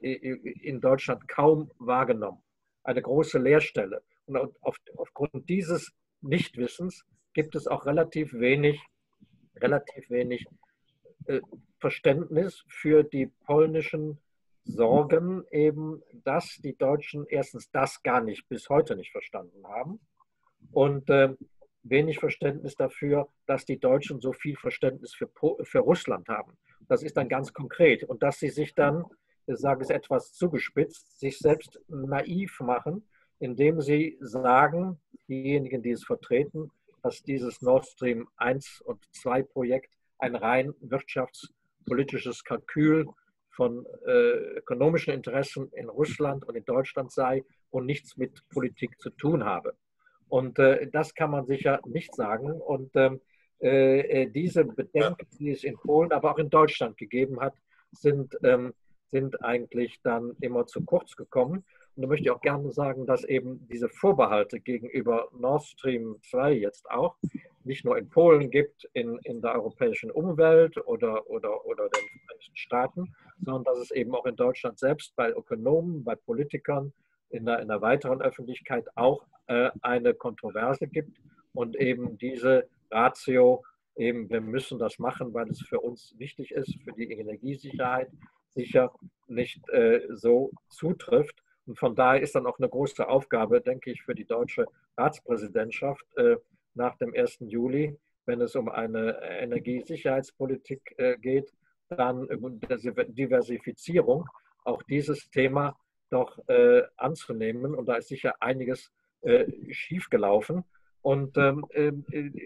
Speaker 2: in Deutschland kaum wahrgenommen. Eine große Leerstelle. Und auf, aufgrund dieses Nichtwissens gibt es auch relativ wenig, relativ wenig äh, Verständnis für die polnischen Sorgen, eben, dass die Deutschen erstens das gar nicht, bis heute nicht verstanden haben und äh, wenig Verständnis dafür, dass die Deutschen so viel Verständnis für, für Russland haben. Das ist dann ganz konkret. Und dass sie sich dann, ich sage es etwas zugespitzt, sich selbst naiv machen, indem sie sagen, diejenigen, die es vertreten, dass dieses Nord Stream eins und zwei Projekt ein rein wirtschaftspolitisches Kalkül von äh, ökonomischen Interessen in Russland und in Deutschland sei und nichts mit Politik zu tun habe. Und äh, das kann man sicher nicht sagen. Und ähm, äh, diese Bedenken, die es in Polen, aber auch in Deutschland gegeben hat, sind, ähm, sind eigentlich dann immer zu kurz gekommen. Und da möchte ich auch gerne sagen, dass eben diese Vorbehalte gegenüber Nord Stream zwei jetzt auch nicht nur in Polen gibt, in, in der europäischen Umwelt oder, oder, oder den Vereinigten Staaten, sondern dass es eben auch in Deutschland selbst bei Ökonomen, bei Politikern, in der, in der weiteren Öffentlichkeit auch äh, eine Kontroverse gibt und eben diese Ratio, eben wir müssen das machen, weil es für uns wichtig ist, für die Energiesicherheit, sicher nicht äh, so zutrifft. Und von daher ist dann auch eine große Aufgabe, denke ich, für die deutsche Ratspräsidentschaft äh, nach dem ersten Juli, wenn es um eine Energiesicherheitspolitik äh, geht, dann Diversifizierung, auch dieses Thema doch äh, anzunehmen. Und da ist sicher einiges äh, schiefgelaufen. Und ähm, äh,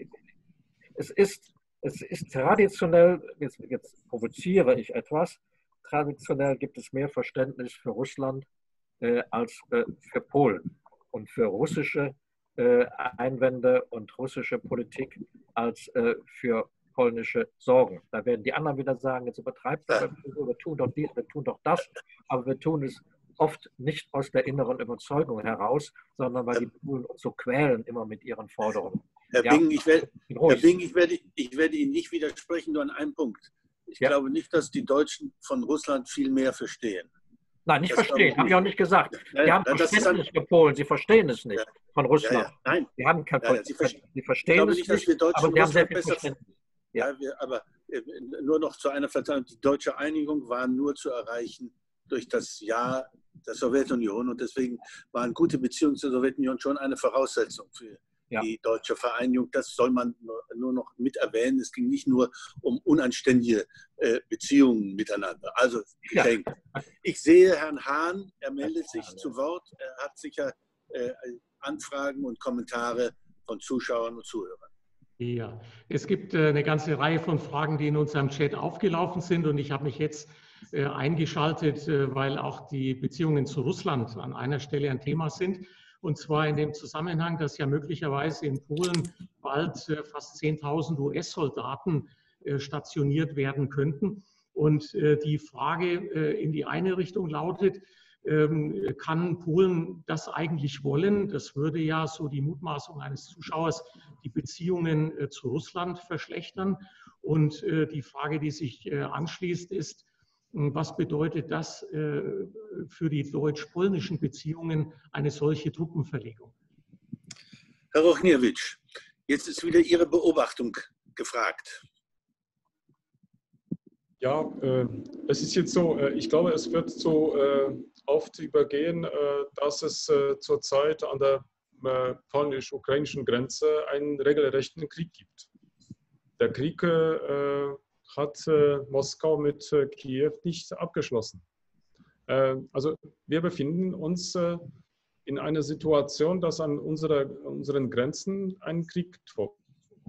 Speaker 2: es, ist, es ist traditionell, jetzt, jetzt provoziere ich etwas, traditionell gibt es mehr Verständnis für Russland äh, als äh, für Polen und für russische äh, Einwände und russische Politik als äh, für polnische Sorgen. Da werden die anderen wieder sagen, jetzt übertreibt er, wir tun doch dies, wir tun doch das, aber wir tun es oft nicht aus der inneren Überzeugung heraus, sondern weil die Polen uns so quälen immer mit ihren Forderungen.
Speaker 3: Herr
Speaker 2: ja,
Speaker 3: Bing, ich werde, Herr Bing ich, werde, ich werde Ihnen nicht widersprechen, nur an einem Punkt. Ich ja. glaube nicht, dass die Deutschen von Russland viel mehr verstehen.
Speaker 2: Nein, nicht
Speaker 3: das
Speaker 2: verstehen, habe ich auch nicht gesagt. Ja, die haben Verständnis für Polen, sie verstehen es nicht ja. von Russland. Ja,
Speaker 3: Nein,
Speaker 2: sie haben kein
Speaker 3: ja, sie,
Speaker 2: sie verstehen es
Speaker 3: nicht,
Speaker 2: nicht,
Speaker 3: dass wir Deutschen
Speaker 2: aber sie haben sehr viel Verständnis.
Speaker 3: Ja. Ja, wir, aber nur noch zu einer Verteilung. Die deutsche Einigung war nur zu erreichen durch das Ja der Sowjetunion und deswegen waren gute Beziehungen zur Sowjetunion schon eine Voraussetzung für ja. die deutsche Vereinigung. Das soll man nur, nur noch mit erwähnen. Es ging nicht nur um unanständige äh, Beziehungen miteinander. Also ich, ja. denke, ich sehe Herrn Hahn, er meldet sich zu Wort. Er hat sicher äh, Anfragen und Kommentare von Zuschauern und Zuhörern.
Speaker 1: Ja, es gibt äh, eine ganze Reihe von Fragen, die in unserem Chat aufgelaufen sind und ich habe mich jetzt äh, eingeschaltet, äh, weil auch die Beziehungen zu Russland an einer Stelle ein Thema sind. Und zwar in dem Zusammenhang, dass ja möglicherweise in Polen bald äh, fast zehntausend U S-Soldaten äh, stationiert werden könnten. Und äh, die Frage äh, in die eine Richtung lautet, ähm, kann Polen das eigentlich wollen? Das würde ja, so die Mutmaßung eines Zuschauers, die Beziehungen äh, zu Russland verschlechtern. Und äh, die Frage, die sich äh, anschließt, ist, was bedeutet das äh, für die deutsch-polnischen Beziehungen, eine solche Truppenverlegung?
Speaker 3: Herr Rochniewicz, jetzt ist wieder Ihre Beobachtung gefragt.
Speaker 4: Ja, äh, es ist jetzt so, äh, ich glaube, es wird so äh, oft übergehen, äh, dass es äh, zurzeit an der äh, polnisch-ukrainischen Grenze einen regelrechten Krieg gibt. Der Krieg äh, hat äh, Moskau mit äh, Kiew nicht abgeschlossen. Äh, also wir befinden uns äh, in einer Situation, dass an unserer, unseren Grenzen ein Krieg tobt.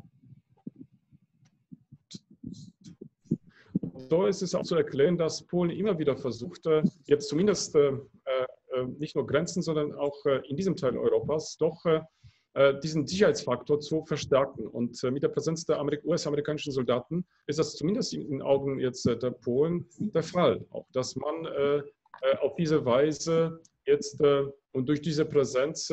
Speaker 4: So ist es auch zu erklären, dass Polen immer wieder versucht, äh, jetzt zumindest äh, äh, nicht nur Grenzen, sondern auch äh, in diesem Teil Europas doch äh, diesen Sicherheitsfaktor zu verstärken. Und mit der Präsenz der U S-amerikanischen Soldaten ist das zumindest in den Augen jetzt der Polen der Fall. Auch dass man auf diese Weise jetzt und durch diese Präsenz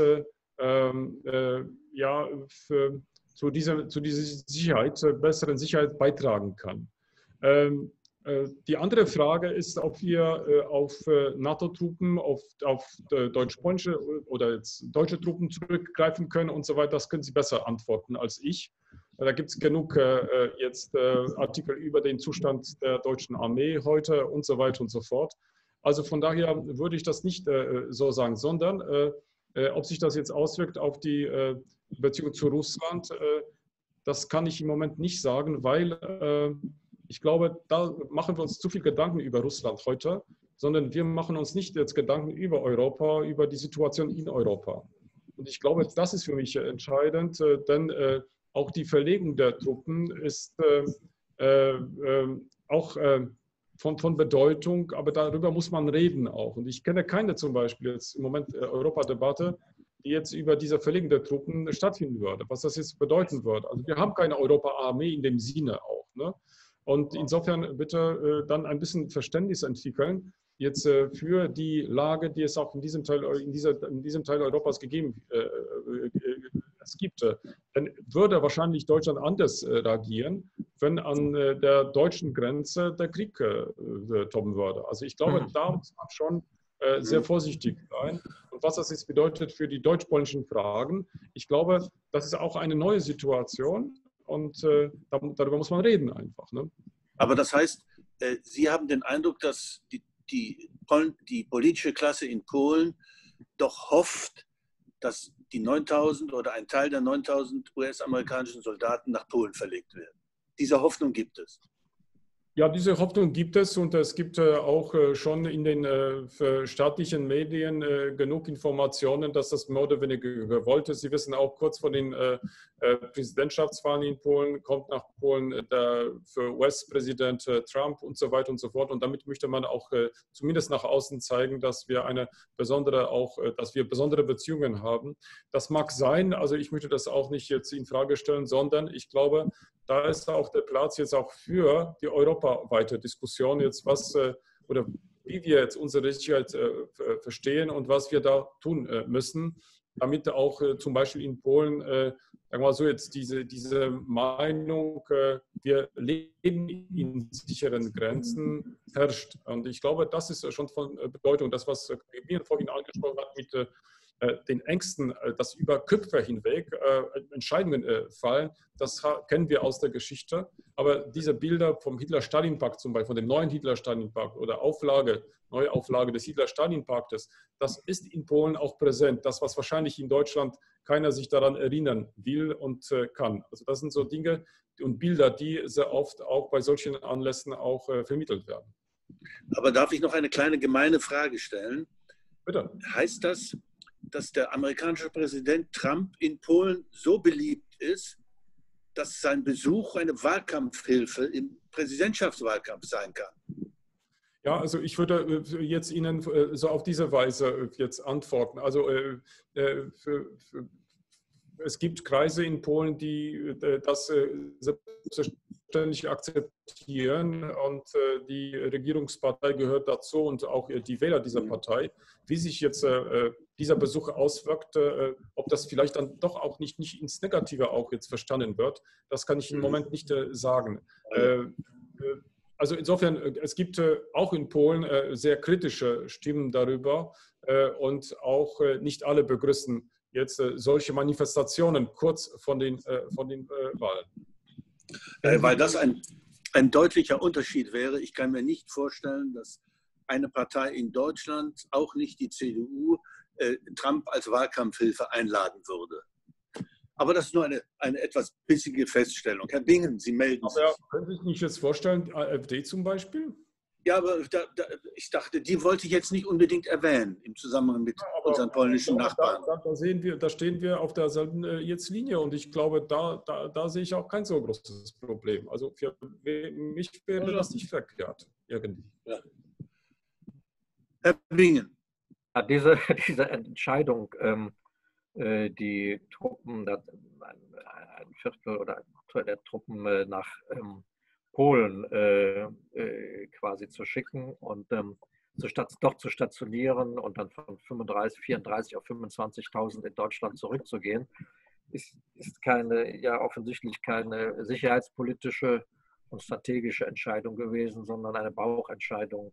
Speaker 4: ja, für, zu, dieser, zu dieser Sicherheit, zur besseren Sicherheit beitragen kann. Die andere Frage ist, ob wir auf NATO-Truppen, auf, auf deutsch-polnische oder jetzt deutsche Truppen zurückgreifen können und so weiter. Das können Sie besser antworten als ich. Da gibt es genug jetzt Artikel über den Zustand der deutschen Armee heute und so weiter und so fort. Also von daher würde ich das nicht so sagen, sondern ob sich das jetzt auswirkt auf die Beziehung zu Russland, das kann ich im Moment nicht sagen, weil ich glaube, da machen wir uns zu viel Gedanken über Russland heute, sondern wir machen uns nicht jetzt Gedanken über Europa, über die Situation in Europa. Und ich glaube, das ist für mich entscheidend, denn auch die Verlegung der Truppen ist auch von, von Bedeutung, aber darüber muss man reden auch. Und ich kenne keine zum Beispiel jetzt im Moment Europadebatte, die jetzt über diese Verlegung der Truppen stattfinden würde, was das jetzt bedeuten würde. Also wir haben keine Europa-Armee in dem Sinne auch, ne? Und insofern bitte äh, dann ein bisschen Verständnis entwickeln, jetzt äh, für die Lage, die es auch in diesem Teil, in dieser, in diesem Teil Europas gegeben äh, äh, es gibt. Dann würde wahrscheinlich Deutschland anders äh, reagieren, wenn an äh, der deutschen Grenze der Krieg äh, toben würde. Also ich glaube, da muss man schon äh, sehr vorsichtig sein. Und was das jetzt bedeutet für die deutsch-polnischen Fragen, ich glaube, das ist auch eine neue Situation. Und äh, darüber muss man reden einfach. Ne?
Speaker 3: Aber das heißt, äh, Sie haben den Eindruck, dass die, die, die politische Klasse in Polen doch hofft, dass die neuntausend oder ein Teil der neuntausend U S-amerikanischen Soldaten nach Polen verlegt werden. Diese Hoffnung gibt es.
Speaker 4: Ja, diese Hoffnung gibt es und es gibt äh, auch äh, schon in den äh, staatlichen Medien äh, genug Informationen, dass das mehr oder weniger gewollt ist. Sie wissen auch, kurz vor den äh, äh, Präsidentschaftswahlen in Polen kommt nach Polen äh, der für U S-Präsident äh, Trump und so weiter und so fort. Und damit möchte man auch äh, zumindest nach außen zeigen, dass wir eine besondere auch, äh, dass wir besondere Beziehungen haben. Das mag sein, also ich möchte das auch nicht jetzt in Frage stellen, sondern ich glaube, da ist auch der Platz jetzt auch für die europaweite Diskussion jetzt, was äh, oder wie wir jetzt unsere Sicherheit äh, verstehen und was wir da tun äh, müssen, damit auch äh, zum Beispiel in Polen, äh, sagen wir mal so jetzt diese, diese Meinung, äh, wir leben in sicheren Grenzen, herrscht. Und ich glaube, das ist schon von Bedeutung, das, was wir vorhin angesprochen hat mit äh, den Ängsten, dass über Köpfe hinweg äh, Entscheidungen äh, fallen, das kennen wir aus der Geschichte. Aber diese Bilder vom Hitler-Stalin-Pakt zum Beispiel, von dem neuen Hitler-Stalin-Pakt oder Auflage, Neuauflage des Hitler-Stalin-Paktes, das ist in Polen auch präsent. Das, was wahrscheinlich in Deutschland keiner sich daran erinnern will und äh, kann. Also das sind so Dinge und Bilder, die sehr oft auch bei solchen Anlässen auch äh, vermittelt werden.
Speaker 3: Aber darf ich noch eine kleine gemeine Frage stellen?
Speaker 4: Bitte.
Speaker 3: Heißt das, dass der amerikanische Präsident Trump in Polen so beliebt ist, dass sein Besuch eine Wahlkampfhilfe im Präsidentschaftswahlkampf sein kann?
Speaker 4: Ja, also ich würde jetzt Ihnen so auf diese Weise jetzt antworten. Also äh, für, für, es gibt Kreise in Polen, die das selbstverständlich akzeptieren und die Regierungspartei gehört dazu und auch die Wähler dieser Partei. Wie sich jetzt dieser Besuch auswirkt, ob das vielleicht dann doch auch nicht, nicht ins Negative auch jetzt verstanden wird, das kann ich im Moment nicht sagen. Also insofern, es gibt auch in Polen sehr kritische Stimmen darüber und auch nicht alle begrüßen jetzt solche Manifestationen kurz von den, von den Wahlen.
Speaker 3: Weil das ein, ein deutlicher Unterschied wäre. Ich kann mir nicht vorstellen, dass eine Partei in Deutschland, auch nicht die C D U, Trump als Wahlkampfhilfe einladen würde. Aber das ist nur eine, eine etwas bissige Feststellung. Herr Bingen, Sie melden sich.
Speaker 4: Aber können Sie sich nicht jetzt vorstellen, AfD zum Beispiel?
Speaker 3: Ja, aber da, da, ich dachte, die wollte ich jetzt nicht unbedingt erwähnen im Zusammenhang mit ja, unseren polnischen Nachbarn.
Speaker 4: Da, da, sehen wir, da stehen wir auf derselben äh, jetzt Linie und ich glaube, da, da, da sehe ich auch kein so großes Problem. Also für mich wäre das nicht verkehrt irgendwie.
Speaker 3: Ja. Herr Bingen.
Speaker 2: Ja, diese, diese Entscheidung, ähm, die Truppen, ein Viertel oder der Truppen nach Polen quasi zu schicken und zu statt, doch zu stationieren und dann von fünfunddreißig, vierunddreißig auf fünfundzwanzigtausend in Deutschland zurückzugehen, ist, ist keine, ja offensichtlich keine sicherheitspolitische und strategische Entscheidung gewesen, sondern eine Bauchentscheidung,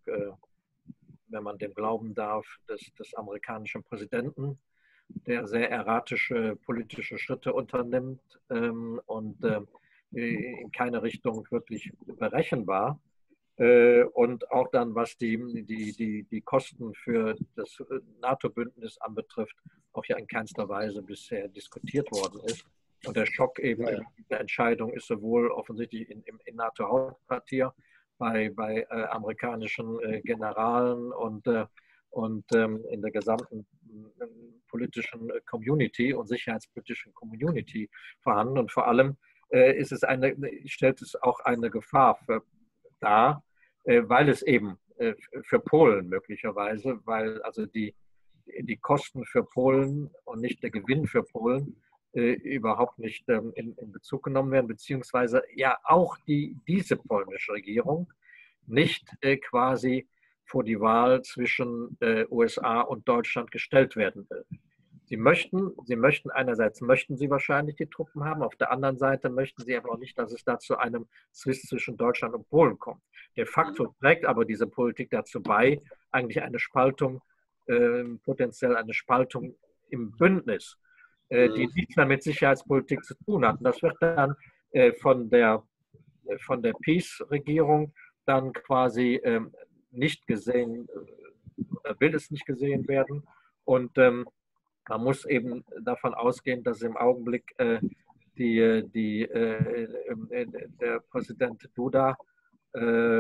Speaker 2: wenn man dem glauben darf, des, des amerikanischen Präsidenten, der sehr erratische politische Schritte unternimmt ähm, und äh, in keine Richtung wirklich berechenbar. Äh, und auch dann, was die, die, die, die Kosten für das NATO-Bündnis anbetrifft, auch ja in keinster Weise bisher diskutiert worden ist. Und der Schock eben ja. der Entscheidung ist sowohl offensichtlich in, im, im NATO-Hauptquartier bei, bei äh, amerikanischen äh, Generalen und äh, und ähm, in der gesamten äh, politischen Community und sicherheitspolitischen Community vorhanden. Und vor allem äh, ist es eine, stellt es auch eine Gefahr für, dar, äh, weil es eben äh, für Polen möglicherweise, weil also die, die Kosten für Polen und nicht der Gewinn für Polen äh, überhaupt nicht ähm, in, in Bezug genommen werden, beziehungsweise ja auch die, diese polnische Regierung nicht äh, quasi vor die Wahl zwischen äh, U S A und Deutschland gestellt werden will. Sie möchten, sie möchten einerseits möchten sie wahrscheinlich die Truppen haben, auf der anderen Seite möchten sie aber auch nicht, dass es da zu einem Zwist zwischen Deutschland und Polen kommt. De facto trägt aber diese Politik dazu bei, eigentlich eine Spaltung, äh, potenziell eine Spaltung im Bündnis, äh, die nichts mehr mit Sicherheitspolitik zu tun hat. Und das wird dann äh, von der, von der Peace-Regierung dann quasi äh, nicht gesehen, will es nicht gesehen werden. Und ähm, man muss eben davon ausgehen, dass im Augenblick äh, die, die, äh, äh, der Präsident Duda äh,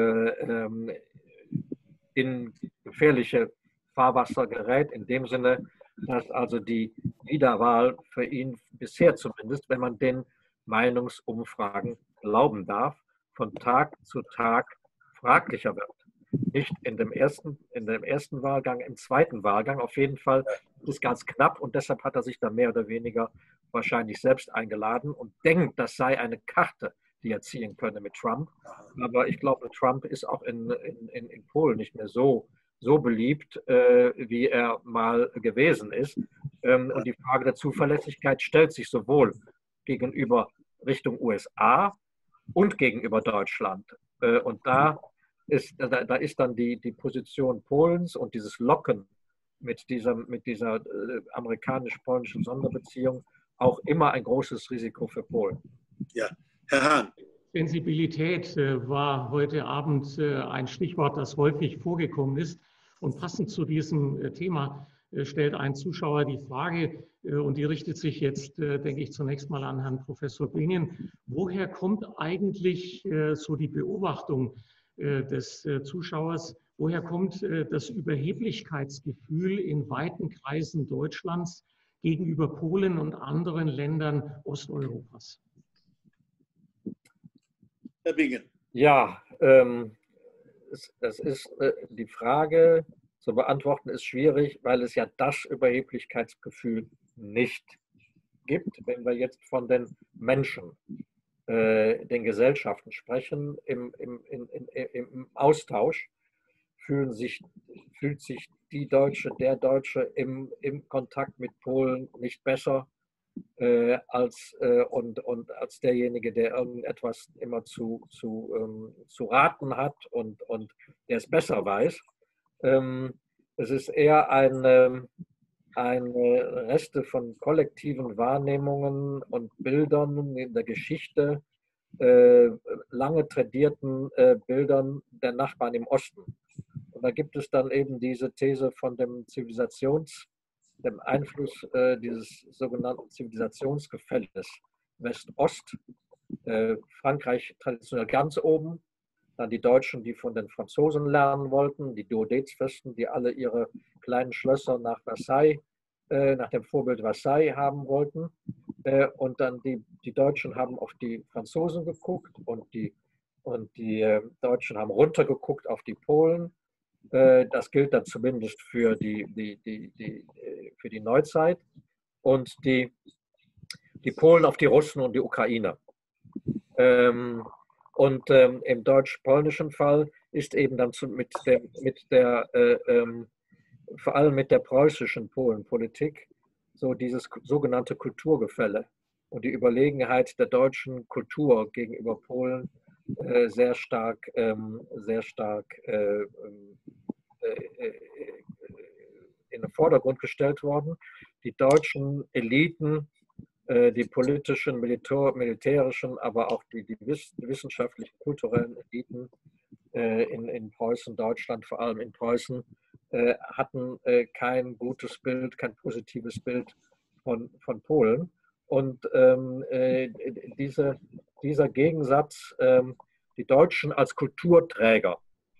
Speaker 2: äh, in gefährliche Fahrwasser gerät, in dem Sinne, dass also die Wiederwahl für ihn bisher zumindest, wenn man den Meinungsumfragen glauben darf, von Tag zu Tag fraglicher wird. Nicht in dem, ersten, in dem ersten Wahlgang, im zweiten Wahlgang auf jeden Fall ist es ganz knapp und deshalb hat er sich da mehr oder weniger wahrscheinlich selbst eingeladen und denkt, das sei eine Karte, die er ziehen könne mit Trump. Aber ich glaube, Trump ist auch in, in, in Polen nicht mehr so, so beliebt, äh, wie er mal gewesen ist. Ähm, und die Frage der Zuverlässigkeit stellt sich sowohl gegenüber Richtung U S A und gegenüber Deutschland. Äh, und da Ist, da, da ist dann die, die Position Polens und dieses Locken mit dieser, mit dieser äh, amerikanisch-polnischen Sonderbeziehung auch immer ein großes Risiko für Polen.
Speaker 3: Ja, Herr Hahn.
Speaker 1: Sensibilität äh, war heute Abend äh, ein Stichwort, das häufig vorgekommen ist. Und passend zu diesem äh, Thema äh, stellt ein Zuschauer die Frage, äh, und die richtet sich jetzt, äh, denke ich, zunächst mal an Herrn Professor Benien. Woher kommt eigentlich äh, so die Beobachtung des Zuschauers, woher kommt das Überheblichkeitsgefühl in weiten Kreisen Deutschlands gegenüber Polen und anderen Ländern Osteuropas?
Speaker 3: Herr Bingen.
Speaker 2: Ja, ähm, es, es ist äh, die Frage zu beantworten ist schwierig, weil es ja das Überheblichkeitsgefühl nicht gibt, wenn wir jetzt von den Menschen den Gesellschaften sprechen, im, im, in, in, im Austausch fühlen sich, fühlt sich die Deutsche, der Deutsche im, im Kontakt mit Polen nicht besser äh, als, äh, und, und als derjenige, der irgendetwas immer zu, zu, ähm, zu raten hat und, und der es besser weiß. Ähm, es ist eher eine, eine Reste von kollektiven Wahrnehmungen und Bildern in der Geschichte, äh, lange tradierten äh, Bildern der Nachbarn im Osten. Und da gibt es dann eben diese These von dem Zivilisations, dem Einfluss äh, dieses sogenannten Zivilisationsgefälles West-Ost. Äh, Frankreich traditionell ganz oben, dann die Deutschen, die von den Franzosen lernen wollten, die Duodezfürsten, die alle ihre kleinen Schlösser nach Versailles, äh, nach dem Vorbild Versailles haben wollten. Äh, und dann die, die Deutschen haben auf die Franzosen geguckt und die, und die äh, Deutschen haben runtergeguckt auf die Polen. Äh, das gilt dann zumindest für die, die, die, die, für die Neuzeit. und die, die Polen auf die Russen und die Ukrainer. Ähm, und ähm, im deutsch-polnischen Fall ist eben dann zu, mit der, mit der äh, ähm, vor allem mit der preußischen Polenpolitik so dieses sogenannte Kulturgefälle und die Überlegenheit der deutschen Kultur gegenüber Polen äh, sehr stark, ähm, sehr stark äh, äh, in den Vordergrund gestellt worden. Die deutschen Eliten, äh, die politischen, militär, militärischen, aber auch die, die wissenschaftlichen, kulturellen Eliten äh, in, in Preußen, Deutschland, vor allem in Preußen, äh, hatten äh, kein gutes Bild, kein positives Bild von, von Polen. Und ähm, äh, diese, dieser Gegensatz, ähm, die Deutschen als Kulturträger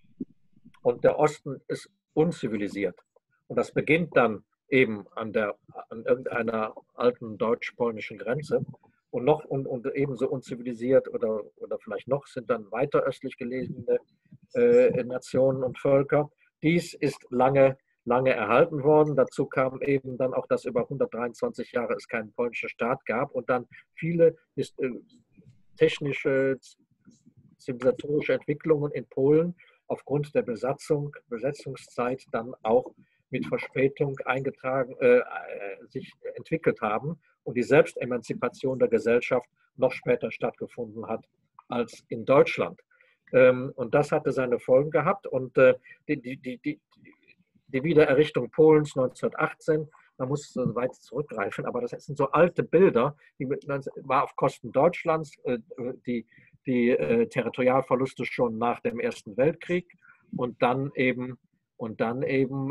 Speaker 2: und der Osten ist unzivilisiert. Und das beginnt dann eben an, der, an irgendeiner alten deutsch-polnischen Grenze. Und noch und, und ebenso unzivilisiert oder, oder vielleicht noch sind dann weiter östlich gelegene äh, Nationen und Völker. Dies ist lange, lange erhalten worden. Dazu kam eben dann auch, dass über hundertdreiundzwanzig Jahre es keinen polnischen Staat gab und dann viele ist, äh, technische, zivilisatorische Entwicklungen in Polen aufgrund der Besatzung, Besetzungszeit dann auch mit Verspätung eingetragen, äh, sich entwickelt haben und die Selbstemanzipation der Gesellschaft noch später stattgefunden hat als in Deutschland. Ähm, und das hatte seine Folgen gehabt und äh, die, die, die, die, die Wiedererrichtung Polens neunzehnhundertachtzehn, man muss so weit zurückgreifen, aber das sind so alte Bilder, die war auf Kosten Deutschlands, äh, die, die äh, Territorialverluste schon nach dem Ersten Weltkrieg und dann eben und dann eben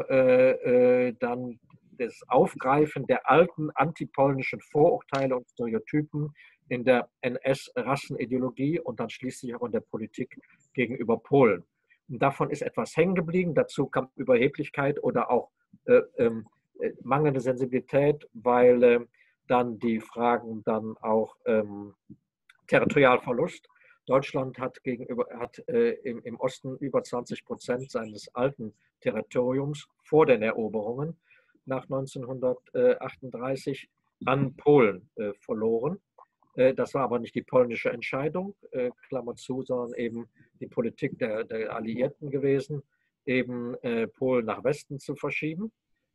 Speaker 2: äh, äh, dann das Aufgreifen der alten antipolnischen Vorurteile und Stereotypen in der N S-Rassenideologie und dann schließlich auch in der Politik gegenüber Polen. Und davon ist etwas hängen geblieben. Dazu kam Überheblichkeit oder auch äh, äh, mangelnde Sensibilität, weil äh, dann die Fragen dann auch ähm, Territorialverlust. Deutschland hat, gegenüber, hat äh, im, im Osten über zwanzig Prozent seines alten Territoriums vor den Eroberungen nach neunzehnhundertachtunddreißig an Polen äh, verloren. Äh, das war aber nicht die polnische Entscheidung, äh, Klammer zu, sondern eben die Politik der, der Alliierten gewesen, eben äh, Polen nach Westen zu verschieben.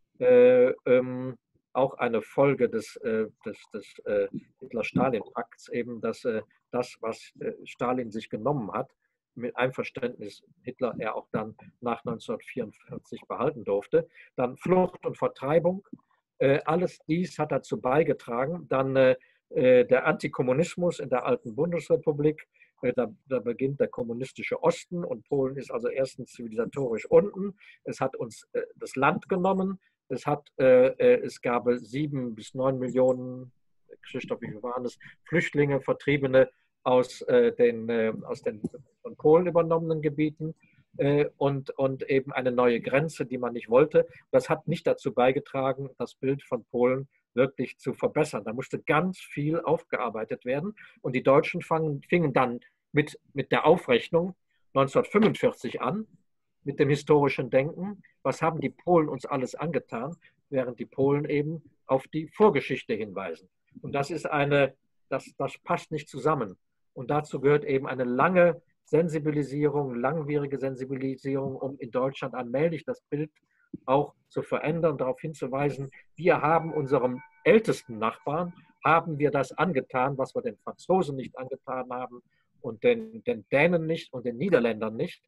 Speaker 2: Äh, ähm, auch eine Folge des, äh, des, des äh, Hitler-Stalin-Pakts, eben dass äh, das, was äh, Stalin sich genommen hat, mit Einverständnis Hitler er auch dann nach neunzehnhundertvierundvierzig behalten durfte. Dann Flucht und Vertreibung, äh, alles dies hat dazu beigetragen. Dann äh, der Antikommunismus in der alten Bundesrepublik, äh, da, da beginnt der kommunistische Osten und Polen ist also erstens zivilisatorisch unten. Es hat uns äh, das Land genommen. Es, hat, äh, es gab sieben bis neun Millionen, Christoph, wie viel waren es, Flüchtlinge, Vertriebene aus äh, den, äh, aus den von Polen übernommenen Gebieten äh, und, und eben eine neue Grenze, die man nicht wollte. Das hat nicht dazu beigetragen, das Bild von Polen wirklich zu verbessern. Da musste ganz viel aufgearbeitet werden. Und die Deutschen fangen, fingen dann mit, mit der Aufrechnung neunzehnhundertfünfundvierzig an, mit dem historischen Denken, was haben die Polen uns alles angetan, während die Polen eben auf die Vorgeschichte hinweisen. Und das ist eine, das, das passt nicht zusammen. Und dazu gehört eben eine lange Sensibilisierung, langwierige Sensibilisierung, um in Deutschland allmählich das Bild auch zu verändern, darauf hinzuweisen, wir haben unserem ältesten Nachbarn, haben wir das angetan, was wir den Franzosen nicht angetan haben und den, den Dänen nicht und den Niederländern nicht.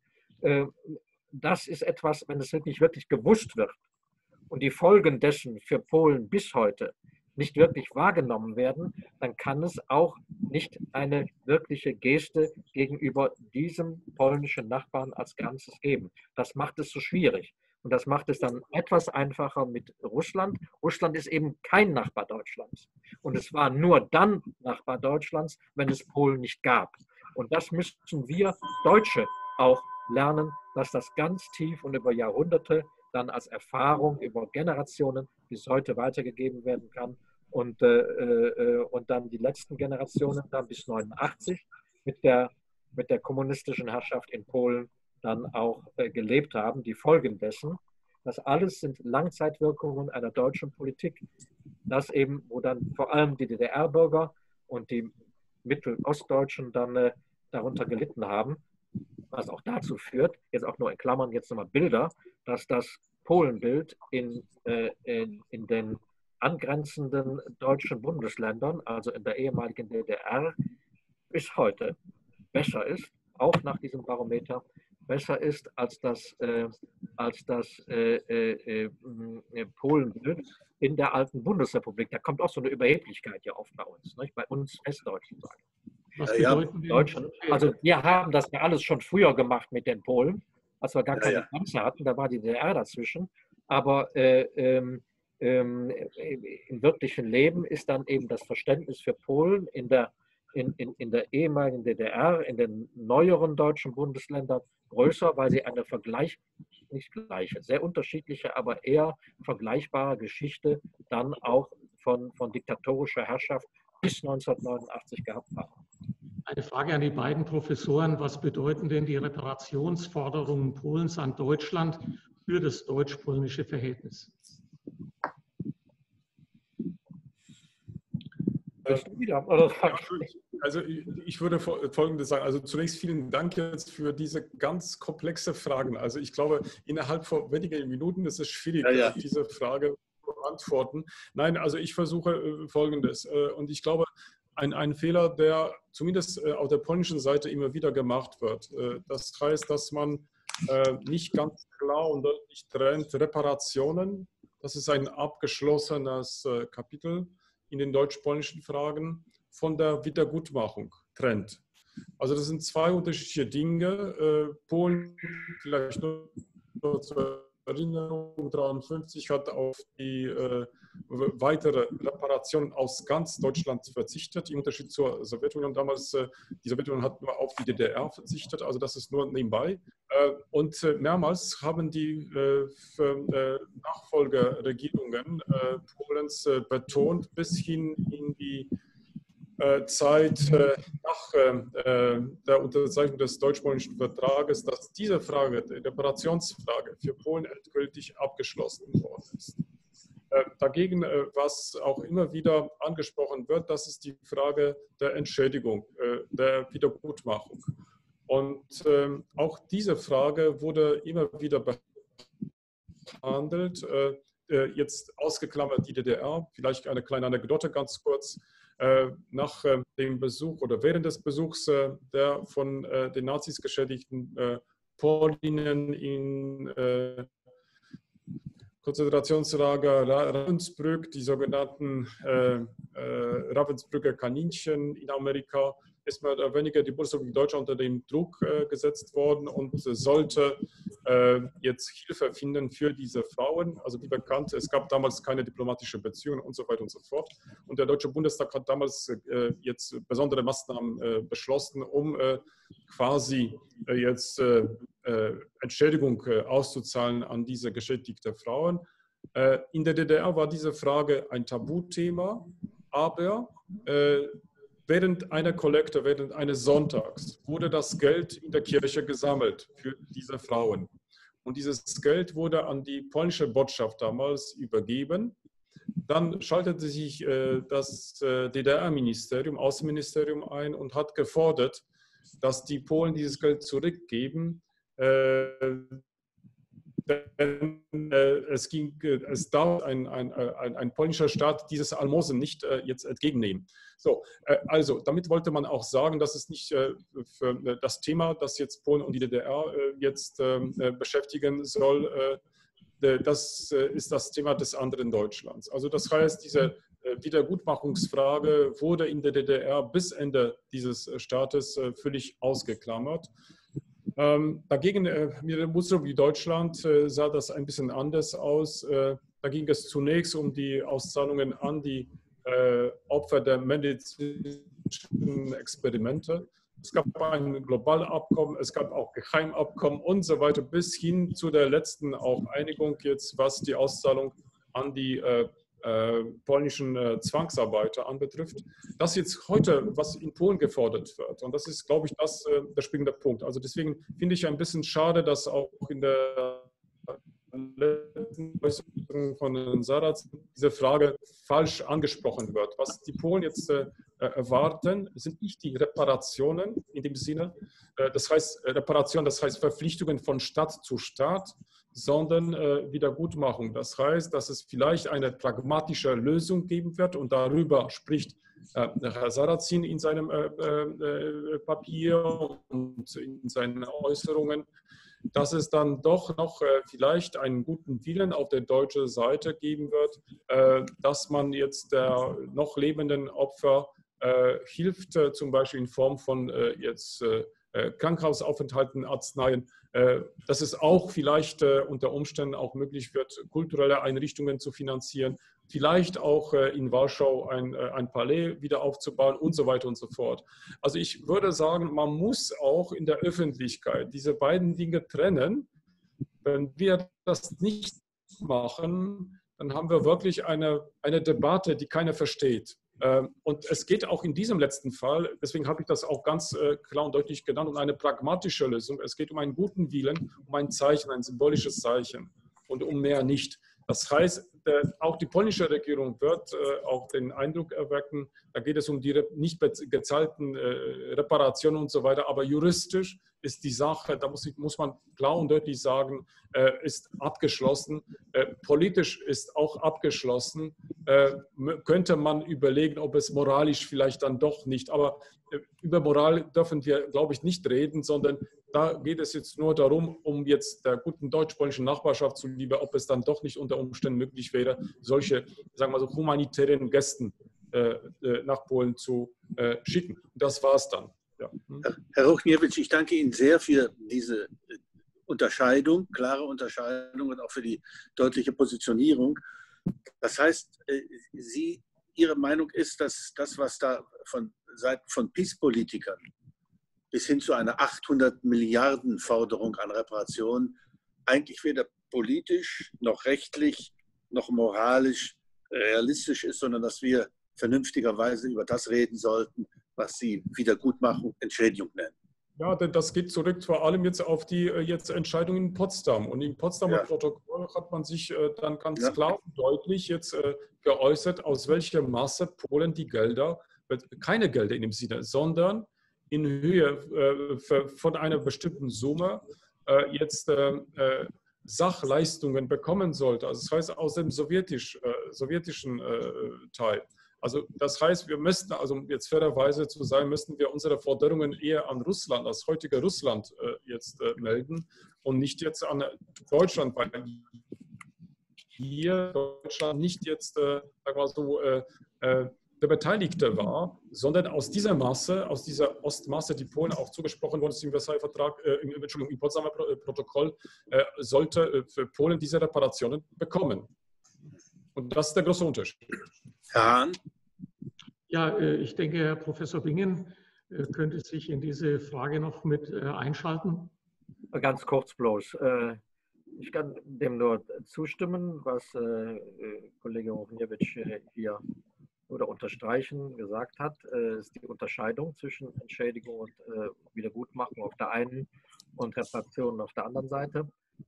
Speaker 2: Das ist etwas, wenn es wirklich, wirklich gewusst wird und die Folgen dessen für Polen bis heute nicht wirklich wahrgenommen werden, dann kann es auch nicht eine wirkliche Geste gegenüber diesem polnischen Nachbarn als Ganzes geben. Das macht es so schwierig. Und das macht es dann etwas einfacher mit Russland. Russland ist eben kein Nachbar Deutschlands. Und es war nur dann Nachbar Deutschlands, wenn es Polen nicht gab. Und das müssen wir Deutsche auch lernen, dass das ganz tief und über Jahrhunderte dann als Erfahrung über Generationen bis heute weitergegeben werden kann. Und, äh, äh, und dann die letzten Generationen, dann bis neunundachtzig, mit der, mit der kommunistischen Herrschaft in Polen dann auch äh, gelebt haben. Die Folgen dessen, das alles sind Langzeitwirkungen einer deutschen Politik, dass eben, wo dann vor allem die D D R-Bürger und die Mittelostdeutschen dann äh, darunter gelitten haben, was auch dazu führt, jetzt auch nur in Klammern jetzt nochmal Bilder, dass das Polenbild in, äh, in, in den angrenzenden deutschen Bundesländern, also in der ehemaligen D D R, bis heute besser ist, auch nach diesem Barometer, besser ist als das, äh, als das äh, äh, äh, Polenbild in der alten Bundesrepublik. Da kommt auch so eine Überheblichkeit ja oft bei uns, nicht? Bei uns Westdeutschen sagen.
Speaker 1: Was
Speaker 3: Ja,
Speaker 1: bedeuten
Speaker 3: ja.
Speaker 2: Deutschen. Also wir haben das ja alles schon früher gemacht mit den Polen, als wir gar
Speaker 3: Ja,
Speaker 2: keine
Speaker 3: ja.
Speaker 2: Grenze hatten, da war die D D R dazwischen. Aber äh, ähm, ähm, im wirklichen Leben ist dann eben das Verständnis für Polen in der, in, in, in der ehemaligen D D R, in den neueren deutschen Bundesländern größer, weil sie eine Vergleich, nicht gleiche, sehr unterschiedliche, aber eher vergleichbare Geschichte dann auch von, von diktatorischer Herrschaft bis neunzehnhundertneunundachtzig gehabt haben.
Speaker 1: Eine Frage an die beiden Professoren. Was bedeuten denn die Reparationsforderungen Polens an Deutschland für das deutsch-polnische Verhältnis?
Speaker 2: Willst du wieder? Oder?
Speaker 4: Also ich würde Folgendes sagen. Also zunächst vielen Dank jetzt für diese ganz komplexe Fragen. Also ich glaube, innerhalb von wenigen Minuten ist es schwierig, ja, ja. diese Frage zu beantworten. Nein, also ich versuche Folgendes. Und ich glaube, Ein, ein Fehler, der zumindest auf der polnischen Seite immer wieder gemacht wird. Das heißt, dass man nicht ganz klar und deutlich trennt Reparationen. Das ist ein abgeschlossenes Kapitel in den deutsch-polnischen Fragen, von der Wiedergutmachung trennt. Also das sind zwei unterschiedliche Dinge. Polen, vielleicht nur zur Erinnerung, dreiundfünfzig hat auf die äh, weitere Reparationen aus ganz Deutschland verzichtet, im Unterschied zur Sowjetunion. Damals, äh, die Sowjetunion hat nur auf die D D R verzichtet, also das ist nur nebenbei. Äh, und äh, mehrmals haben die äh, für, äh, Nachfolgeregierungen äh, Polens äh, betont, bis hin in die Zeit nach der Unterzeichnung des deutsch-polnischen Vertrages, dass diese Frage, die Reparationsfrage, für Polen endgültig abgeschlossen worden ist. Dagegen, was auch immer wieder angesprochen wird, das ist die Frage der Entschädigung, der Wiedergutmachung. Und auch diese Frage wurde immer wieder behandelt. Jetzt ausgeklammert die D D R, vielleicht eine kleine Anekdote ganz kurz. Nach dem Besuch oder während des Besuchs der von den Nazis geschädigten Polinnen in Konzentrationslager Ravensbrück, die sogenannten Ravensbrücker Kaninchen in Amerika, ist mehr oder weniger die Bundesrepublik Deutschland unter dem Druck äh, gesetzt worden und äh, sollte äh, jetzt Hilfe finden für diese Frauen. Also wie bekannt, es gab damals keine diplomatische Beziehungen und so weiter und so fort. Und der Deutsche Bundestag hat damals äh, jetzt besondere Maßnahmen äh, beschlossen, um äh, quasi äh, jetzt äh, äh, Entschädigung äh, auszuzahlen an diese geschädigten Frauen. Äh, in der D D R war diese Frage ein Tabuthema, aber äh, während einer Kollekte, während eines Sonntags, wurde das Geld in der Kirche gesammelt für diese Frauen. Und dieses Geld wurde an die polnische Botschaft damals übergeben. Dann schaltete sich äh, das äh, D D R-Ministerium, Außenministerium ein und hat gefordert, dass die Polen dieses Geld zurückgeben. Äh, Denn äh, es, ging, äh, es darf ein, ein, ein, ein polnischer Staat dieses Almosen nicht äh, jetzt entgegennehmen. So, äh, also damit wollte man auch sagen, dass es nicht äh, für das Thema, das jetzt Polen und die D D R äh, jetzt äh, beschäftigen soll, äh, das äh, ist das Thema des anderen Deutschlands. Also das heißt, diese äh, Wiedergutmachungsfrage wurde in der D D R bis Ende dieses Staates äh, völlig ausgeklammert. Ähm, dagegen, äh, mit der Bundesrepublik Deutschland äh, sah das ein bisschen anders aus. Äh, da ging es zunächst um die Auszahlungen an die äh, Opfer der medizinischen Experimente. Es gab ein Globalabkommen, es gab auch Geheimabkommen und so weiter, bis hin zu der letzten auch Einigung jetzt, was die Auszahlung an die äh, Äh, polnischen äh, Zwangsarbeiter anbetrifft. Das jetzt heute, was in Polen gefordert wird, und das ist, glaube ich, das, äh, der springende Punkt. Also deswegen finde ich ein bisschen schade, dass auch in der letzten Äußerung von Herrn Sarraz diese Frage falsch angesprochen wird. Was die Polen jetzt äh, erwarten, sind nicht die Reparationen in dem Sinne, äh, das heißt Reparation, das heißt Verpflichtungen von Staat zu Staat, sondern äh, Wiedergutmachung. Das heißt, dass es vielleicht eine pragmatische Lösung geben wird und darüber spricht äh, Herr Sarrazin in seinem äh, äh, Papier und in seinen Äußerungen, dass es dann doch noch äh, vielleicht einen guten Willen auf der deutschen Seite geben wird, äh, dass man jetzt der noch lebenden Opfer äh, hilft, äh, zum Beispiel in Form von äh, jetzt äh, Krankenhausaufenthalten, Arzneien, äh, dass es auch vielleicht äh, unter Umständen auch möglich wird, kulturelle Einrichtungen zu finanzieren, vielleicht auch äh, in Warschau ein, äh, ein Palais wieder aufzubauen und so weiter und so fort. Also ich würde sagen, man muss auch in der Öffentlichkeit diese beiden Dinge trennen. Wenn wir das nicht machen, dann haben wir wirklich eine, eine Debatte, die keiner versteht. Und es geht auch in diesem letzten Fall, deswegen habe ich das auch ganz klar und deutlich genannt, um eine pragmatische Lösung. Es geht um einen guten Willen, um ein Zeichen, ein symbolisches Zeichen und um mehr nicht. Das heißt, auch die polnische Regierung wird auch den Eindruck erwecken, da geht es um die nicht gezahlten Reparationen und so weiter, aber juristisch ist die Sache, da muss, muss man klar und deutlich sagen, ist abgeschlossen. Politisch ist auch abgeschlossen. Könnte man überlegen, ob es moralisch vielleicht dann doch nicht, aber über Moral dürfen wir, glaube ich, nicht reden, sondern da geht es jetzt nur darum, um jetzt der guten deutsch-polnischen Nachbarschaft zuliebe, ob es dann doch nicht unter Umständen möglich wäre, solche, sagen wir so, humanitären Gästen äh, nach Polen zu äh, schicken. Und das war es dann. Ja.
Speaker 3: Herr Ruchniewicz, ich danke Ihnen sehr für diese Unterscheidung, klare Unterscheidung und auch für die deutliche Positionierung. Das heißt, Sie, Ihre Meinung ist, dass das, was da von Seiten von PiS-Politikern bis hin zu einer achthundert Milliarden Forderung an Reparationen eigentlich weder politisch noch rechtlich noch moralisch realistisch ist, sondern dass wir vernünftigerweise über das reden sollten, was Sie Wiedergutmachung, Entschädigung nennen.
Speaker 4: Ja, das geht zurück vor allem jetzt auf die jetzt Entscheidung in Potsdam. Und im Potsdamer ja. Protokoll hat man sich dann ganz ja. klar und deutlich jetzt geäußert, aus welchem Maße Polen die Gelder, keine Gelder in dem Sinne, sondern in Höhe von einer bestimmten Summe jetzt Sachleistungen bekommen sollte. Also das heißt aus dem sowjetisch, sowjetischen Teil. Also das heißt, wir müssten, also um jetzt fairerweise zu sein, müssten wir unsere Forderungen eher an Russland, das heutige Russland äh, jetzt äh, melden und nicht jetzt an Deutschland, weil hier Deutschland nicht jetzt, äh, sagen wir so, äh, äh, der Beteiligte war, sondern aus dieser Masse, aus dieser Ostmasse, die Polen auch zugesprochen wurde, im Versailler Vertrag, äh, im, Entschuldigung, im Potsdamer Protokoll, äh, sollte äh, für Polen diese Reparationen bekommen. Und das ist der große Unterschied.
Speaker 3: Herr Hahn?
Speaker 1: Ja, ich denke, Herr Professor Bingen könnte sich in diese Frage noch mit einschalten.
Speaker 2: Ganz kurz bloß. Ich kann dem nur zustimmen, was Kollege Ruchniewicz hier oder unterstreichen gesagt hat. Es ist die Unterscheidung zwischen Entschädigung und Wiedergutmachung auf der einen und Reparation auf der anderen Seite.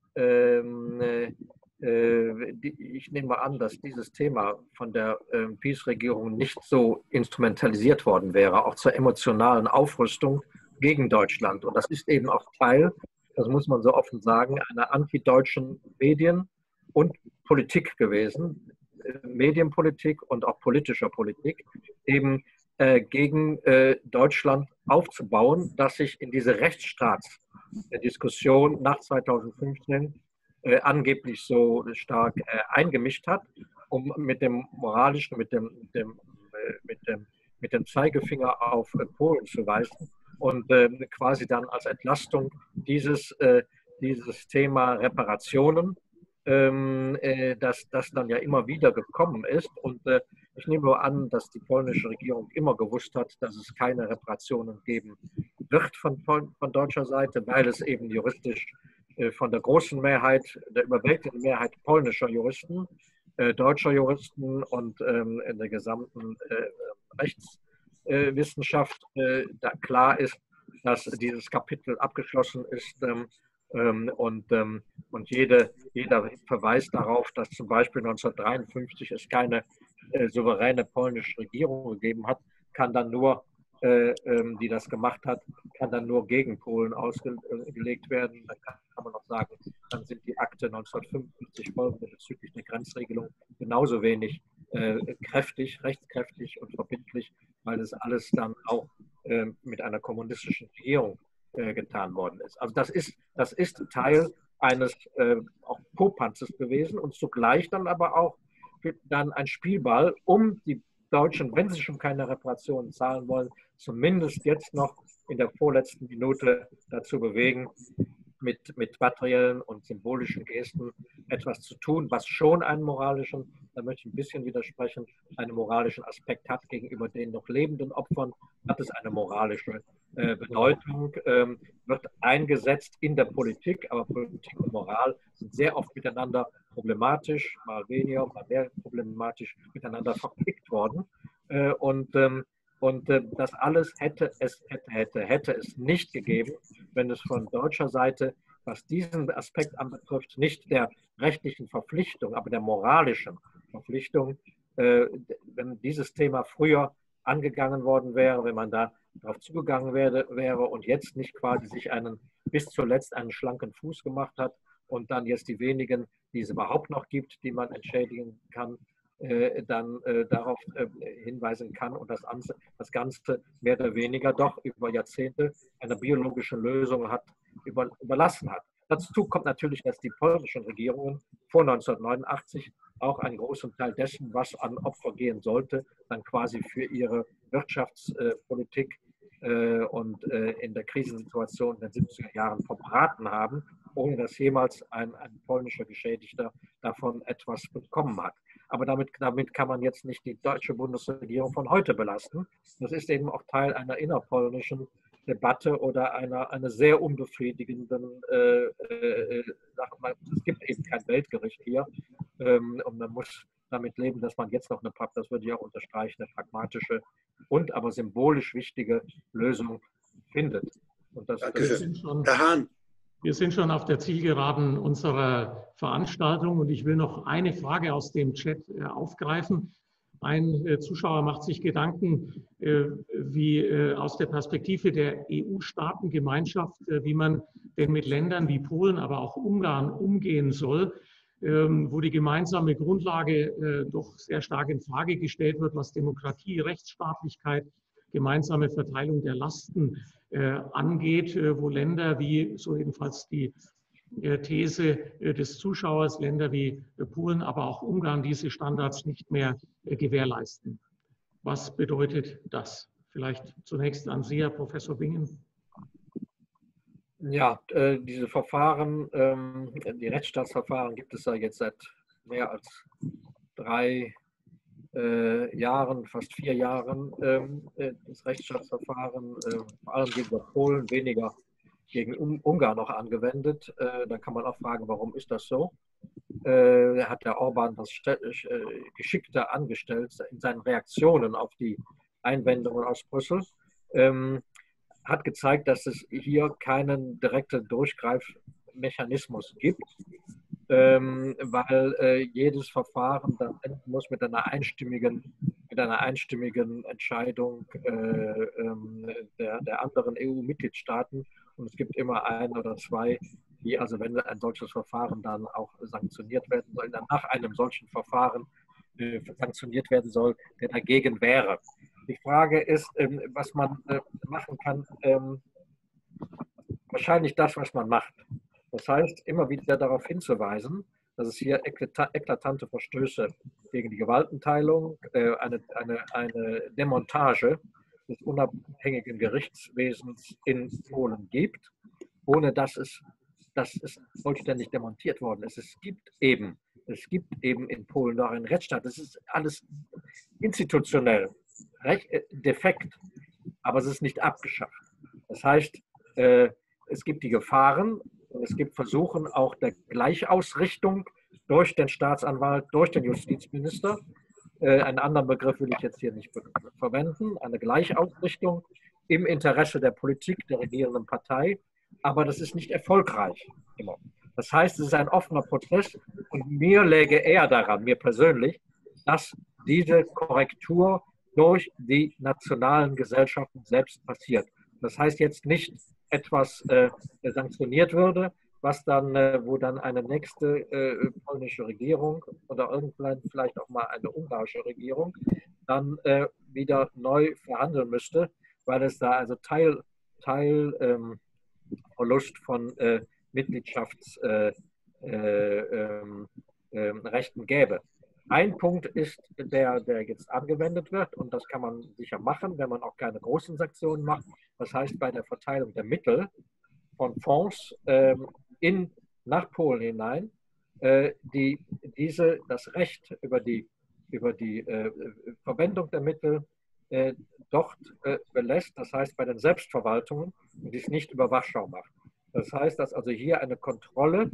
Speaker 2: Ich nehme an, dass dieses Thema von der PiS-Regierung nicht so instrumentalisiert worden wäre, auch zur emotionalen Aufrüstung gegen Deutschland. Und das ist eben auch Teil, das muss man so offen sagen, einer antideutschen Medien- und Politik gewesen, Medienpolitik und auch politischer Politik, eben äh, gegen äh, Deutschland aufzubauen, das sich in diese Rechtsstaatsdiskussion nach zweitausendfünfzehn Äh, angeblich so stark äh, eingemischt hat, um mit dem moralischen, mit dem, mit dem, äh, mit dem, mit dem Zeigefinger auf äh, Polen zu weisen und äh, quasi dann als Entlastung dieses, äh, dieses Thema Reparationen, ähm, äh, das, das dann ja immer wieder gekommen ist. Und äh, ich nehme nur an, dass die polnische Regierung immer gewusst hat, dass es keine Reparationen geben wird von, von, von deutscher Seite, weil es eben juristisch von der großen Mehrheit, der überwältigenden Mehrheit polnischer Juristen, äh, deutscher Juristen und ähm, in der gesamten äh, Rechtswissenschaft äh, da klar ist, dass dieses Kapitel abgeschlossen ist ähm, Und, und jede, jeder Verweis darauf, dass zum Beispiel neunzehnhundertdreiundfünfzig es keine äh, souveräne polnische Regierung gegeben hat, kann dann nur, äh, die das gemacht hat, kann dann nur gegen Polen ausgelegt werden. Dann kann, kann man auch sagen, dann sind die Akte neunzehnhundertfünfundfünfzig folgende bezüglich der Grenzregelung genauso wenig äh, kräftig, rechtskräftig und verbindlich, weil das alles dann auch äh, mit einer kommunistischen Regierung getan worden ist. Also das ist, das ist Teil eines äh, auch Popanzers gewesen und zugleich dann aber auch dann ein Spielball, um die Deutschen, wenn sie schon keine Reparationen zahlen wollen, zumindest jetzt noch in der vorletzten Minute dazu bewegen, mit, mit materiellen und symbolischen Gesten etwas zu tun, was schon einen moralischen, da möchte ich ein bisschen widersprechen, einen moralischen Aspekt hat gegenüber den noch lebenden Opfern, hat es eine moralische äh, Bedeutung, ähm, wird eingesetzt in der Politik, aber Politik und Moral sind sehr oft miteinander problematisch, mal weniger, mal mehr problematisch miteinander verquickt worden. Äh, und ähm, Und äh, das alles hätte es, hätte, hätte, hätte es nicht gegeben, wenn es von deutscher Seite, was diesen Aspekt anbetrifft, nicht der rechtlichen Verpflichtung, aber der moralischen Verpflichtung, äh, wenn dieses Thema früher angegangen worden wäre, wenn man da darauf zugegangen wäre, wäre und jetzt nicht quasi sich einen bis zuletzt einen schlanken Fuß gemacht hat und dann jetzt die wenigen, die es überhaupt noch gibt, die man entschädigen kann, dann äh, darauf äh, hinweisen kann und das, das Ganze mehr oder weniger doch über Jahrzehnte einer biologischen Lösung hat, über, überlassen hat. Dazu kommt natürlich, dass die polnischen Regierungen vor neunzehnhundertneunundachtzig auch einen großen Teil dessen, was an Opfer gehen sollte, dann quasi für ihre Wirtschaftspolitik äh, und äh, in der Krisensituation in den siebziger Jahren verbraten haben, ohne dass jemals ein, ein polnischer Geschädigter davon etwas bekommen hat. Aber damit, damit kann man jetzt nicht die deutsche Bundesregierung von heute belasten. Das ist eben auch Teil einer innerpolnischen Debatte oder einer, einer sehr unbefriedigenden äh, äh, Sache. Es gibt eben kein Weltgericht hier ähm, und man muss damit leben, dass man jetzt noch eine, das würde ich auch unterstreichen, eine pragmatische und aber symbolisch wichtige Lösung findet. Und das,
Speaker 3: Dankeschön. Herr Hahn.
Speaker 1: Wir sind schon auf der Zielgeraden unserer Veranstaltung und ich will noch eine Frage aus dem Chat aufgreifen. Ein Zuschauer macht sich Gedanken, wie aus der Perspektive der E U-Staatengemeinschaft, wie man denn mit Ländern wie Polen, aber auch Ungarn umgehen soll, wo die gemeinsame Grundlage doch sehr stark in Frage gestellt wird, was Demokratie, Rechtsstaatlichkeit, gemeinsame Verteilung der Lasten angeht, wo Länder wie, so jedenfalls die These des Zuschauers, Länder wie Polen, aber auch Ungarn diese Standards nicht mehr gewährleisten. Was bedeutet das? Vielleicht zunächst an Sie, Herr Professor Bingen.
Speaker 2: Ja, äh, diese Verfahren, ähm, die Rechtsstaatsverfahren gibt es ja jetzt seit mehr als drei Äh, Jahren, fast vier Jahren ähm, äh, das Rechtsstaatsverfahren, äh, vor allem gegenüber Polen, weniger gegen Un Ungarn noch angewendet. Äh, da kann man auch fragen, warum ist das so? Äh, hat der Orban das äh, geschickter angestellt in seinen Reaktionen auf die Einwendungen aus Brüssel. Ähm, hat gezeigt, dass es hier keinen direkten Durchgreifmechanismus gibt. Ähm, weil äh, jedes Verfahren dann enden muss mit einer einstimmigen, mit einer einstimmigen Entscheidung äh, ähm, der, der anderen E U-Mitgliedstaaten. Und es gibt immer ein oder zwei, die, also wenn ein solches Verfahren dann auch sanktioniert werden soll, dann nach einem solchen Verfahren äh, sanktioniert werden soll, der dagegen wäre. Die Frage ist, ähm, was man äh, machen kann, ähm, wahrscheinlich das, was man macht. Das heißt, immer wieder darauf hinzuweisen, dass es hier eklatante Verstöße gegen die Gewaltenteilung, eine, eine, eine Demontage des unabhängigen Gerichtswesens in Polen gibt, ohne dass es, dass es vollständig demontiert worden ist. Es gibt eben, es gibt eben in Polen noch einen Rechtsstaat. Das ist alles institutionell defekt, aber es ist nicht abgeschafft. Das heißt, es gibt die Gefahren, es gibt Versuche auch der Gleichausrichtung durch den Staatsanwalt, durch den Justizminister. Äh, einen anderen Begriff will ich jetzt hier nicht verwenden. Eine Gleichausrichtung im Interesse der Politik der regierenden Partei aber das ist nicht erfolgreich immer. Das heißt, es ist ein offener Prozess und mir läge eher daran, mir persönlich, dass diese Korrektur durch die nationalen Gesellschaften selbst passiert. Das heißt jetzt nicht etwas äh, sanktioniert würde, was dann, äh, wo dann eine nächste äh, polnische Regierung oder irgendwann vielleicht auch mal eine ungarische Regierung dann äh, wieder neu verhandeln müsste, weil es da also Teil, Teil ähm, Verlust von äh, Mitgliedschaftsrechten äh, äh, äh, gäbe. Ein Punkt ist, der, der jetzt angewendet wird, und das kann man sicher machen, wenn man auch keine großen Sanktionen macht. Das heißt, bei der Verteilung der Mittel von Fonds äh, in, nach Polen hinein, äh, die diese, das Recht über die, über die äh, Verwendung der Mittel äh, dort äh, belässt, das heißt bei den Selbstverwaltungen, und dies nicht über Warschau macht. Das heißt, dass also hier eine Kontrolle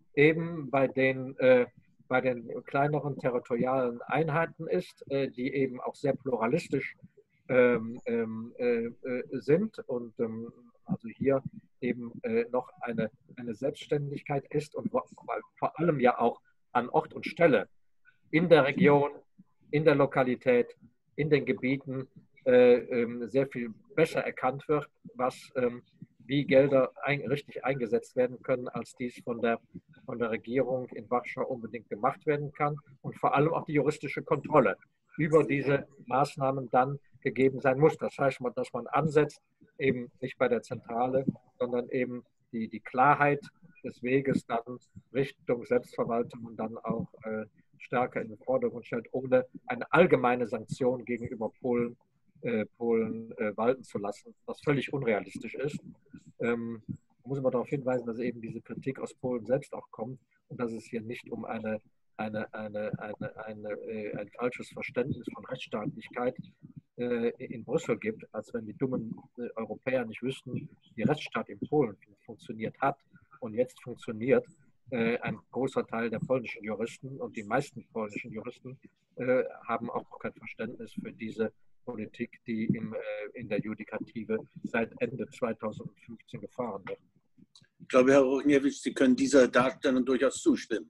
Speaker 2: eben bei den, äh, bei den kleineren territorialen Einheiten ist, äh, die eben auch sehr pluralistisch ähm, äh, äh, sind und ähm, also hier eben äh, noch eine, eine Selbstständigkeit ist und vor allem ja auch an Ort und Stelle in der Region, in der Lokalität, in den Gebieten äh, äh, sehr viel besser erkannt wird, was ähm, wie Gelder ein, richtig eingesetzt werden können, als dies von der, von der Regierung in Warschau unbedingt gemacht werden kann. Und vor allem auch die juristische Kontrolle über diese Maßnahmen dann gegeben sein muss. Das heißt, dass man ansetzt, eben nicht bei der Zentrale, sondern eben die, die Klarheit des Weges dann Richtung Selbstverwaltung und dann auch äh, stärker in den Vordergrund stellt, ohne eine allgemeine Sanktion gegenüber Polen Äh, Polen äh, walten zu lassen, was völlig unrealistisch ist. Ähm, muss man darauf hinweisen, dass eben diese Kritik aus Polen selbst auch kommt und dass es hier nicht um eine, eine, eine, eine, eine, äh, ein falsches Verständnis von Rechtsstaatlichkeit äh, in Brüssel gibt, als wenn die dummen äh, Europäer nicht wüssten, wie Rechtsstaat in Polen funktioniert hat und jetzt funktioniert. Äh, ein großer Teil der polnischen Juristen und die meisten polnischen Juristen äh, haben auch kein Verständnis für diese Politik, die im, äh, in der Judikative seit Ende zweitausendfünfzehn gefahren wird.
Speaker 3: Ich glaube, Herr Ruchniewicz, Sie können dieser Darstellung durchaus zustimmen.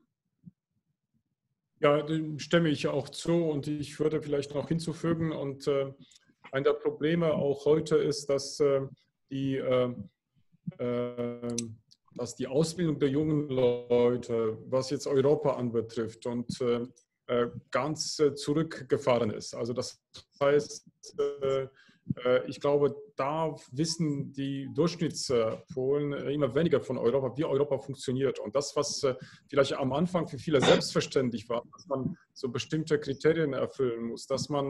Speaker 4: Ja, dem stimme ich auch zu und ich würde vielleicht noch hinzufügen, und äh, ein der Probleme auch heute ist, dass, äh, die, äh, äh, dass die Ausbildung der jungen Leute, was jetzt Europa anbetrifft, und äh, ganz äh, zurückgefahren ist. Also das heißt, äh, äh, ich glaube, da wissen die Durchschnittspolen äh, immer weniger von Europa, wie Europa funktioniert. Und das, was äh, vielleicht am Anfang für viele selbstverständlich war, dass man so bestimmte Kriterien erfüllen muss, dass man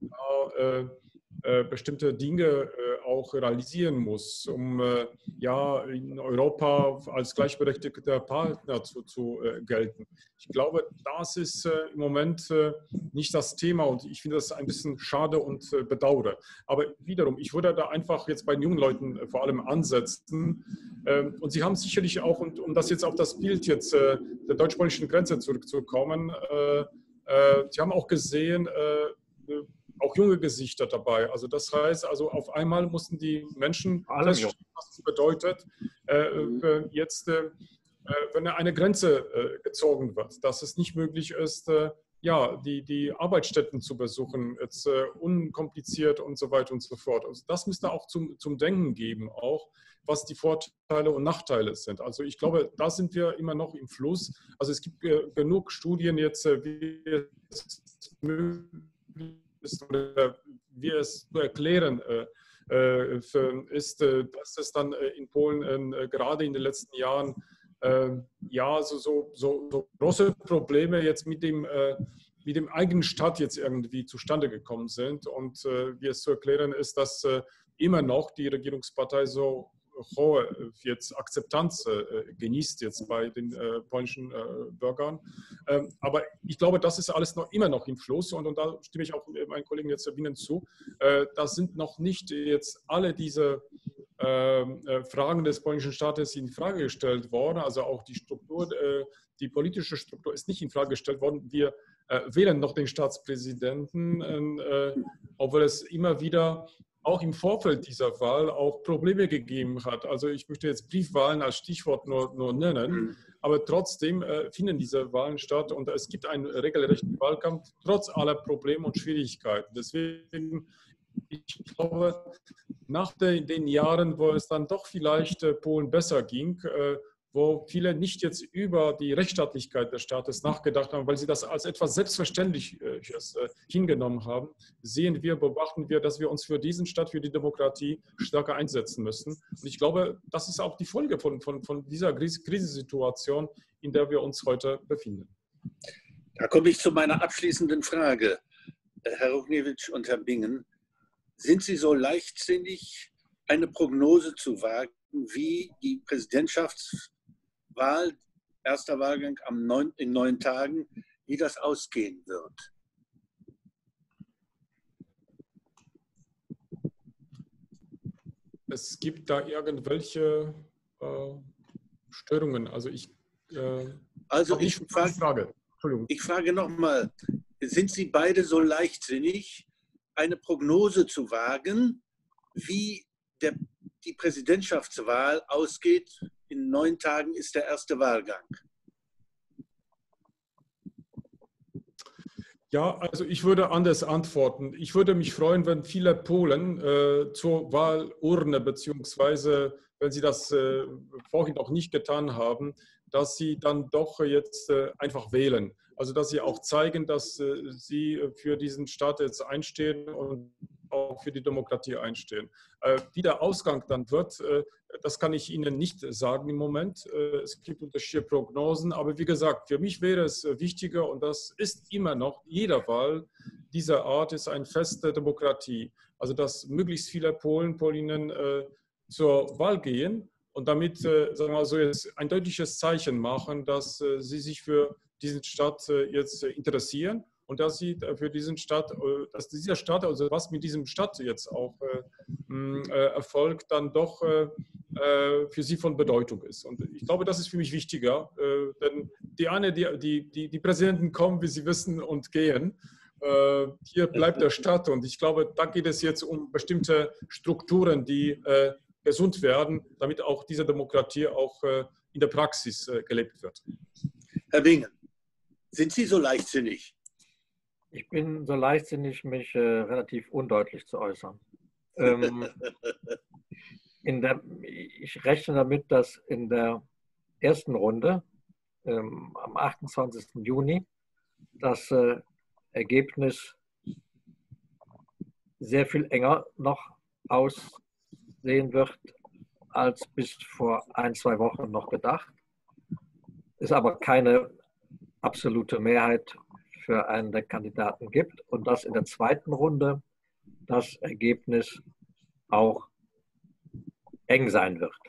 Speaker 4: äh, äh, bestimmte Dinge äh, auch realisieren muss, um äh, ja in Europa als gleichberechtigter Partner zu, zu äh, gelten. Ich glaube, das ist äh, im Moment äh, nicht das Thema und ich finde das ein bisschen schade und äh, bedauere. Aber wiederum, ich würde da einfach jetzt bei den jungen Leuten äh, vor allem ansetzen. Ähm, und Sie haben sicherlich auch, und um das jetzt auf das Bild jetzt äh, der deutsch-polnischen Grenze zurückzukommen, äh, äh, Sie haben auch gesehen, äh, auch junge Gesichter dabei. Also das heißt, also auf einmal mussten die Menschen feststellen, was es bedeutet, äh, jetzt, äh, wenn eine Grenze äh, gezogen wird, dass es nicht möglich ist, äh, ja, die, die Arbeitsstätten zu besuchen, jetzt äh, unkompliziert und so weiter und so fort. Also das müsste auch zum, zum Denken geben, auch was die Vorteile und Nachteile sind. Also ich glaube, da sind wir immer noch im Fluss. Also es gibt äh, genug Studien jetzt, äh, wie es möglich ist oder wie es zu erklären äh, ist, äh, dass es dann in Polen äh, gerade in den letzten Jahren äh, ja so, so, so, so große Probleme jetzt mit dem, äh, mit dem eigenen Staat jetzt irgendwie zustande gekommen sind. Und äh, wie es zu erklären ist, dass äh, immer noch die Regierungspartei so hohe jetzt Akzeptanz äh, genießt jetzt bei den äh, polnischen äh, Bürgern. Ähm, aber ich glaube, das ist alles noch immer noch im Fluss und, und da stimme ich auch meinen Kollegen jetzt Ihnen zu. Äh, da sind noch nicht jetzt alle diese äh, Fragen des polnischen Staates in Frage gestellt worden. Also auch die Struktur, äh, die politische Struktur ist nicht in Frage gestellt worden. Wir äh, wählen noch den Staatspräsidenten, äh, obwohl es immer wieder auch im Vorfeld dieser Wahl auch Probleme gegeben hat. Also ich möchte jetzt Briefwahlen als Stichwort nur, nur nennen, aber trotzdem äh, finden diese Wahlen statt und es gibt einen regelrechten Wahlkampf, trotz aller Probleme und Schwierigkeiten. Deswegen, ich glaube, nach den, den Jahren, wo es dann doch vielleicht äh, Polen besser ging, äh, wo viele nicht jetzt über die Rechtsstaatlichkeit des Staates nachgedacht haben, weil sie das als etwas Selbstverständliches äh, hingenommen haben, sehen wir, beobachten wir, dass wir uns für diesen Staat, für die Demokratie stärker einsetzen müssen. Und ich glaube, das ist auch die Folge von, von, von dieser Krisensituation, in der wir uns heute befinden.
Speaker 3: Da komme ich zu meiner abschließenden Frage. Herr Ruchniewicz und Herr Bingen, sind Sie so leichtsinnig, eine Prognose zu wagen, wie die Präsidentschaftswahl, erster Wahlgang am neun, in neun Tagen, wie das ausgehen wird?
Speaker 4: Es gibt da irgendwelche äh, Störungen. Also ich, äh,
Speaker 3: also ich frage,
Speaker 4: Frage. Entschuldigung.
Speaker 3: Ich frage nochmal, sind Sie beide so leichtsinnig, eine Prognose zu wagen, wie der, die Präsidentschaftswahl ausgeht? In neun Tagen ist der erste Wahlgang.
Speaker 4: Ja, also ich würde anders antworten. Ich würde mich freuen, wenn viele Polen äh, zur Wahlurne, beziehungsweise wenn sie das äh, vorhin auch nicht getan haben, dass sie dann doch jetzt äh, einfach wählen. Also dass sie auch zeigen, dass äh, sie für diesen Staat jetzt einstehen und auch für die Demokratie einstehen. Äh, wie der Ausgang dann wird, äh, das kann ich Ihnen nicht sagen im Moment. Äh, es gibt unterschiedliche Prognosen, aber wie gesagt, für mich wäre es wichtiger, und das ist immer noch, jeder Wahl dieser Art ist eine feste Demokratie. Also dass möglichst viele Polen, Polinnen äh, zur Wahl gehen und damit, äh, sagen wir mal so, jetzt ein deutliches Zeichen machen, dass äh, sie sich für diesen Staat äh, jetzt interessieren. Und dass sie für diesen Staat, dass dieser Staat, also was mit diesem Staat jetzt auch äh, erfolgt, dann doch äh, für sie von Bedeutung ist. Und ich glaube, das ist für mich wichtiger, äh, denn die eine, die, die, die, die Präsidenten kommen, wie Sie wissen, und gehen. Äh, hier bleibt der Staat und ich glaube, da geht es jetzt um bestimmte Strukturen, die äh, gesund werden, damit auch diese Demokratie auch äh, in der Praxis äh, gelebt wird.
Speaker 3: Herr Bingen, sind Sie so leichtsinnig?
Speaker 2: Ich bin so leichtsinnig, mich äh, relativ undeutlich zu äußern. Ähm, in der, ich rechne damit, dass in der ersten Runde ähm, am achtundzwanzigsten Juni das äh, Ergebnis sehr viel enger noch aussehen wird als bis vor ein, zwei Wochen noch gedacht. Ist aber keine absolute Mehrheit für einen der Kandidaten gibt und dass in der zweiten Runde das Ergebnis auch eng sein wird.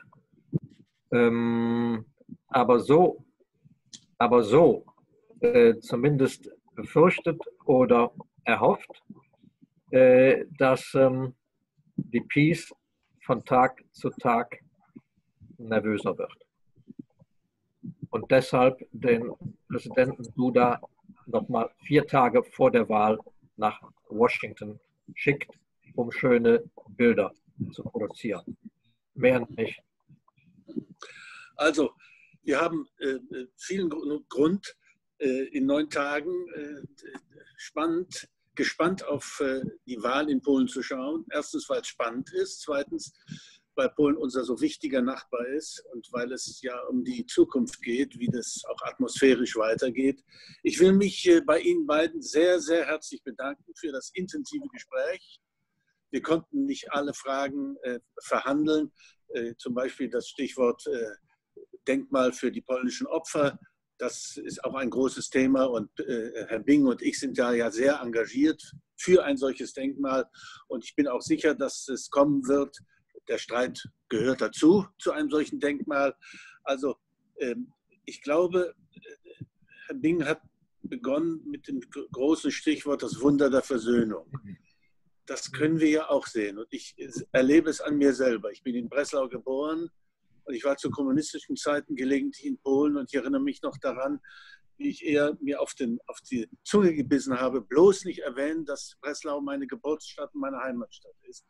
Speaker 2: Ähm, aber so, aber so äh, zumindest befürchtet oder erhofft, äh, dass ähm, die Peace von Tag zu Tag nervöser wird. Und deshalb den Präsidenten Duda nochmal vier Tage vor der Wahl nach Washington schickt, um schöne Bilder zu produzieren. Mehr nicht.
Speaker 3: Also, wir haben äh, vielen Grund, äh, in neun Tagen äh, spannend, gespannt auf äh, die Wahl in Polen zu schauen. Erstens, weil es spannend ist. Zweitens, weil Polen unser so wichtiger Nachbar ist und weil es ja um die Zukunft geht, wie das auch atmosphärisch weitergeht. Ich will mich bei Ihnen beiden sehr, sehr herzlich bedanken für das intensive Gespräch. Wir konnten nicht alle Fragen äh, verhandeln, äh, zum Beispiel das Stichwort äh, Denkmal für die polnischen Opfer. Das ist auch ein großes Thema und äh, Herr Bing und ich sind da ja sehr engagiert für ein solches Denkmal und ich bin auch sicher, dass es kommen wird. Der Streit gehört dazu, zu einem solchen Denkmal. Also ähm, ich glaube, Herr Bing hat begonnen mit dem großen Stichwort das Wunder der Versöhnung. Das können wir ja auch sehen und ich erlebe es an mir selber. Ich bin in Breslau geboren und ich war zu kommunistischen Zeiten gelegentlich in Polen und ich erinnere mich noch daran, wie ich eher mir auf, den, auf die Zunge gebissen habe, bloß nicht erwähnen, dass Breslau meine Geburtsstadt und meine Heimatstadt ist.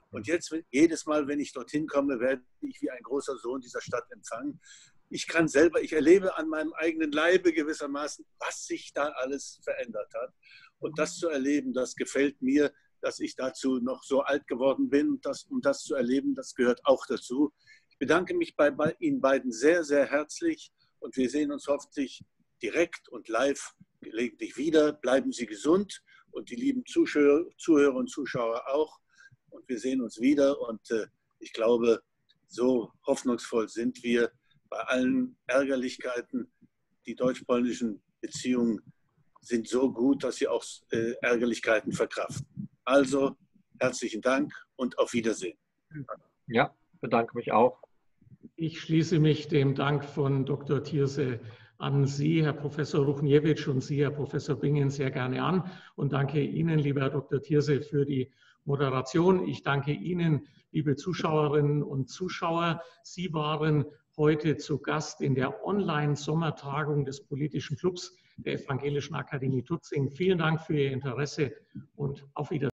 Speaker 3: Und jetzt, jedes Mal, wenn ich dorthin komme, werde ich wie ein großer Sohn dieser Stadt empfangen. Ich kann selber, ich erlebe an meinem eigenen Leibe gewissermaßen, was sich da alles verändert hat. Und das zu erleben, das gefällt mir, dass ich dazu noch so alt geworden bin. Das, um das zu erleben, das gehört auch dazu. Ich bedanke mich bei, bei Ihnen beiden sehr, sehr herzlich und wir sehen uns hoffentlich direkt und live gelegentlich wieder. Bleiben Sie gesund und die lieben Zuschauer, Zuhörer und Zuschauer auch. Und wir sehen uns wieder und äh, ich glaube, so hoffnungsvoll sind wir bei allen Ärgerlichkeiten. Die deutsch-polnischen Beziehungen sind so gut, dass sie auch äh, Ärgerlichkeiten verkraften. Also herzlichen Dank und auf Wiedersehen.
Speaker 2: Ja, bedanke mich auch.
Speaker 1: Ich schließe mich dem Dank von Doktor Thierse an Sie, Herr Professor Ruchniewicz, und Sie, Herr Professor Bingen, sehr gerne an und danke Ihnen, lieber Herr Doktor Thierse, für die Moderation. Ich danke Ihnen, liebe Zuschauerinnen und Zuschauer. Sie waren heute zu Gast in der Online-Sommertagung des Politischen Clubs der Evangelischen Akademie Tutzing. Vielen Dank für Ihr Interesse und auf Wiedersehen.